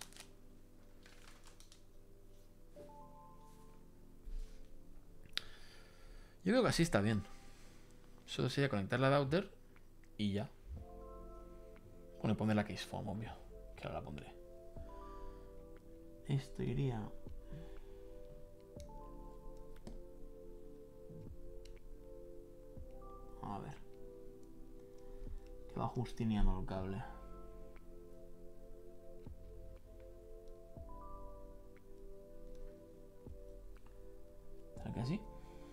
Yo creo que así está bien. Solo sería conectar la router y ya. Bueno, poner la case foam, obvio, que ahora la pondré. Esto iría... A ver. Que va justineando el cable. ¿Será que así?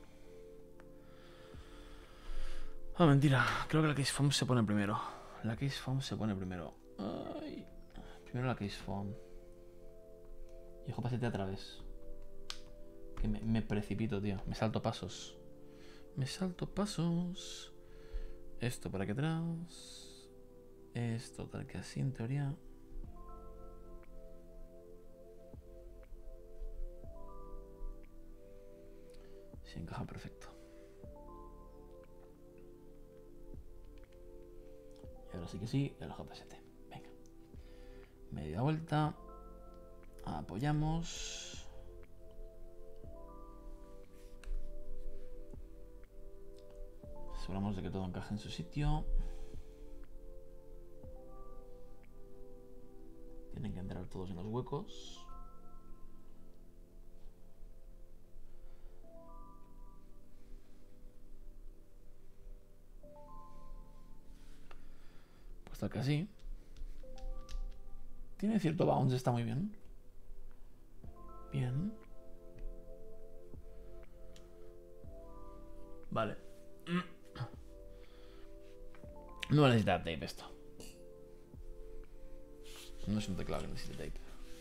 Ah, mentira. Creo que la case foam se pone primero. La case foam se pone primero. Ay. Primero la case foam. Hijo, pásate a través. Que me precipito, tío. Me salto pasos. Me salto pasos. Esto por aquí atrás. Esto tal que así, en teoría. Sí, encaja perfecto. Y ahora sí que sí, el JST. Venga. Media vuelta. Apoyamos. Aseguramos de que todo encaje en su sitio. Tienen que entrar todos en los huecos. Pues está casi. Tiene cierto bounce, está muy bien. Bien. Vale. No va a necesitar tape esto. No es un teclado que necesite tape.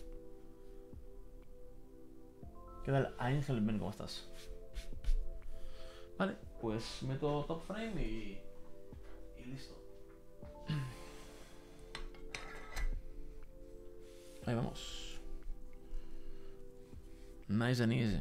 ¿Qué tal, Einzelben? ¿Cómo estás? Vale, pues meto top frame y listo. Ahí vamos. Nice and easy.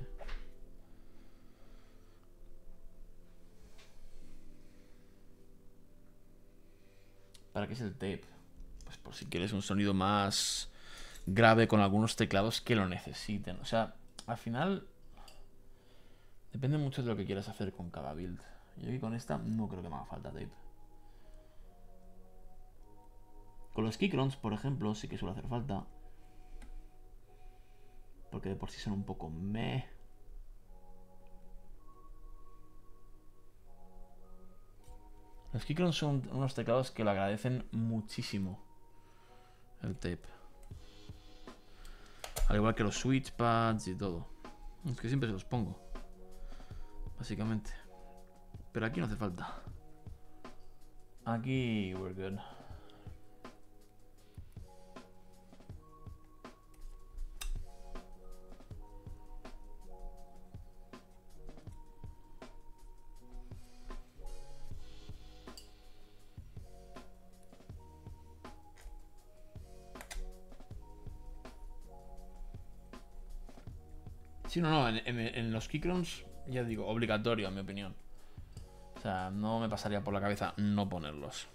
¿Para qué es el tape? Pues por si quieres un sonido más grave con algunos teclados que lo necesiten. O sea, al final depende mucho de lo que quieras hacer con cada build. Yo aquí con esta no creo que me haga falta tape. Con los Keychrones, por ejemplo, sí que suele hacer falta. Porque de por sí son un poco meh. Los Keychrones son unos teclados que lo agradecen muchísimo el tape. Al igual que los switchpads y todo. Es que siempre se los pongo, básicamente. Pero aquí no hace falta. Aquí we're good. Sí, no, en los Keychrones, ya digo, obligatorio, en mi opinión. O sea, no me pasaría por la cabeza no ponerlos.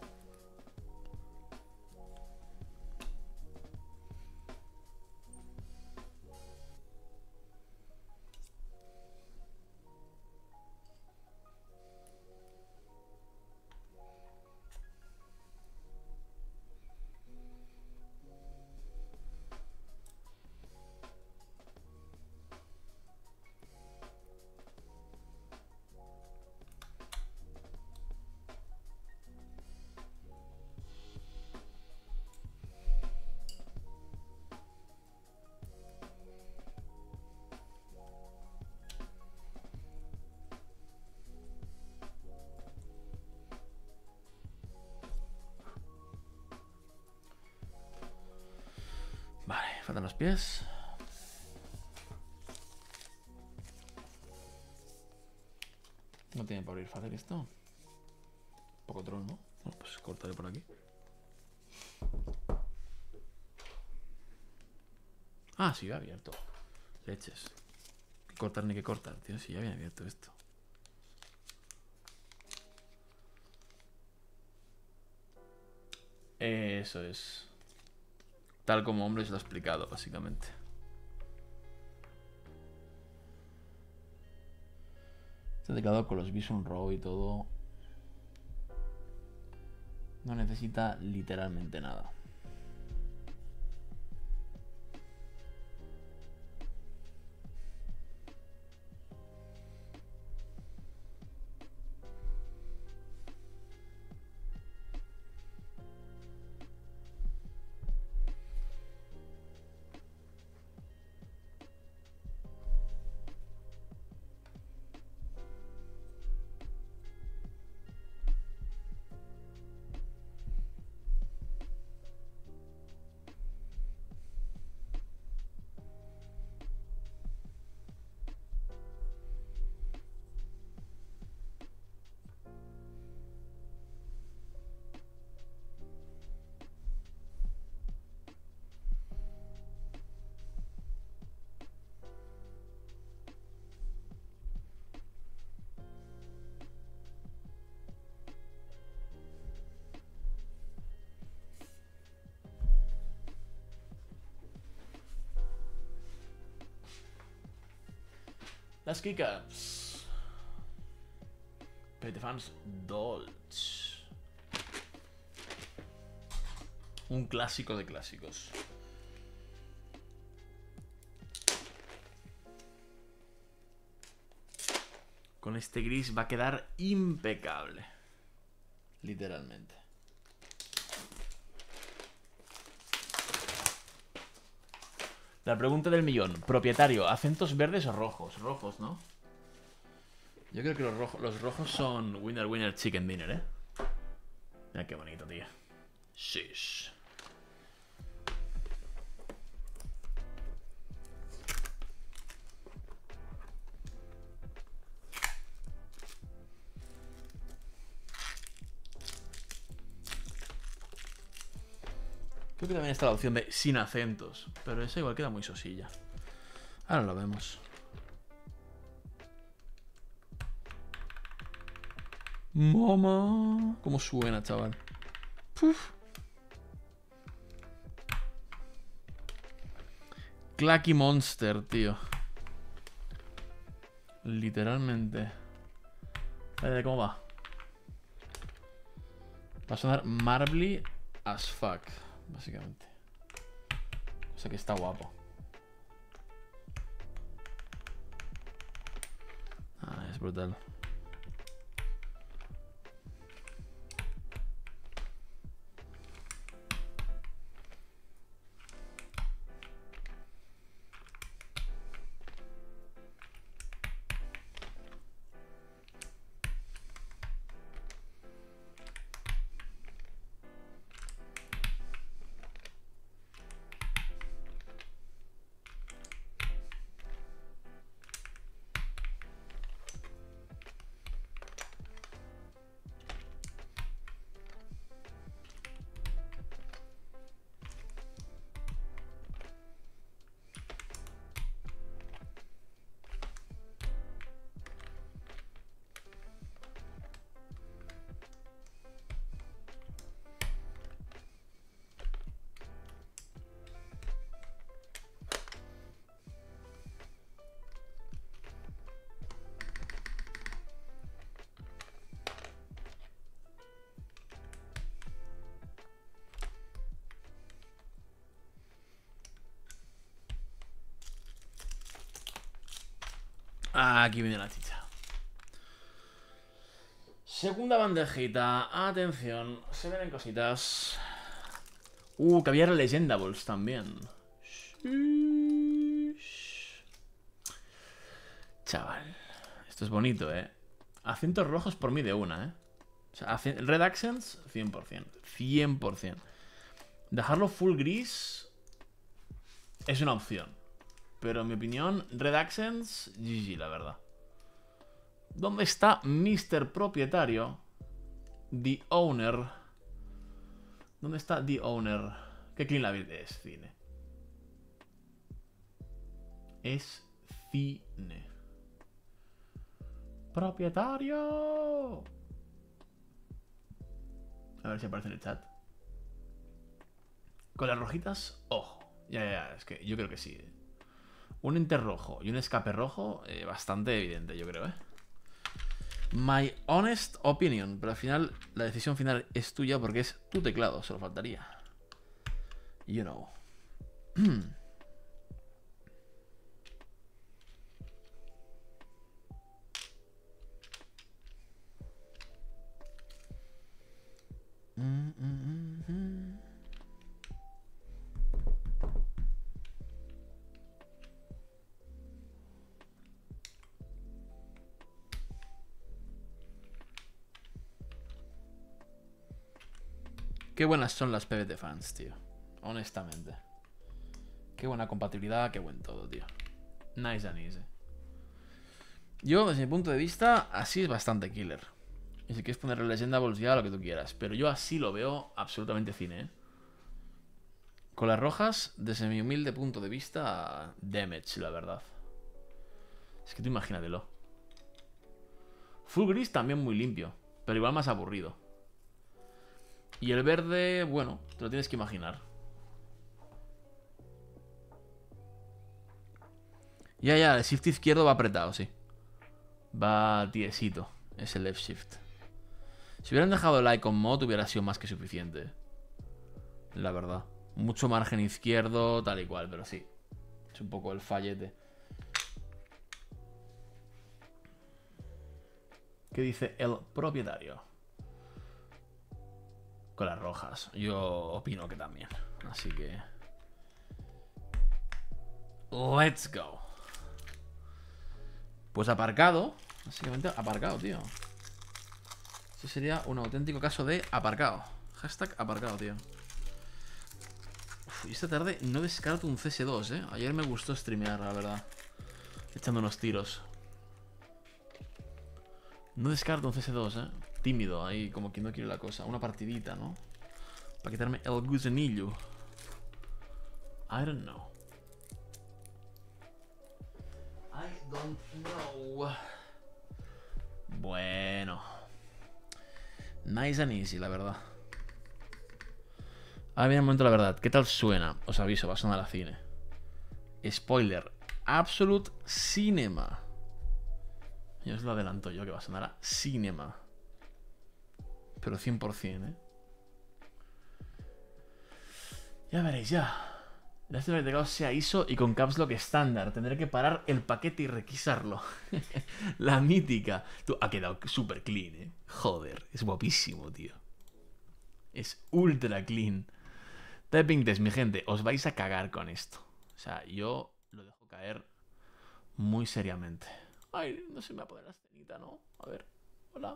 Vale, faltan los pies. No tiene por ir fácil esto. Un poco troll, ¿no? Bueno, pues cortaré por aquí. Ah, sí, ya abierto. Leches. Que cortar ni que cortar, tío. Sí, ya había abierto esto. Eso es. Tal como hombre se lo ha explicado, básicamente. Este teclado con los Vision Raw y todo no necesita literalmente nada. Las keycaps. PVT Fans Dolch. Un clásico de clásicos. Con este gris va a quedar impecable. Literalmente. La pregunta del millón. Propietario, ¿acentos verdes o rojos? Rojos, ¿no? Yo creo que los rojos son winner, winner, chicken dinner, ¿eh? Mira qué bonito, tío. Shish. Creo que también está la opción de sin acentos, pero esa igual queda muy sosilla. Ahora lo vemos. Mamá, cómo suena, chaval. Puf. Clacky Monster, tío. Literalmente. ¿Cómo va? Va a sonar marbly as fuck, básicamente. O sea que está guapo. Ah, es brutal. Ah, aquí viene la chicha. Segunda bandejita. Atención. Se ven cositas. Que había Legendables también. Chaval. Esto es bonito, ¿eh? Acentos rojos por mí de una, ¿eh? O sea, Red Accents, 100%. 100%. Dejarlo full gris es una opción. Pero en mi opinión, Red Accents, GG, la verdad. ¿Dónde está Mr. Propietario? The Owner. ¿Dónde está The Owner? ¿Qué clean la vida es? Cine. Es cine. Propietario. A ver si aparece en el chat. Con las rojitas, ojo. Ya, es que yo creo que sí. Un enter rojo y un escape rojo, bastante evidente, yo creo, ¿eh? My honest opinion. Pero al final, la decisión final es tuya porque es tu teclado, solo faltaría. You know. Qué buenas son las PVT Fans, tío. Honestamente. Qué buena compatibilidad, qué buen todo, tío. Nice and easy. Yo, desde mi punto de vista, así es bastante killer. Y si quieres ponerle Legendables ya, lo que tú quieras. Pero yo así lo veo absolutamente cine, ¿eh? Con las rojas, desde mi humilde punto de vista, damage, la verdad. Es que tú imagínatelo. Full gris también muy limpio, pero igual más aburrido. Y el verde, bueno, te lo tienes que imaginar. Ya, el shift izquierdo va apretado, sí. Va tiesito. Es el left shift. Si hubieran dejado el icon mode hubiera sido más que suficiente. La verdad. Mucho margen izquierdo, tal y cual, pero sí. Es un poco el fallete. ¿Qué dice el propietario? Con las rojas. Yo opino que también. Así que... let's go. Pues aparcado. Básicamente aparcado, tío. Ese sería un auténtico caso de aparcado. Hashtag aparcado, tío. Uf, y esta tarde no descarto un CS2, ¿eh? Ayer me gustó streamear, la verdad. Echando unos tiros. No descarto un CS2, ¿eh? Tímido, ahí como que no quiere la cosa. Una partidita, ¿no? Para quitarme el gusanillo. I don't know. I don't know. Bueno. Nice and easy, la verdad. Ahora viene el momento de la verdad. ¿Qué tal suena? Os aviso, va a sonar a cine. Spoiler. Absolute Cinema. Ya os lo adelanto yo, que va a sonar a Cinema. Pero 100%, ¿eh? Ya veréis, ya. Lástima que el teclado sea ISO y con Caps Lock estándar. Tendré que parar el paquete y requisarlo. La mítica. Tú, ha quedado súper clean, ¿eh? Joder, es guapísimo, tío. Es ultra clean. Typing test, mi gente. Os vais a cagar con esto. O sea, yo lo dejo caer muy seriamente. Ay, no se me va a poner la escenita, ¿no? A ver, hola.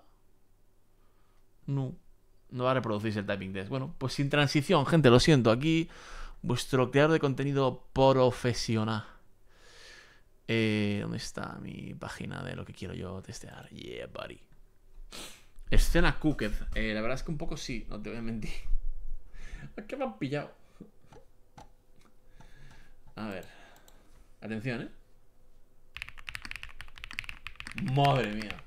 No va a reproducirse el typing test. Bueno, pues sin transición, gente, lo siento. Aquí vuestro creador de contenido profesional. ¿Dónde está mi página de lo que quiero yo testear? Yeah, buddy. Escena Cooked. La verdad es que un poco sí, no te voy a mentir. ¿Qué me han pillado? A ver. Atención, ¿eh? Madre mía.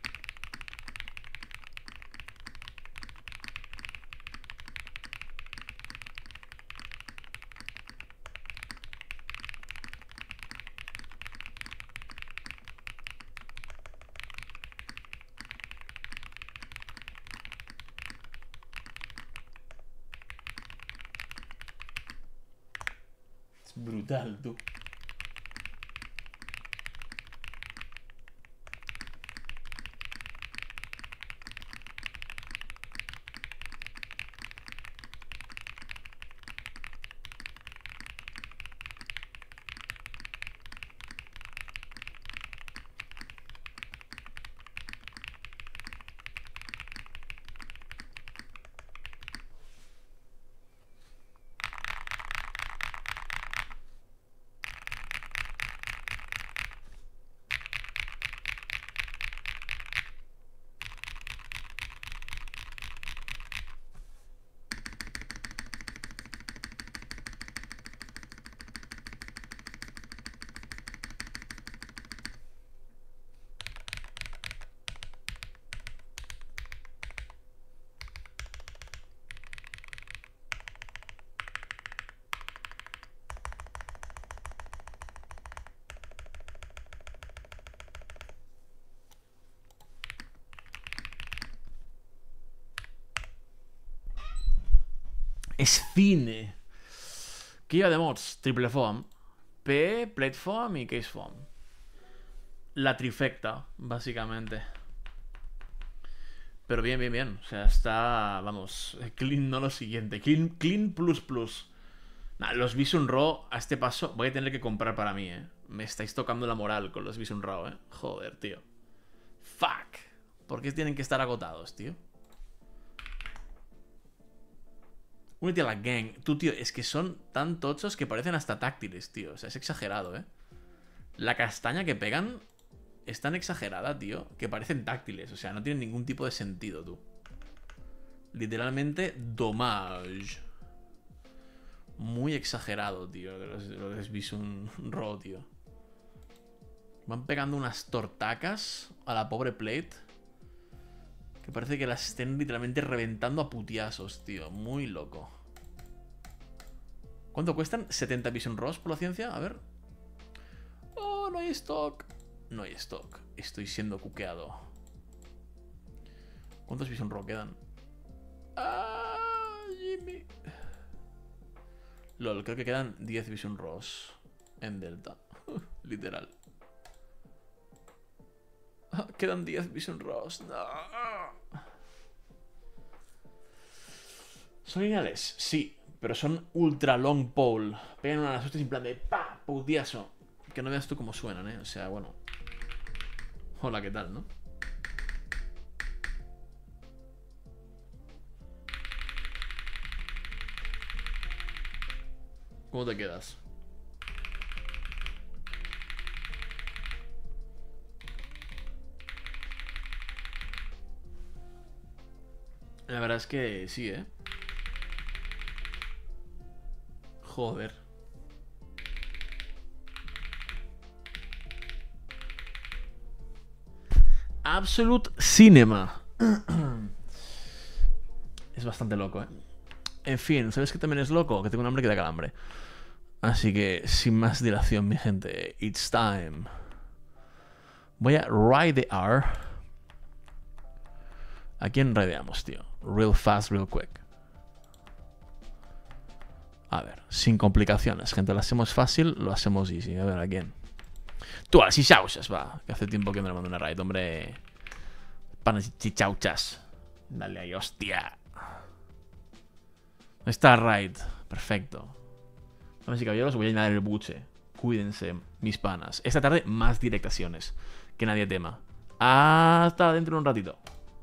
Es brutal, tú. Es cine. ¿Qué lleva de mods? Triple foam, P, plate foam y case foam. La trifecta, básicamente. Pero bien, bien, bien. O sea, está, vamos, clean, no lo siguiente. Clean plus plus. Nah, los Vision Raw, a este paso, voy a tener que comprar para mí, ¿eh? Me estáis tocando la moral con los Vision Raw, ¿eh? Joder, tío. Fuck. ¿Por qué tienen que estar agotados, tío? Únete a la gang. Tú, tío, es que son tan tochos que parecen hasta táctiles, tío. O sea, es exagerado, ¿eh? La castaña que pegan es tan exagerada, tío, que parecen táctiles. O sea, no tienen ningún tipo de sentido, tú. Literalmente, dommage. Muy exagerado, tío. Los Vision Raw, tío. Van pegando unas tortacas a la pobre plate. Que parece que las estén literalmente reventando a putiazos, tío. Muy loco. ¿Cuánto cuestan? 70 Vision Raws por la ciencia. A ver. Oh, no hay stock. No hay stock. Estoy siendo cuqueado. ¿Cuántos Vision Raw quedan? Ah, Jimmy. LOL, creo que quedan 10 Vision Raws en Delta. Literal. Quedan 10 Vision Raws. No. ¿Son lineales? Sí, pero son ultra long pole. Pegan una de las hostias en plan de ¡pa! Putiazo. Que no veas tú cómo suenan, ¿eh? O sea, bueno. Hola, ¿qué tal, no? ¿Cómo te quedas? La verdad es que sí, ¿eh? Joder. Absolute Cinema. Es bastante loco, ¿eh? En fin, ¿sabes qué también es loco? Que tengo un hambre que da calambre. Así que, sin más dilación, mi gente, it's time. Voy a raidear. ¿A quién raideamos, tío? Real fast, real quick. A ver, sin complicaciones, gente. Lo hacemos fácil, lo hacemos easy. A ver, ¿a quién? Tú, a las chichauchas, va. Que hace tiempo que no le mando una raid, hombre. Panas chichauchas. Dale ahí, hostia. Está raid. Perfecto. Damas y caballeros, voy a llenar el buche. Cuídense, mis panas. Esta tarde, más directaciones. Que nadie tema. Hasta dentro de un ratito.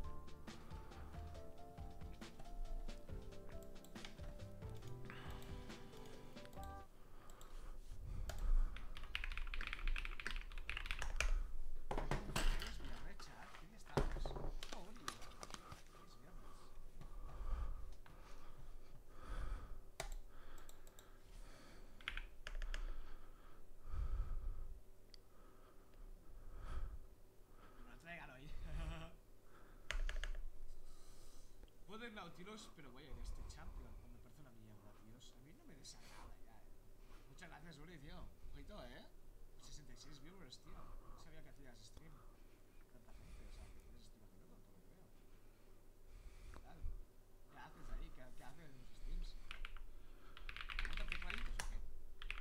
Joder, Nautilus, pero voy a ir a este Champion cuando parece una mierda, tíos. A mí no me desagrada ya, Muchas gracias, Uri, tío. Ojito, 66 viewers, tío. No sabía que hacías stream. Tanta gente, o sea, que tienes stream haciendo todo lo que veo. ¿Qué tal? ¿Qué haces ahí? ¿Qué haces en los streams? ¿Montas tecladitos o qué?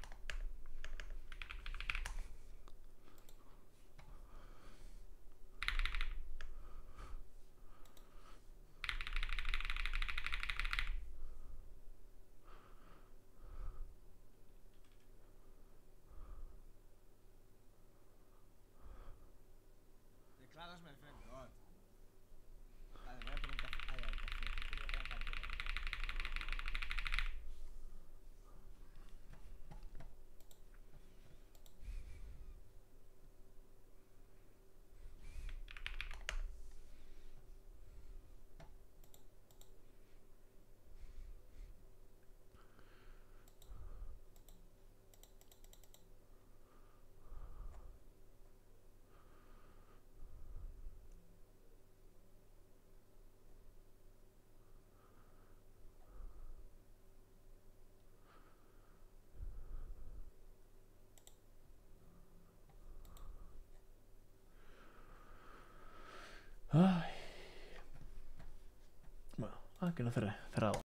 Teclados me friend God. Vale, voy a poner un café. Ay, ay, café. Quiero la parte. Ay. Bueno, que no cerré. Cerrado.